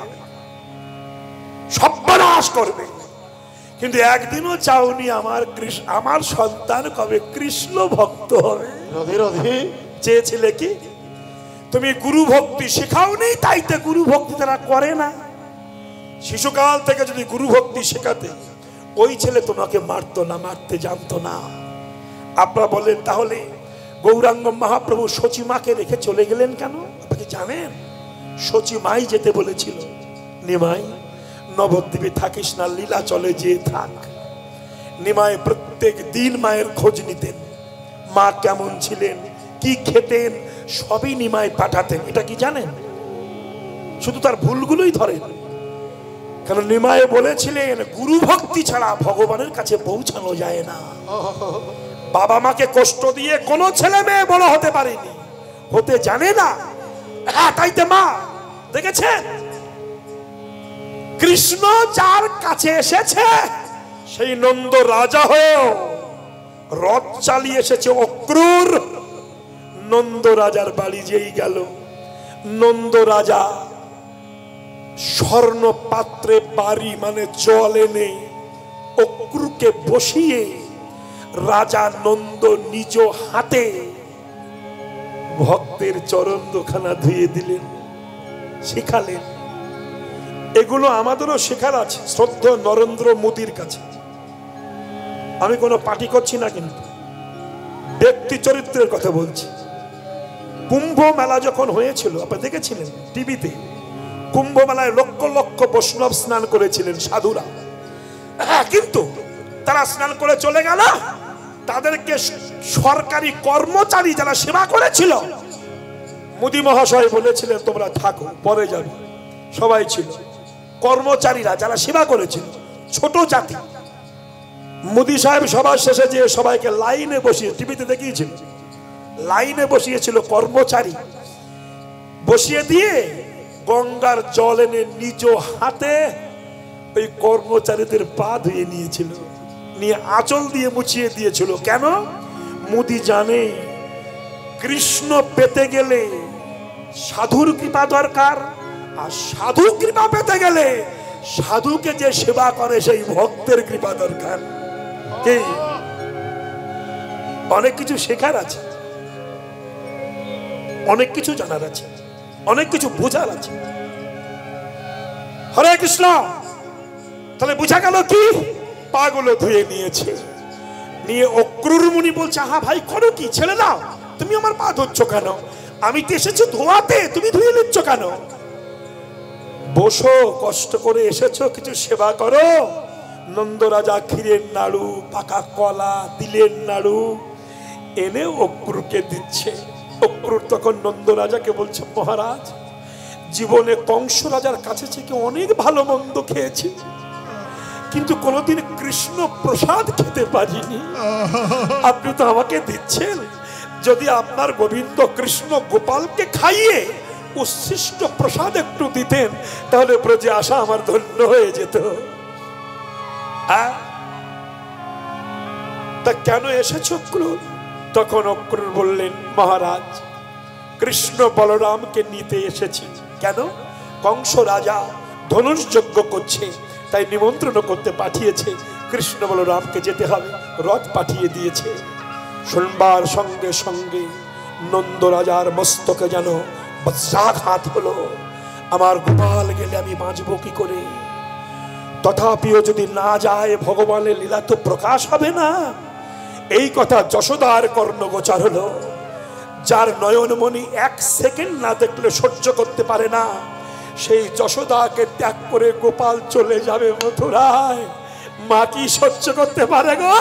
[SPEAKER 1] সর্বনাশ করবে। কিন্তু একদিনও চাওনি আমার কৃষ্ণ, আমার সন্তান কবে কৃষ্ণ ভক্ত হবে। চেয়েছিলে কি? তুমি গুরু ভক্তি শেখাওনি, তাইতে গুরু ভক্তি তারা করে না। শিশুকাল থেকে যদি গুরু ভক্তি শেখাতে, ওই ছেলে তোমাকে মারতো না, মারতে জানতো না। আপনারা বলেন তাহলে গৌরাঙ্গ মহাপ্রভু সচিমাকে রেখে চলে গেলেন কেন? আপনি জানেন? সচিমাই যেতে বলেছিল, নিমাই নবদ্বীপে থাকিস না, লীলা চলে যে থাক। নিমাই প্রত্যেক দিন মায়ের খোঁজ নিতেন, মা কেমন ছিলেন, কি খেতেন, সবই নিমাই পাঠাতেন। এটা কি জানেন? শুধু তার ভুলগুলোই ধরেন। কারণ নিমাই বলেছিলেন, গুরু ভক্তি ছাড়া ভগবানের কাছে পৌঁছানো যায় না। বাবা মাকে কষ্ট দিয়ে কোনো ছেলে মেয়ে বড় হতে পারেনি, হতে জানে না। হ্যাঁ, তাইতে মা দেখেছেন, কৃষ্ণ যার কাছে এসেছে সেই নন্দ রাজা হয়েও রথ চালিয়ে এসেছে অক্রূর। নন্দ রাজার বাড়ি যেই গেল, নন্দ রাজা স্বর্ণ পাত্রে বাড়ি মানে জল এনে অক্রূরকে বসিয়ে রাজা নন্দ নিজ হাতে ভক্তের চরণ দুখানা ধুয়ে দিলেন, শিখালেন। এগুলো আমাদেরও শেখার আছে শ্রদ্ধা নরেন্দ্র মোদীর কাছে। আমি কোনো পার্টি করছি না, কিন্তু ব্যক্তি চরিত্রের কথা বলছি। কুম্ভ মেলা যখন হয়েছিল, আপনি দেখেছিলেন টিভিতে, কুম্ভ মেলায় লক্ষ লক্ষ বৈষ্ণব স্নান করেছিলেন সাধুরা। হ্যাঁ, কিন্তু তারা স্নান করে চলে গেল, তাদেরকে সরকারি কর্মচারী যারা সেবা করেছিল, মোদী মহাশয় বলেছিলেন তোমরা থাকো, পরে যাবে। সবাই ছিল কর্মচারীরা যারা সেবা করেছিল, ছোট জাতি। মোদী সাহেব সবার শেষে যে সবাইকে লাইনে বসিয়ে, টিভিতে দেখিয়েছিল, লাইনে বসিয়েছিল কর্মচারী, বসিয়ে দিয়ে গঙ্গার জল এনে নিজ হাতে ওই কর্মচারীদের পা ধুয়ে নিয়েছিল, নিয়ে আঁচল দিয়ে মুছিয়ে দিয়েছিল। কেন? মোদী জানে কৃষ্ণ পেতে গেলে সাধুর কৃপা দরকার, আর সাধু কৃপা পেতে গেলে সাধুকে যে সেবা করে সেই ভক্তের কৃপা দরকার। কি অনেক কিছু শেখার আছে, অনেক কিছু জানার আছে, অনেক কিছু বোঝার আছে। হরে কৃষ্ণ। তাহলে বোঝা গেল কি, পাগুলো ধুয়ে নিয়েছে, নিয়ে অক্রুর মুনি বলছে, হা ভাই করো কি, ছেড়ে দাও, তুমি আমার পা ধুচ্ছ কেন? আমি তো এসেছি ধোয়াতে, তুমি ধুয়ে নিচ্ছ কেন? বসো, কষ্ট করে এসেছো, কিছু সেবা করো। নন্দ রাজা ক্ষীরের নাড়ু, পাকা কলা, তিলের নাড়ু এনে অক্রুরকে দিচ্ছে। অক্রুর তখন নন্দ রাজাকে বলছে, মহারাজ, জীবনে কংস রাজার কাছে থেকে অনেক ভালো মন্দ খেয়েছি, কিন্তু কোনোদিন কৃষ্ণ প্রসাদ খেতে পারিনি। আপনি তো আমাকে দিচ্ছেন, যদি আপনার গোবিন্দ কৃষ্ণ গোপালকে খাইয়ে উচ্ছিষ্ট প্রসাদ একটু দিতেন, তাহলে ব্রজে আসা আমার ধন্য হয়ে যেত। তা কেন এসেছ অক্রুর? তখন অক্রুর বললেন, মহারাজ, কৃষ্ণ বলরামকে নিতে এসেছি। কেন? কংস রাজা ধনুর্যজ্ঞ করছে, তাই নিমন্ত্রণ করতে পাঠিয়েছে, কৃষ্ণ বলরামকে যেতে হবে, রথ পাঠিয়ে দিয়েছে। শুনবার সঙ্গে সঙ্গে নন্দ রাজার মস্তকে যেন বজ্রাঘাত হলো, আমার গোপাল গেলে আমি বাঁচবো কি করে? তথাপিও যদি না যায়, ভগবানের লীলা তো প্রকাশ হবে না। এই কথা যশোদার কর্ণগোচর হলো। যার নয়নমণি এক সেকেন্ড না দেখলে সহ্য করতে পারে না, সেই যশোদাকে ত্যাগ করে গোপাল চলে যাবে মথুরায়, মা কি সহ্য করতে পারে গো?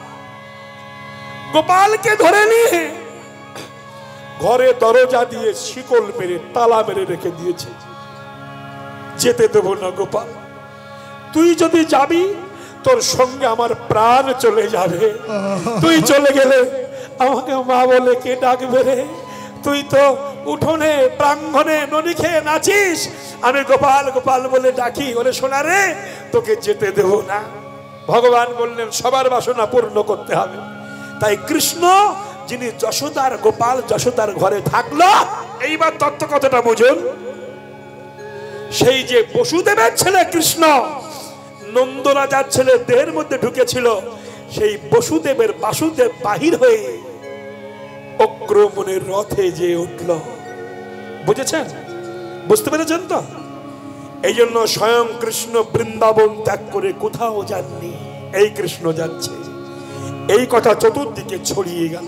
[SPEAKER 1] গোপালকে ধরে নিয়ে ঘরে দরজা দিয়ে শিকল মেরে তালা মেরে রেখে দিয়েছে। যেতে দেব না গোপাল, তুই যদি যাবি তোর সঙ্গে আমার প্রাণ চলে যাবে। তুই চলে গেলে আমাকে মা বলে কে ডাকবে রে? তুই তো উঠোনে প্রাঙ্গণে ননি খেয়ে নাচিস, আমি গোপাল গোপাল বলে ডাকি, বলে শোনা রে, তোকে যেতে দেব না। ভগবান বললেন সবার বাসনা পূর্ণ করতে হবে। তাই কৃষ্ণ যিনি যশোদার গোপাল, যশোদার ঘরে থাকলো। এইবার তত্ত্ব কথাটা বুঝুন। সেই যে বসুদেবের ছেলে কৃষ্ণ নন্দ রাজার ছেলে দেহের মধ্যে ঢুকেছিল, সেই বসুদেবের বাসুদেব বাহির হয়ে অক্রমণের রথে যে উঠল। বুঝেছেন? বুঝতে পেরেছেন তো? এই জন্য স্বয়ং কৃষ্ণ বৃন্দাবন ত্যাগ করে কোথাও যাননি, এই কৃষ্ণ যাচ্ছে। এই কথা চতুর্দিকে ছড়িয়ে গেল।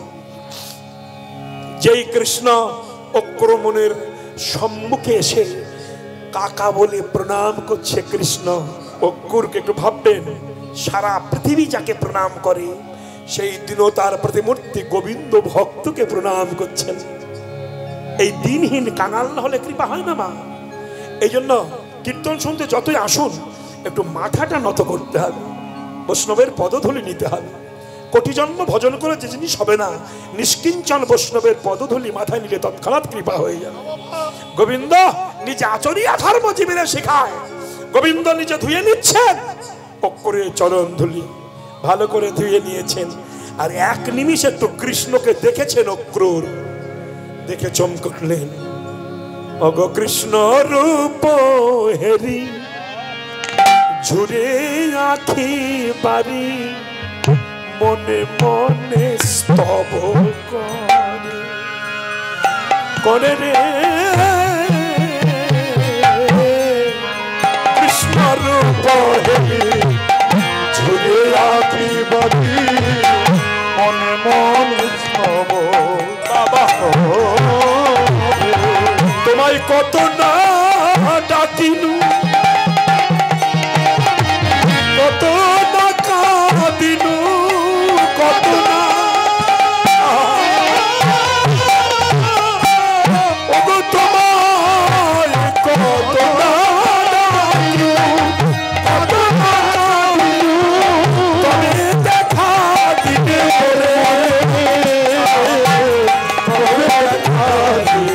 [SPEAKER 1] যেই কৃষ্ণ অক্রমণের সম্মুখে এসে কাকা বলে প্রণাম করছে কৃষ্ণ, অক্রুরকে একটু ভাববেন, সারা পৃথিবী যাকে প্রণাম করে, সেই দিনও তার প্রতিমূর্তি গোবিন্দ ভক্তকে প্রণাম করছেন। এই দিনহীন কাঙাল না হলে কৃপা হয় না মা। এই জন্য কীর্তন শুনতে যতই আসুন, একটু মাথাটা নত করতে হবে, বৈষ্ণবের পদধূলি নিতে হবে। কোটি জন্ম ভজন করে যে জিনিস হবে না, নিষ্কিঞ্চন বৈষ্ণবের পদধূলি মাথায় নিলে তৎক্ষণাৎ কৃপা হয়ে যাবে। গোবিন্দ নিজে আচরিয়া ধর্ম জীবনে শেখায়, গোবিন্দ নিজে ধুয়ে নিচ্ছেন অক্রুরের চরণ ধুলি, ভালো করে ধুয়ে নিয়েছেন। আর এক নিমিষে একটু কৃষ্ণকে দেখেছেন অক্রুর, দেখে চমকলেন, অগ কৃষ্ণ রূপ হেরি ঝুরে আখি বাড়ি, মনে মনে স্তব করে করে রে কৃষ্ণ রূপ হেরি ঝুরে আখি বাড়ি, মনে মনে স্তব। বাবা তোমায় কত না ডাকিনু, কত না কাঁদিনু, কত না ওগো তোমায় কত না ডাকিনু, কত না কাঁদিনু, তবে দেখা দিতে বলে, তবে দেখা দিতে।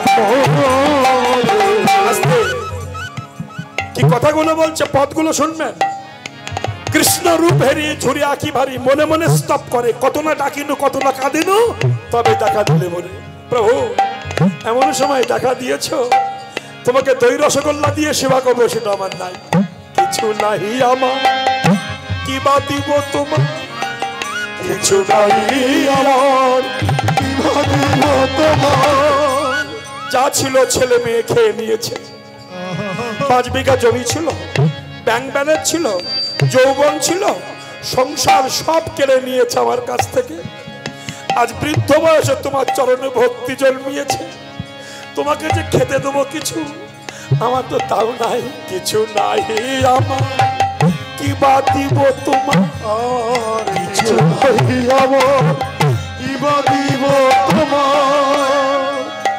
[SPEAKER 1] কি কথাগুলো বলছে, পদগুলো শুনবেন। কৃষ্ণ রূপ হেরিয়ে ঝুরি আঁকি ভারী, মনে মনে স্তব করে, কত না ডাকিনু, কত না কাঁদিনু, তবে দেখা দিলে বলে। প্রভু এমন সময় দেখা দিয়েছ তোমাকে দই রসগোল্লা দিয়ে সেবা করবো সেটা আমার নাই। কিছু নাহি আমার কি বা দিব তোমার, কিছু নাহি আমার কি বা দিব তোমার। যা ছিল ছেলে মেয়ে খেয়ে নিয়েছে, পাঁচ বিঘা জমি ছিল, ব্যাংক ব্যালেন্স ছিল, যৌবন ছিল, সংসার সব কেড়ে নিয়েছে আমার কাছ থেকে। আজ বৃদ্ধ বয়সে তোমার চরণে ভক্তি জন্মিয়েছে, তোমাকে যে খেতে দেবো কিছু, আমার তো তাও নাই। কিছু নাই আমার কি বা দিব তোমার, কিছু নাই আমার কি বা দিব তোমার।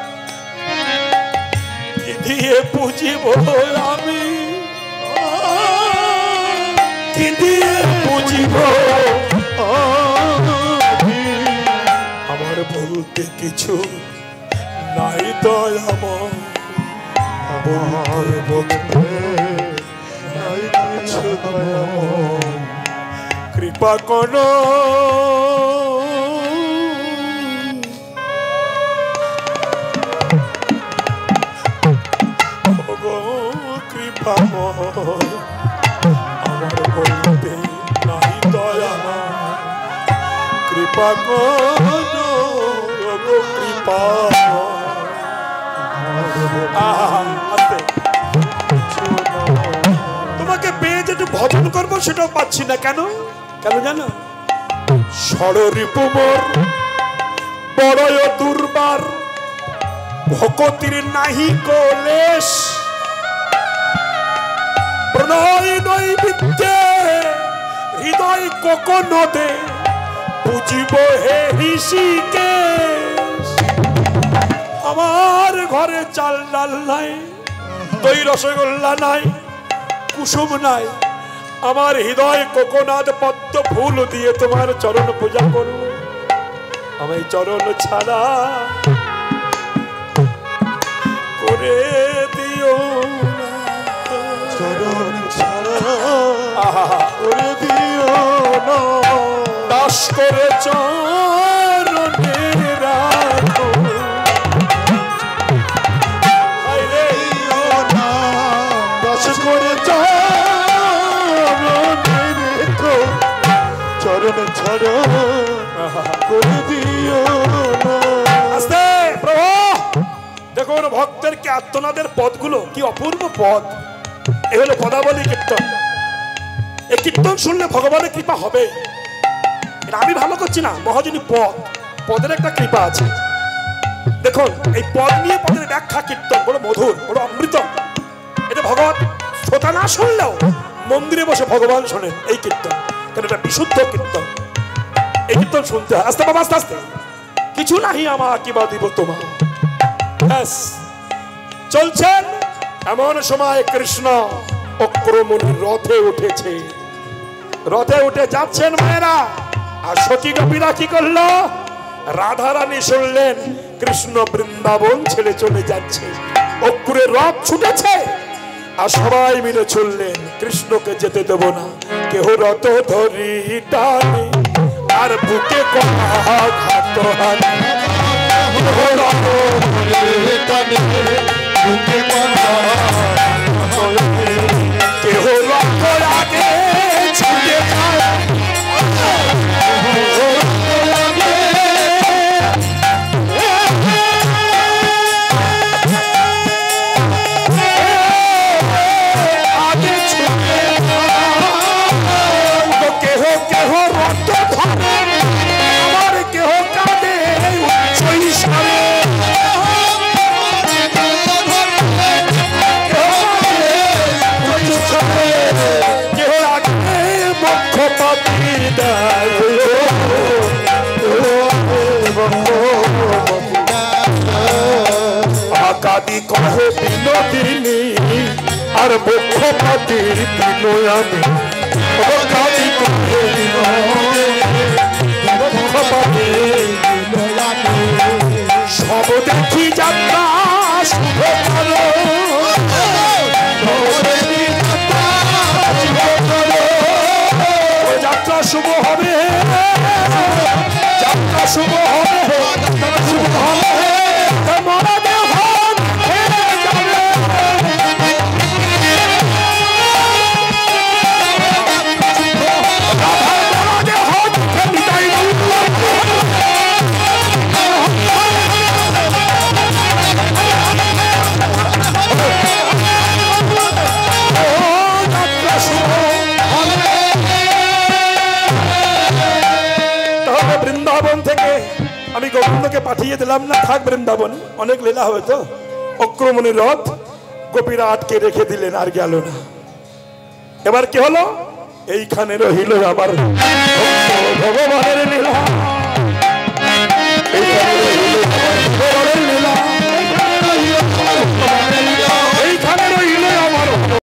[SPEAKER 1] কি দিয়ে বুঝিব আমি, কি দিয়ে বুঝিব আমার বলতে কিছু নাই দয়া আমার, বলতে নাই কিছু দয়া আমার। কৃপা করো কৃপা আমার বলতে নাই দয়া, কৃপা করো কৃপা। তোমাকে পেয়ে যেটু ভজন করবো সেটাও পাচ্ছি না। কেন কেন জানো? ষড়রিপু মোর বড় দুর্বার, ভকতির নাহি কলেশ, প্রণয় নৈবিদ্যে হৃদয় কোকনদে বুঝিব হে ঋষিকেশ। আমার ঘরে চাল ডাল নাই, দই রসগোল্লা নাই, কুসুম নাই, আমার হৃদয় কোকোনাদ পদ্ম ফুল দিয়ে তোমার চরণ পূজা করব। আমি চরণ ছাড়া করে দিও না, চরণ ছাড়া করে দিও না। দাস করে চরণে রাখো, দাস করে চরণে রেখো, চরণ ছাড়া করে দিও না। আস্তে প্রভু দেখুন, ভক্তের কি আত্মনাদের পদগুলো কি অপূর্ব পদ। এ হলো পদাবলী কীর্তন। এই কীর্তন শুনলে ভগবানের কৃপা হবে। এটা আমি ভালো করছি না, মহাজনী পদ, পদের একটা কৃপা আছে। দেখুন এই পদ নিয়ে পদের ব্যাখ্যা কীর্তন বড় মধুর, বড় অমৃত। এটা ভগবান শ্রোতা না শুনলেও মন্দিরে বসে ভগবান শোনেন এই কীর্তন, কারণ এটা বিশুদ্ধ কীর্তন। এই কীর্তন শুনতে হয়। আস্তে বাবা আস্তে আস্তে। কিছু নাহি আমার কি বা দিব তোমার। চলছেন এমন সময় কৃষ্ণ অক্রমণের রথে উঠেছে। রথে উঠে যাচ্ছেন মায়েরা, আর সখী গোপীরা কি করলো? রাধা রানী শুনলেন কৃষ্ণ বৃন্দাবন ছেড়ে চলে যাচ্ছে, অক্রুরের রথ ছুটেছে, আর সবাই মিলে চললেন কৃষ্ণকে যেতে দেব না। কেহ রথ ধরি টানে আর বুকে ঘাত হানি, কেহ রথ আগে ছুটে কাদি কহে বিনোদিনী আর মুখ্যপাতির বিনয়ামী। কাদি কহে সব দেখি যাত্রা শুভ করো, যাত্রা শুভ হবে, যাত্রা শুভ হবে, শুভ হবে। মরা দেহ আমি গোবিন্দকে পাঠিয়ে দিলাম না, থাক বৃন্দাবনে, অনেক লীলা হবে তো। অক্রমণের রথ গোপীরা আটকে রেখে দিলেন, আর গেল না। এবার কি হলো? এইখানে রহিল আবার ভগবান।